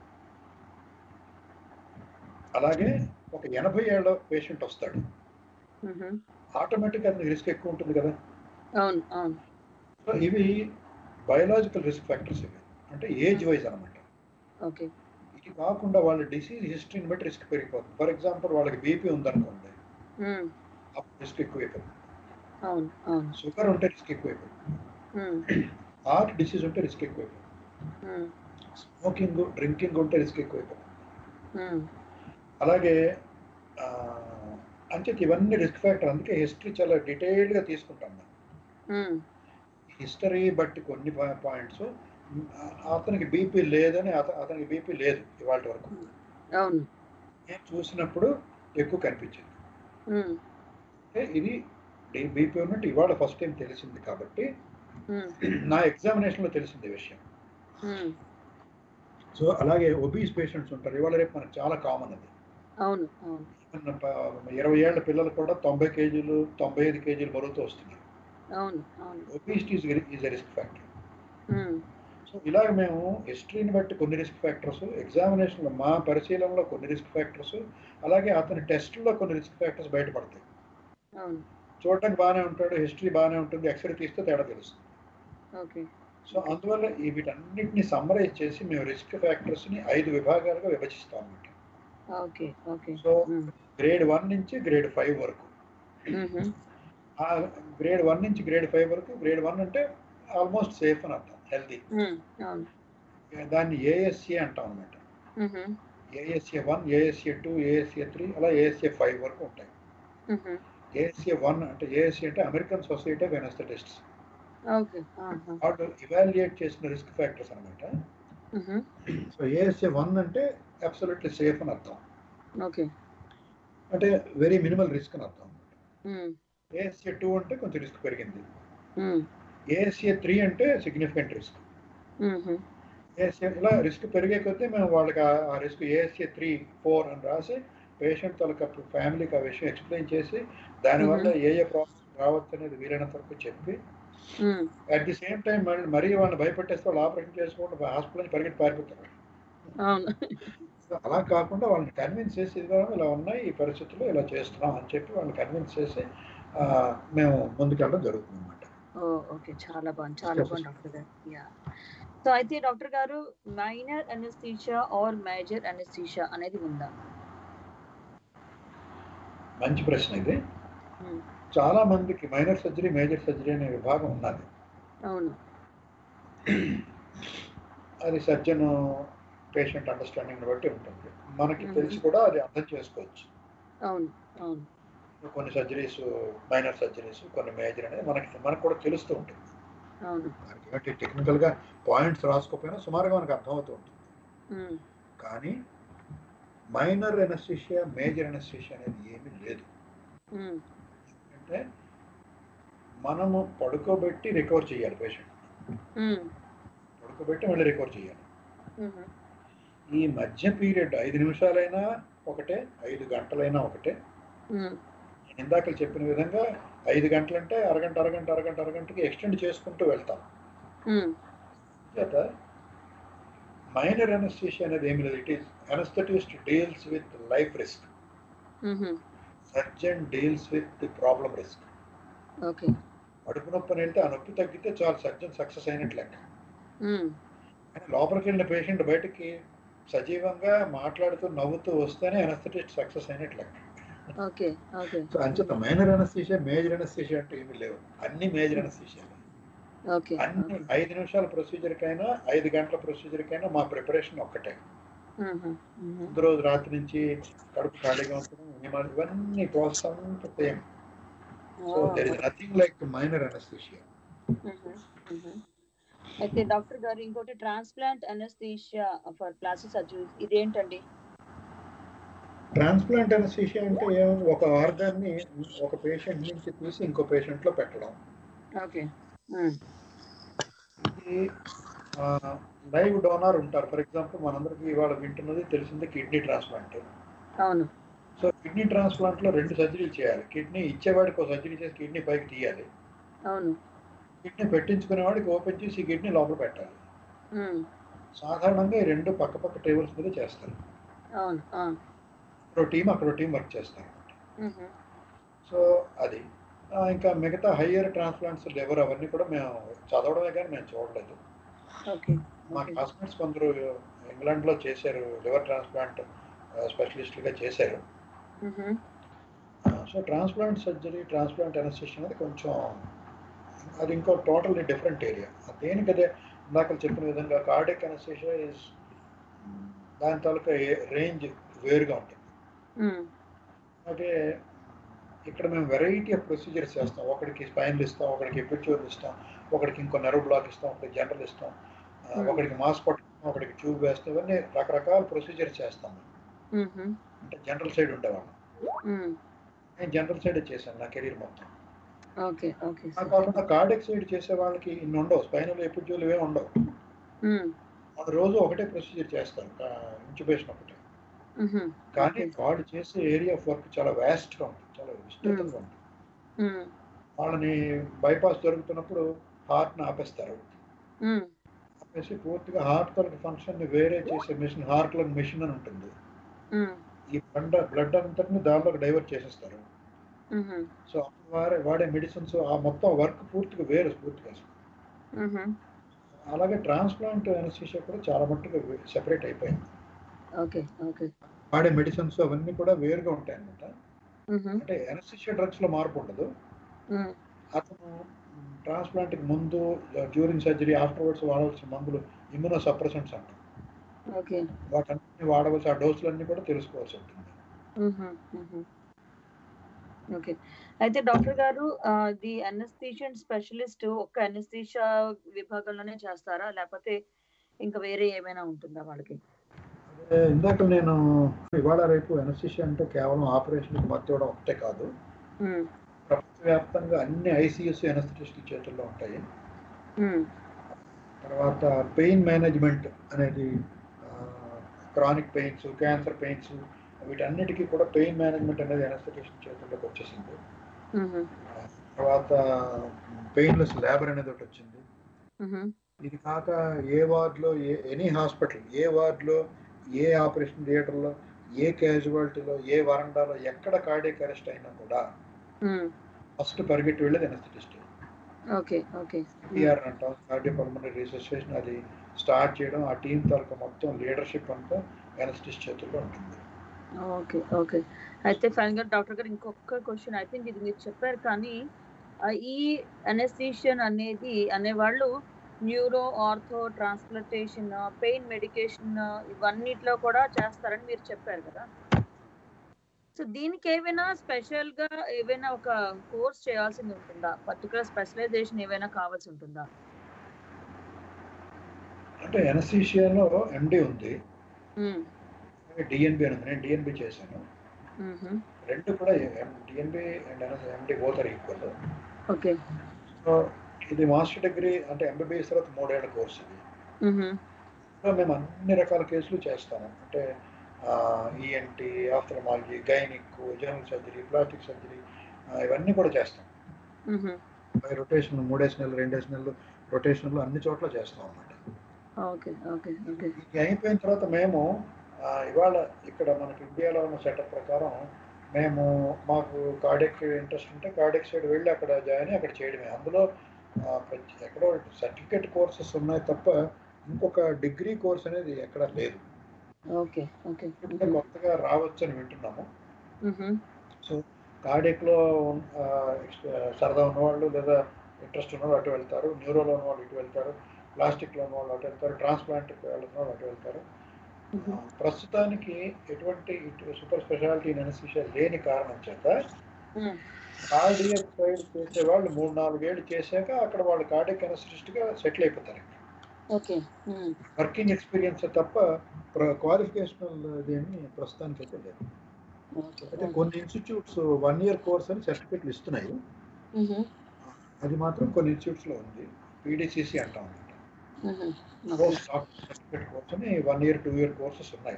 అలాగే ఒక ఎనభై ఏళ్ళ పేషెంట్ వస్తాడు, ఆటోమేటిక్ అతనికి రిస్క్ ఎక్కువ ఉంటుంది కదా. సో ఇవి బయోలాజికల్ రిస్క్ ఫ్యాక్టర్స్, ఇవి అంటే ఏజ్ వైజ్ అనమాట. ఇది కాకుండా వాళ్ళ డిసీజ్ హిస్టరీని బట్టి రిస్క్ పెరిగిపోతుంది. ఫర్ ఎగ్జాంపుల్ వాళ్ళకి బీపీ ఉందనుకోండి, అప్పుడు రిస్క్ ఎక్కువైపోతుంది. షుగర్ ఉంటే రిస్క్ ఎక్కువైపోతుంది. హార్ట్ డిసీజ్ ఉంటే రిస్క్ ఎక్కువైపోతుంది. స్మోకింగ్ డ్రింకింగ్ ఉంటే రిస్క్ ఎక్కువైపోతుంది. అలాగే అంతే, ఇవన్నీ రిస్క్ ఫ్యాక్టర్. అందుకే హిస్టరీ చాలా డీటెయిల్డ్గా తీసుకుంటాం మనం. హిస్టరీ బట్టి కొన్ని పాయింట్స్, అతనికి బీపీ లేదని అతనికి బీపీ లేదు ఇవాళ వరకు నేను చూసినప్పుడు ఎక్కువ కనిపించింది. ఇది బీపీ ఉన్నట్టు ఇవాళ ఫస్ట్ టైం తెలిసింది కాబట్టి నా ఎగ్జామినేషన్లో తెలిసింది విషయం. సో అలాగే ఒబీస్ పేషెంట్స్ ఉంటారు, ఇవాళ రేపు మనకు చాలా కామన్ అది. ఇరవై ఏళ్ల పిల్లలు కూడా తొంభై కేజీలు తొంభై ఐదు కేజీలు బరువుతో వస్తున్నారు. Obesity is a risk factor. So ఇలాగ మేము హిస్టరీని బట్టి కొన్ని రిస్క్ ఫ్యాక్టర్స్, ఎగ్జామినేషన్లో మా పరిశీలనలో కొన్ని రిస్క్ ఫ్యాక్టర్స్, అలాగే అతని టెస్ట్లో కొన్ని రిస్క్ ఫ్యాక్టర్స్ బయటపడతాయి. చూడటానికి బాగానే ఉంటాడు, హిస్టరీ బాగానే ఉంటుంది, ఎక్స్రే తీస్తే తేడా తెలుస్తుంది. సో అందువల్ల వీటన్నిటిని సమ్మరైజ్ చేసి మేము రిస్క్ ఫ్యాక్టర్స్ని ఐదు విభాగాలుగా విభజిస్తాం అన్నమాట. సో గ్రేడ్ వన్ నుంచి గ్రేడ్ ఫైవ్ వరకు, ఆ గ్రేడ్ వన్ నుంచి గ్రేడ్ ఫైవ్ వరకు, గ్రేడ్ వన్ అంటే ఆల్మోస్ట్ సేఫ్ అని అర్థం, హెల్తీ. దాన్ని ఏఎస్ఏ అంటాం అనమాట. ASA one, ASA two, ASA three, అలా ఏఎస్ఏ ఫైవ్ వరకు ఉంటాయి. ఏఎస్ఏ వన్ అంటే ఏఎస్ఏ అంటే అమెరికన్ సొసైటీ ఆఫ్ అనస్థెటిస్ట్స్. వాళ్ళు ఇవాల్యుయేట్ చేసిన రిస్క్ ఫ్యాక్టర్స్ అనమాట. సో ఏఎస్ఏ వన్ అంటే అబ్సల్యూట్లీ సేఫ్ అని అర్థం, అంటే వెరీ మినిమల్ రిస్క్ అని అర్థం. ఏఎస్ఏ టూ అంటే కొంచెం రిస్క్ పెరిగింది. ఏఎస్ఏ త్రీ అంటే సిగ్నిఫికెంట్ రిస్క్. ఏఎస్ఏ ఇలా రిస్క్ పెరిగే కొద్దీ మేము వాళ్ళకి ఆ రిస్క్ ఏఎస్ఏ త్రీ ఫోర్ అని రాసి పేషెంట్ తనకు ఫ్యామిలీకి ఆ విషయం ఎక్స్ప్లెయిన్ చేసి దానివల్ల ఏ ఏ ప్రాబ్లమ్ రావచ్చు అనేది వీలైనంత వరకు చెప్పి, అట్ ది సేమ్ టైం మరీ వాళ్ళని భయపెట్టేస్తే వాళ్ళు ఆపరేషన్ చేసుకుంటూ హాస్పిటల్ నుంచి పరిగెత్తి పారిపోతారు. అలా కాకుండా వాళ్ళని కన్విన్స్ చేసి ఇలా ఉన్నాయి ఈ పరిస్థితుల్లో ఇలా చేస్తున్నాం అని చెప్పి వాళ్ళని కన్విన్స్ చేసి మేము ముందుకెళ్ళడం జరుగుతుంది అన్నమాట. ఓకే, చాలా బాగుంది, చాలా బాగుంది డాక్టర్ గారు. యా, సో అయితే డాక్టర్ గారు minor anaesthesia or major anaesthesia అనేది ఉందా? మంచి ప్రశ్న ఇది. చాలా మందికి మైనర్ సర్జరీ మేజర్ సర్జరీ అనే విభాగం ఉన్నది. అవును, అది సర్జన్ పేషెంట్ అండర్స్టాండింగ్ బట్టి ఉంటుంది. మనకి తెలిసి కూడా అది అర్థం చేసుకోవచ్చు. అవును అవును, కొన్ని సర్జరీస్ మైనర్ సర్జరీస్, కొన్ని మేజర్ అనేది మనకి మనకు కూడా తెలుస్తూ ఉంటుంది. దానికి టెక్నికల్ గా పాయింట్స్ రాసుకోకపోయినా సుమారుగా మనకు అర్థమవుతూ ఉంటుంది. కానీ మైనర్ అనస్థీషియా మేజర్ అనస్థీషియా అనేది ఏమీ లేదు. అంటే మనము పడుకోబెట్టి రికవర్ చేయాలి పేషెంట్, పడుకోబెట్టి మళ్ళీ రికవర్ చేయాలి. ఈ మధ్య పీరియడ్ ఐదు నిమిషాలైనా ఒకటే, ఐదు గంటలైనా ఒకటే. ఇందాక చెప్పిన విధంగా ఐదు గంటలంటే అరగంట అరగంట అరగంట అరగంటకి ఎక్స్టెండ్ చేసుకుంటూ వెళ్తాం. చేత మైనర్ అనస్థీషియా అనేది ఏమి లేదు. It is anaesthetist deals with life risk, surgeon deals with the problem risk. కడుపు నొప్పి వెళ్తే ఆ నొప్పి తగ్గితే చాలు, సర్జన్ సక్సెస్ అయినట్లు లెక్క. కానీ లోపలికి వెళ్ళిన పేషెంట్ బయటకి సజీవంగా మాట్లాడుతూ నవ్వుతూ వస్తేనే అనస్థెటిస్ట్ సక్సెస్ అయినట్లు లెక్క. సో అంచేత మైనర్ అనస్థీషియా మేజర్ అనస్థీషియా అంటే ఏమి లేవు, అన్ని మేజర్ అనస్థీషియా. అన్ని ఐదు నిమిషాల ప్రొసీజర్ కైనా ఐదు గంటల ప్రొసీజర్ కైనా మా ప్రిపరేషన్ ఒక్కటే. ముందు రోజు రాత్రి నుంచి కడుపు ఖాళీగా ఉంటుంది, ఇవన్నీ ప్రాసెస్ అంతా same. So there is nothing like minor anaesthesia. అయితే డాక్టర్ గారు ఇంకోటి transplant anaesthesia for plastic surgeries ఇదేంటండి? ట్రాన్స్ప్లాంట్ అనస్థీషియా అంటే ఒక ఆర్గాన్ని ఒక పేషెంట్ నుంచి తీసి ఇంకో పేషెంట్ లో పెట్టడం. ఓకే. ఇది లైవ్ డోనర్ ఉంటారు. ఫర్ ఎగ్జాంపుల్ మనందరికి ఇవాళ వింటున్నది తెలిసింది కిడ్నీ ట్రాన్స్ప్లాంట్. అవును. సో కిడ్నీ ట్రాన్స్ప్లాంట్ లో రెండు సర్జరీలు చేయాలి. కిడ్నీ ఇచ్చేవాడికి ఒక సర్జరీ చేసి కిడ్నీ పైకి తీయాలి. అవును. కిడ్నీ పెట్టించుకునే వాడికి ఓపెన్ చేసి కిడ్నీ లోపల పెట్టాలి. సాధారణంగా ఈ రెండు పక్క పక్క టేబుల్స్ మీద చేస్తారు. ఇక్కడ టీం అక్కడ టీం వర్క్ చేస్తారు. సో అది ఇంకా మిగతా హయ్యర్ ట్రాన్స్ప్లాంట్స్ లివర్ అవన్నీ కూడా మేము చదవడమే కానీ మేము చూడలేదు. మా క్లాస్మేట్స్ కొందరు ఇంగ్లాండ్ లో చేశారు, లివర్ ట్రాన్స్ప్లాంట్ స్పెషలిస్టులుగా చేశారు. So transplant surgery, transplant anaesthesia అనేది కొంచెం అది ఇంకో టోటల్లీ డిఫరెంట్ ఏరియా. దేనికదే ఇందాక చెప్పిన విధంగా కార్డియక్ అనస్థీషియా ఇస్ దాని తాలూకా రేంజ్ వేరుగా ఉంటుంది. అంటే ఇక్కడ మేము వెరైటీ ఆఫ్ ప్రొసీజర్స్ చేస్తాం. ఒకడికి స్పైన్లు ఇస్తాం, ఒకడికి ఎపిడ్యూరల్ ఇస్తాం, ఒకడికి ఇంకో నెర్వ్ బ్లాక్ ఇస్తాం, ఒకడికి జనరల్ ఇస్తాం, ఒకడికి మాస్ పట్టుకుంటాం, ఒకడికి ట్యూబ్ వేస్తాం. ఇవన్నీ రకరకాల ప్రొసీజర్స్ చేస్తాం. అంటే జనరల్ సైడ్ ఉండేవాళ్ళం. నేను జనరల్ సైడ్ చేశాను నా కెరీర్ మొత్తం. కాకుండా కార్డియక్ సైడ్ చేసే వాళ్ళకి ఇన్ని ఉండవు, స్పైనల్ ఎపిడ్యూరల్ ఇవే ఉండవు. రోజు ఒకటే ప్రొసీజర్ చేస్తాం, ఇంక్యుబేషన్ ఒకటే. కానీ వాళ్ళు చేసే ఏరియా ఆఫ్ వర్క్ చాలా వ్యాస్ట్ గా ఉంటుంది, చాలా విస్తృతంగా ఉంటుంది. వాళ్ళని బైపాస్ జరుగుతున్నప్పుడు హార్ట్ ని ఆపేస్తారు. ఆపేసి పూర్తిగా హార్ట్ తరగతి ఫంక్షన్ ని వేరే చేసే మిషన్, హార్ట్ లంగ్ మిషన్ అని ఉంటుంది. ఈ బ్లడ్ బ్లడ్ అంతటిని దానిలోకి డైవర్ట్ చేసేస్తారు. సో వాడే వాడే మెడిసిన్స్ ఆ మొత్తం వర్క్ పూర్తిగా వేరు పూర్తిగా. అలాగే ట్రాన్స్ప్లాంట్ అనస్థీషియా కూడా చాలా మట్టుగా సెపరేట్ అయిపోయింది. వాడే మెడిసిన్స్ అవన్నీ కూడా వేరుగా ఉంటాయి అన్నమాట. అంటే అనస్థీషియా డ్రగ్స్ లో మార్పు ఉండదు. అతను ట్రాన్స్ప్లాంట్ కి ముందు, డ్యూరింగ్ సర్జరీ, ఆఫ్టర్వర్డ్స్ వాడవలసిన మందులు ఇమ్యూనో సప్రెసెంట్స్ అంటారు. వాటన్నిటిని వాడవలసి ఆ డోసులన్నీ కూడా తెలుసుకోవాల్సి ఉంటుంది. ఓకే. అయితే డాక్టర్ గారు ది అనస్థీషియన్ స్పెషలిస్ట్ ఒక్క అనస్థీషియా విభాగంలోనే చేస్తారా, లేకపోతే ఇంకా వేరే ఏమైనా ఉంటుందా వాళ్ళకి? ఇందాక నేను ఇవాళ రేపు అనస్థీషియా అంటే కేవలం ఆపరేషన్ మత్తు ఇవ్వడం ఒకటే కాదు, ప్రపంచవ్యాప్తంగా అన్ని ఐసీయూస్ అనస్థిటిస్టుల చేతుల్లో ఉంటాయి. తర్వాత పెయిన్ మేనేజ్మెంట్ అనేది, క్రానిక్ పెయిన్స్, క్యాన్సర్ పెయిన్స్, వీటన్నిటికీ కూడా పెయిన్ మేనేజ్మెంట్ అనేది అనస్థిటిస్ట్ చేతుల్లోకి వచ్చేసింది. తర్వాత పెయిన్లెస్ లేబర్ అనేది ఒకటి వచ్చింది. ఇది కాక ఏ వార్డులో, ఏ ఎనీ హాస్పిటల్, ఏ వార్డులో, ఏ ఆపరేషన్ థియేటర్లో, ఏ క్యాజువాలిటీలో, ఏ వరండాలో ఎక్కడ కార్డియక్ అరెస్ట్ అయినా కూడా ఫస్ట్ పరిగెట్టి వెళ్ళేది అనస్థిటిస్ట్. సిఆర్ అంటాం, కార్డియోపల్మనరీ రిససిటేషన్. అది స్టార్ట్ చేయడం, ఆ టీం తాలూకా మొత్తం లీడర్షిప్ అంతా అనస్థిటిస్ట్ చేతుల్లో ఉంటుంది. ఓకే ఓకే అయితే ఫైనల్ గా డాక్టర్ గారు ఇంకొక క్వశ్చన్. ఐ థింక్ ఇది మీరు చెప్పారు, కానీ ఈ అనస్థీషియన్ అనేది అనేవాళ్ళు neuro, ortho, transplantation, pain medication ఇవన్నిట్లో కూడా చేస్తారని మీరు చెప్పారు కదా. సో దీనికి ఏమైనా స్పెషల్ గా ఏమైనా ఒక కోర్స్ చేయాల్సింది ఉంటుందా, పర్టికులర్ స్పెషలైజేషన్ ఏమైనా కావాల్సి ఉంటుందా? అంటే అనస్థీషియాలో ఎండి ఉంది, డిఎన్బి అని ఉంది. నేను డిఎన్బి చేశాను. రెండు కూడా DNB and MD both are equal. Okay. So ఇది మాస్టర్ డిగ్రీ అంటే ఎంబీబీఎస్ తర్వాత మూడేళ్ల కోర్స్ ఇది. మేము అన్ని రకాల కేసులు చేస్తాము. అంటే ENT, ophthalmology, gynaec, general surgery, plastic surgery, ఇవన్నీ కూడా చేస్తాం. రొటేషన్ మూడేసి నెలలు, రెండేసి నెలలు రొటేషన్లు అన్ని చోట్ల చేస్తాం అన్నమాట. ఇది అయిపోయిన తర్వాత మేము ఇవాళ ఇక్కడ మనకి ఇండియాలో ఉన్న సెటప్ ప్రకారం మేము మాకు కార్డియక్ ఇంట్రెస్ట్ ఉంటే కార్డియక్ సైడ్ వెళ్ళి అక్కడ జాయిన్ అయ్యి అక్కడ చేయడమే. అందులో ఎక్కడో సర్టిఫికేట్ కోర్సెస్ ఉన్నాయి తప్ప ఇంకొక డిగ్రీ కోర్స్ అనేది ఎక్కడ లేదు. కొత్తగా రావచ్చు అని వింటున్నాము. సో కార్డియక్ లో సరదా ఉన్నవాళ్ళు లేదా ఇంట్రెస్ట్ ఉన్నవాళ్ళు అటు వెళ్తారు, న్యూరోలో ఉన్నవాళ్ళు ఇటు వెళ్తారు, ప్లాస్టిక్ లో ఉన్నవాళ్ళు అటు వెళ్తారు, ట్రాన్స్ప్లాంట్ వెళ్తున్న వాళ్ళు అటు వెళ్తారు. ప్రస్తుతానికి ఎటువంటి సూపర్ స్పెషాలిటీ అనస్థీషియా లేని కారణం చేత కార్డియక్ సైడ్ చేసే వాళ్ళు మూడు నాలుగేళ్ళు చేశాక అక్కడ వాళ్ళు కార్డియక్ అనస్థిస్ట్ గా సెటిల్ అయిపోతారు. వర్కింగ్ ఎక్స్పీరియన్స్ తప్ప క్వాలిఫికేషనల్ దేన్ని ప్రస్తుతానికి అయితే లేదు. అయితే కొన్ని ఇన్స్టిట్యూట్స్ వన్ ఇయర్ కోర్స్ అని సర్టిఫికెట్లు ఇస్తున్నాయి. అది మాత్రం కొన్ని ఇన్స్టిట్యూట్స్ లో ఉంది. పీడీసీసీ అంటాం అన్నమాట. సర్టిఫికెట్ కోర్స్ అని one year two year courses ఉన్నాయి.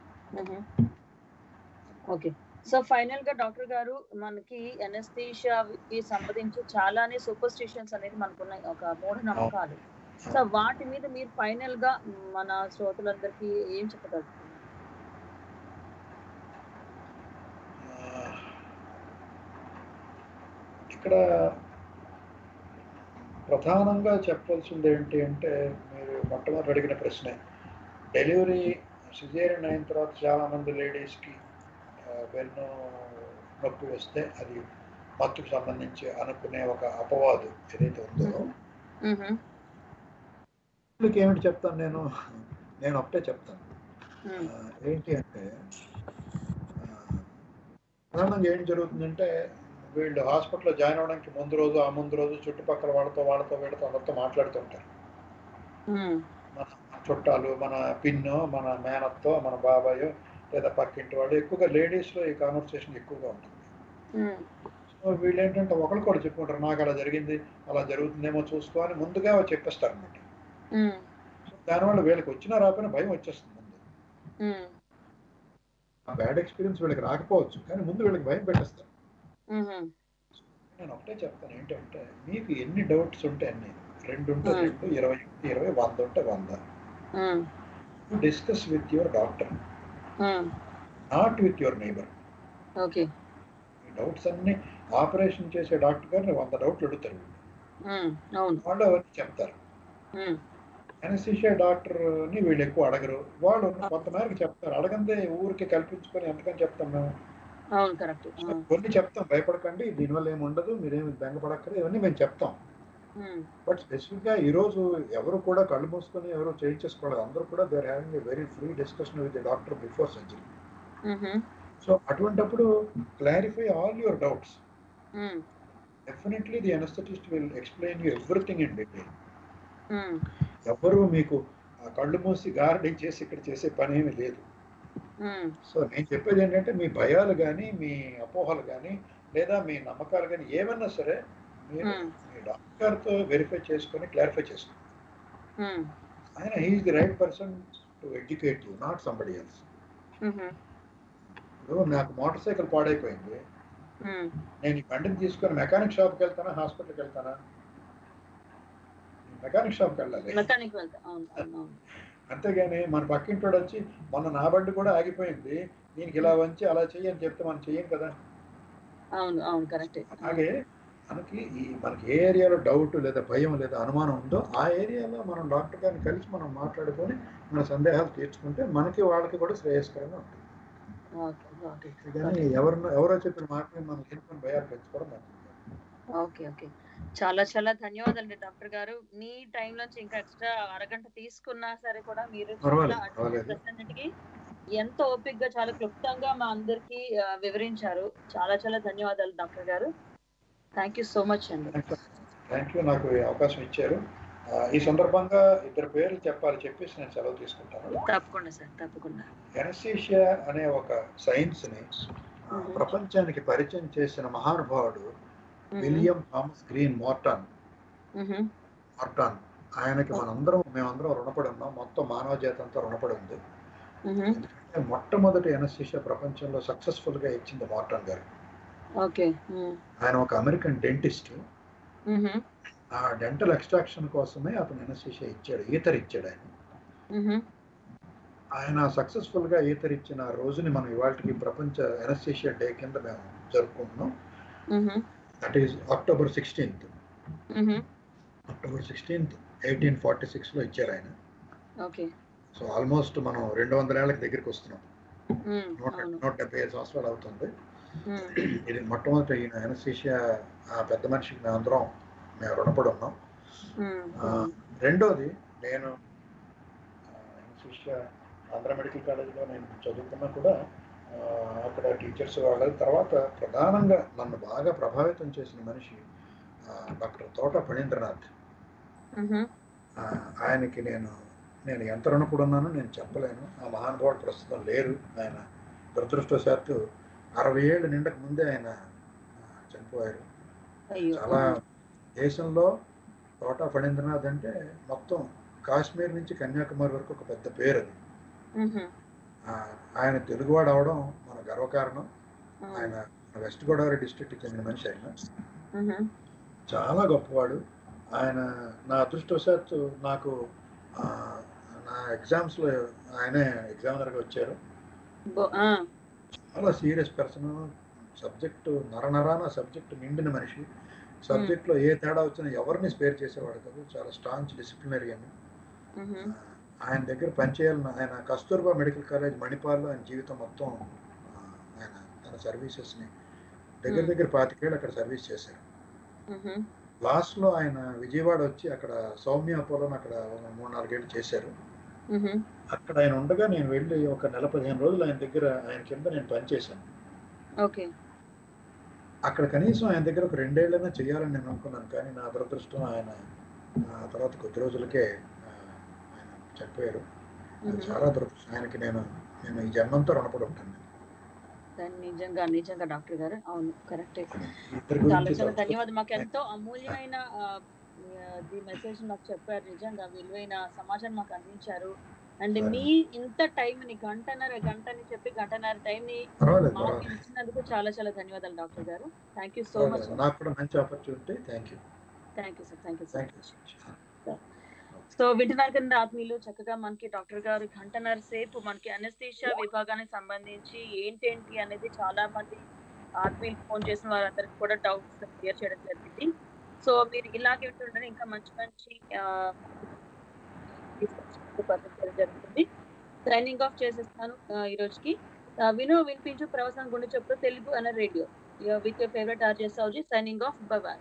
ఓకే. సో ఫైనల్ గా డాక్టర్ గారు మనకి అనస్థీషియాకి సంబంధించి చాలానే సూపర్ స్టిషన్స్ అనేది మనకున్నాయి, ఒక మూఢ నమ్మకాలు. సో వాటి మీద మీరు ఫైనల్ గా మన శ్రోతలందరికీ ఏం చెప్పగలుగుతారు? ఇక్కడ ప్రధానంగా చెప్పాల్సింది ఏంటి అంటే, మీరు మొట్టమొదటి అడిగిన ప్రశ్నే, డెలివరీ సిజేరియన్ అయిన తర్వాత చాలా మంది లేడీస్కి వెన్ను నొప్పి వస్తే అది మత్తుకు సంబంధించి అనుకునే ఒక అపవాదు ఏదైతే ఉందో, వీళ్ళకి ఏమిటి చెప్తాను నేను నేను ఒకటే చెప్తాను. ఏంటి అంటే, ప్రధానంగా ఏం జరుగుతుందంటే, వీళ్ళు హాస్పిటల్లో జాయిన్ అవ్వడానికి ముందు రోజు ఆ ముందు రోజు చుట్టుపక్కల వాళ్ళతో వాళ్ళతో వీళ్ళతో అందరితో మాట్లాడుతుంటారు. మన చుట్టాలు, మన పిన్నో, మన మేనత్తో, మన బాబాయో లేదా పక్కింటి వాళ్ళు, ఎక్కువగా లేడీస్లో ఈ కాన్వర్సేషన్ ఎక్కువగా ఉంటుంది. సో వీళ్ళు ఏంటంటే ఒకరికొకరు చెప్పుకుంటారు, నాకు అలా జరిగింది, అలా జరుగుతుందేమో చూసుకో అని ముందుగా చెప్పేస్తారు అన్నమాట. దానివల్ల వీళ్ళకి వచ్చినా రాకపోయినా భయం వచ్చేస్తుంది ముందు. ఆ బ్యాడ్ ఎక్స్పీరియన్స్ వీళ్ళకి రాకపోవచ్చు, కానీ ముందు వీళ్ళకి భయం పెట్టేస్తారు. నేను ఒకటే చెప్తాను ఏంటంటే, మీకు ఎన్ని డౌట్స్ ఉంటే అన్ని, రెండు ఉంటే రెండు, ఇరవై ఇరవై వంద ఉంటే వంద, discuss with your doctor, not with your neighbour. Doubts అన్ని ఆపరేషన్ చేసే డాక్టర్ గారిని వంద డౌట్లు అడుగుతారు వాళ్ళు, అవన్నీ చెప్తారు. అనస్థీషియా డాక్టర్ని వీళ్ళు ఎక్కువ అడగరు, వాళ్ళు కొంతమేరకు చెప్తారు. అడగందే ఊరికి కల్పించుకొని ఎంతకని చెప్తాం మేము. కొన్ని చెప్తాం, భయపడకండి, దీనివల్ల ఏమి ఉండదు, మీరేమి బెంగపడక్కర్లేదు, ఇవన్నీ మేము చెప్తాం. బట్ స్పెసిఫిక్ గా ఈ రోజు ఎవరు కూడా కళ్ళు మూసుకొని ఎవరు చేయించేసుకోవాలి, అందరూ కూడా they are having a very free discussion with the doctor before surgery. So అటువంటప్పుడు clarify all your doubts. Definitely the anaesthetist will explain you everything in detail. ఎవరు మీకు కళ్ళు మూసి గార్డింగ్ చేసి ఇక్కడ చేసే పని ఏమీ లేదు. సో నేను చెప్పేది ఏంటంటే, మీ భయాలు కానీ, మీ అపోహలు కానీ, లేదా మీ నమ్మకాలు కానీ ఏమన్నా సరే మీరు మీ డాక్టర్తో వెరిఫై చేసుకొని క్లారిఫై చేసుకోండి. ఆయన he is the right person to educate you, not somebody else. ఇప్పుడు నాకు మోటార్ సైకిల్ పాడైపోయింది, నేను ఈ బండిని తీసుకొని మెకానిక్ షాప్కి వెళ్తానా, హాస్పిటల్కి వెళ్తానా? మెకానిక్ షాప్కి వెళ్ళాలి, అంతేగాని మన పక్కింటోడు వచ్చి మొన్న నా బండి కూడా ఆగిపోయింది, దీనికి ఇలా వంచి అలా చెయ్యి అని చెప్తే మనం చెయ్యం కదా. అలాగే మనకి ఈ మనకి ఏ ఏరియాలో డౌట్ లేదా భయం లేదా అనుమానం ఉందో ఆ ఏరియాలో మనం డాక్టర్ గారిని కలిసి మనం మాట్లాడుకొని మన సందేహాలు తీర్చుకుంటే మనకి వాళ్ళకి కూడా శ్రేయస్కరంగా ఉంటుంది. కానీ ఎవరినో ఎవరో చెప్పిన మాటని మనం ఎన్నుకొని భయాలు పెంచుకోవడం మంచిది. ఓకే ఓకే చాలా చాలా ధన్యవాదాలు డాక్టర్ గారు. మీ టైం నుంచి ఇంకా ఎక్స్ట్రా అరగంట తీసుకున్నా సరే కూడా మీరు ప్రశ్నకి ఎంతో ఓపిక్ గా చాలా క్లుప్తంగా మా అందరికి వివరించారు. చాలా చాలా ధన్యవాదాలు డాక్టర్ గారు. థ్యాంక్ యూ సో మచ్ అండి. థ్యాంక్ యూ, నాకు అవకాశం ఇచ్చారు. ఈ సందర్భంగా ఇద్దరు పేర్లు చెప్పాలి, చెప్పేసి నేను సెలవు తీసుకుంటాను. తప్పకుండా సార్, తప్పకుండా. అనస్థీషియా అనే ఒక సైన్స్ ని ప్రపంచానికి పరిచయం చేసిన మహానుభావుడు William Thomas Green Morton. Morton ఆయనకి మనందరం మేమందరం రుణపడి ఉన్నాం, మొత్తం మానవ జాతి అంతా రుణపడి ఉంది. ఎందుకంటే మొట్టమొదటి అనస్థీషియా ప్రపంచంలో సక్సెస్ఫుల్ గా ఇచ్చింది మోర్టన్ గారు. ఆయన ఒక అమెరికన్ డెంటిస్ట్. ఆ డెంటల్ ఎక్స్ట్రాక్షన్ కోసమే అతను అనస్థీషియా ఇచ్చాడు, ఈథర్ ఇచ్చాడు ఆయన. ఆయన సక్సెస్ఫుల్ గా ఈథర్ ఇచ్చిన రోజుని మనం ఇవాళకి ప్రపంచ అనస్థీషియా డే కింద మేము జరుపుకుంటున్నాం. That is October sixteenth October sixteenth eighteen forty six లో ఇచ్చారు ఆయన. సో ఆల్మోస్ట్ మనం రెండు వందల ఏళ్ళకి దగ్గరికి వస్తున్నాం, నూట నూట డెబ్బై ఐదు సంవత్సరాలు అవుతుంది. ఇది మొట్టమొదటి ఈయన అనస్థీషియా ఆ పెద్ద మనిషికి మేము అందరం మేము రుణపడి ఉన్నాం. రెండోది నేను అనస్థీషియా ఆంధ్ర మెడికల్ కాలేజీలో నేను చదువుకున్నా కూడా ఆ, అక్కడ టీచర్స్ వాళ్ళ తర్వాత ప్రధానంగా నన్ను బాగా ప్రభావితం చేసిన మనిషి ఆ, డాక్టర్ తోట ఫణీంద్రనాథ్. ఆ, ఆయనకి నేను నేను ఎంత రుణపడున్నానో నేను చెప్పలేను. ఆ మహానుభావుడు ప్రస్తుతం లేరు. ఆయన దురదృష్టవశాత్తు అరవై ఏళ్ళు నిండక ముందే ఆయన ఆ, చనిపోయారు. అయ్యో చాలా దేశంలో తోట ఫణీంద్రనాథ్ అంటే మొత్తం కాశ్మీర్ నుంచి కన్యాకుమారి వరకు ఒక పెద్ద పేరు అది. మ్హూ. ఆ, ఆయన తెలుగువాడు అవడం మన గర్వకారణం. ఆ. ఆయన వెస్ట్ గోదావరి డిస్ట్రిక్ట్కి చెందిన మనిషి. ఆయన మ్హూ. చాలా గొప్పవాడు. ఆయన నా అదృష్టవశాత్తు నాకు ఆ, నా ఎగ్జామ్స్లో ఆయనే ఎగ్జామినర్గా వచ్చారు. బో- ఆ. చాలా సీరియస్ పర్సన్. సబ్జెక్టు నరనరాన సబ్జెక్టు నిండిన మనిషి. సబ్జెక్ట్లో ఏ తేడా వచ్చినా ఎవరిని స్పేర్ చేసేవాడు కాదు. చాలా స్ట్రాంగ్ డిసిప్లినరీ అని. మ్హూ. ఆయన దగ్గర పనిచేయాలని ఆయన కస్తూర్బా మెడికల్ కాలేజ్ మణిపాల్లో ఆయన జీవితం మొత్తం ఆ, ఆయన తన సర్వీసెస్ని దగ్గర దగ్గర పాతికేళ్ళు అక్కడ సర్వీస్ చేశారు. మ్హూ. లాస్ట్లో ఆయన విజయవాడ వచ్చి అక్కడ సౌమ్య అపోలోని అక్కడ ఒక మూడు నాలుగేళ్ళు చేశారు. మ్హూ. అక్కడ ఆయన ఉండగా నేను వెళ్ళి ఒక నెల పదిహేను రోజులు ఆయన దగ్గర ఆయన కింద నేను పనిచేశాను. ఓకే. అక్కడ కనీసం ఆయన దగ్గర ఒక రెండేళ్లైనా చేయాలని నేను అనుకున్నాను. కానీ నా దురదృష్టం ఆయన ఆ తర్వాత కొద్ది రోజులకే ఆ, ఆయన చనిపోయారు. అది మ్హూ. చాలా దురదృష్టం. ఆయనకి నేను నేను ఈ జన్మంతో రుణపడి ఉంటాను. దాన్ని నిజంగా నిజంగా డాక్టర్ గారు అవును కరెక్టే. ఇద్దరి చాలా గురించి చాలా తలుచుకో- ధన్యవాదాలు. మాకు ఎంతో అమూల్యమైన ఆ, ఆ, ది మెసేజ్ నాకు చెప్పారు. నిజంగా విలువైన సమాచారం మాకు అందించారు. అండ్ మీ ఇంత టైం ని గంటన్నర గంట అని చెప్పి గంటన్నర టైం ని పర్వాలేదు మాకు పర్వాలేదు ఇచ్చినందుకు చాలా చాలా ధన్యవాదాలు డాక్టర్ గారు. Thank you so much. పర్వాలేదు. నాకు కూడా మంచి opportunity. Thank you thank you sir. Thank you so thank much. You. So వింటున్నారు కదా ఆత్మీయులు, చక్కగా మనకి డాక్టర్ గారు గంటన్నర సేపు మనకి అనస్థీషియా విభాగానికి సంబంధించి ఏంటేంటి అనేది చాలా మంది ఆత్మీయులు ఫోన్ చేసిన వారందరికీ కూడా డౌట్స్ క్లియర్ చేయడం జరిగింది. సో మీరు ఇలాగే ఉంటుండని ఇంకా మంచి మంచి ఆ, పద్ధతులు జరుగుతుంది. సైనింగ్ ఆఫ్ చేసేస్తాను ఆ, ఈ రోజుకి. ఆ, విను వినిపించు ప్రవసనం గుండె చెప్తూ తెలుగు అన్న radio with your favourite RJ Souji signing off. Bye by.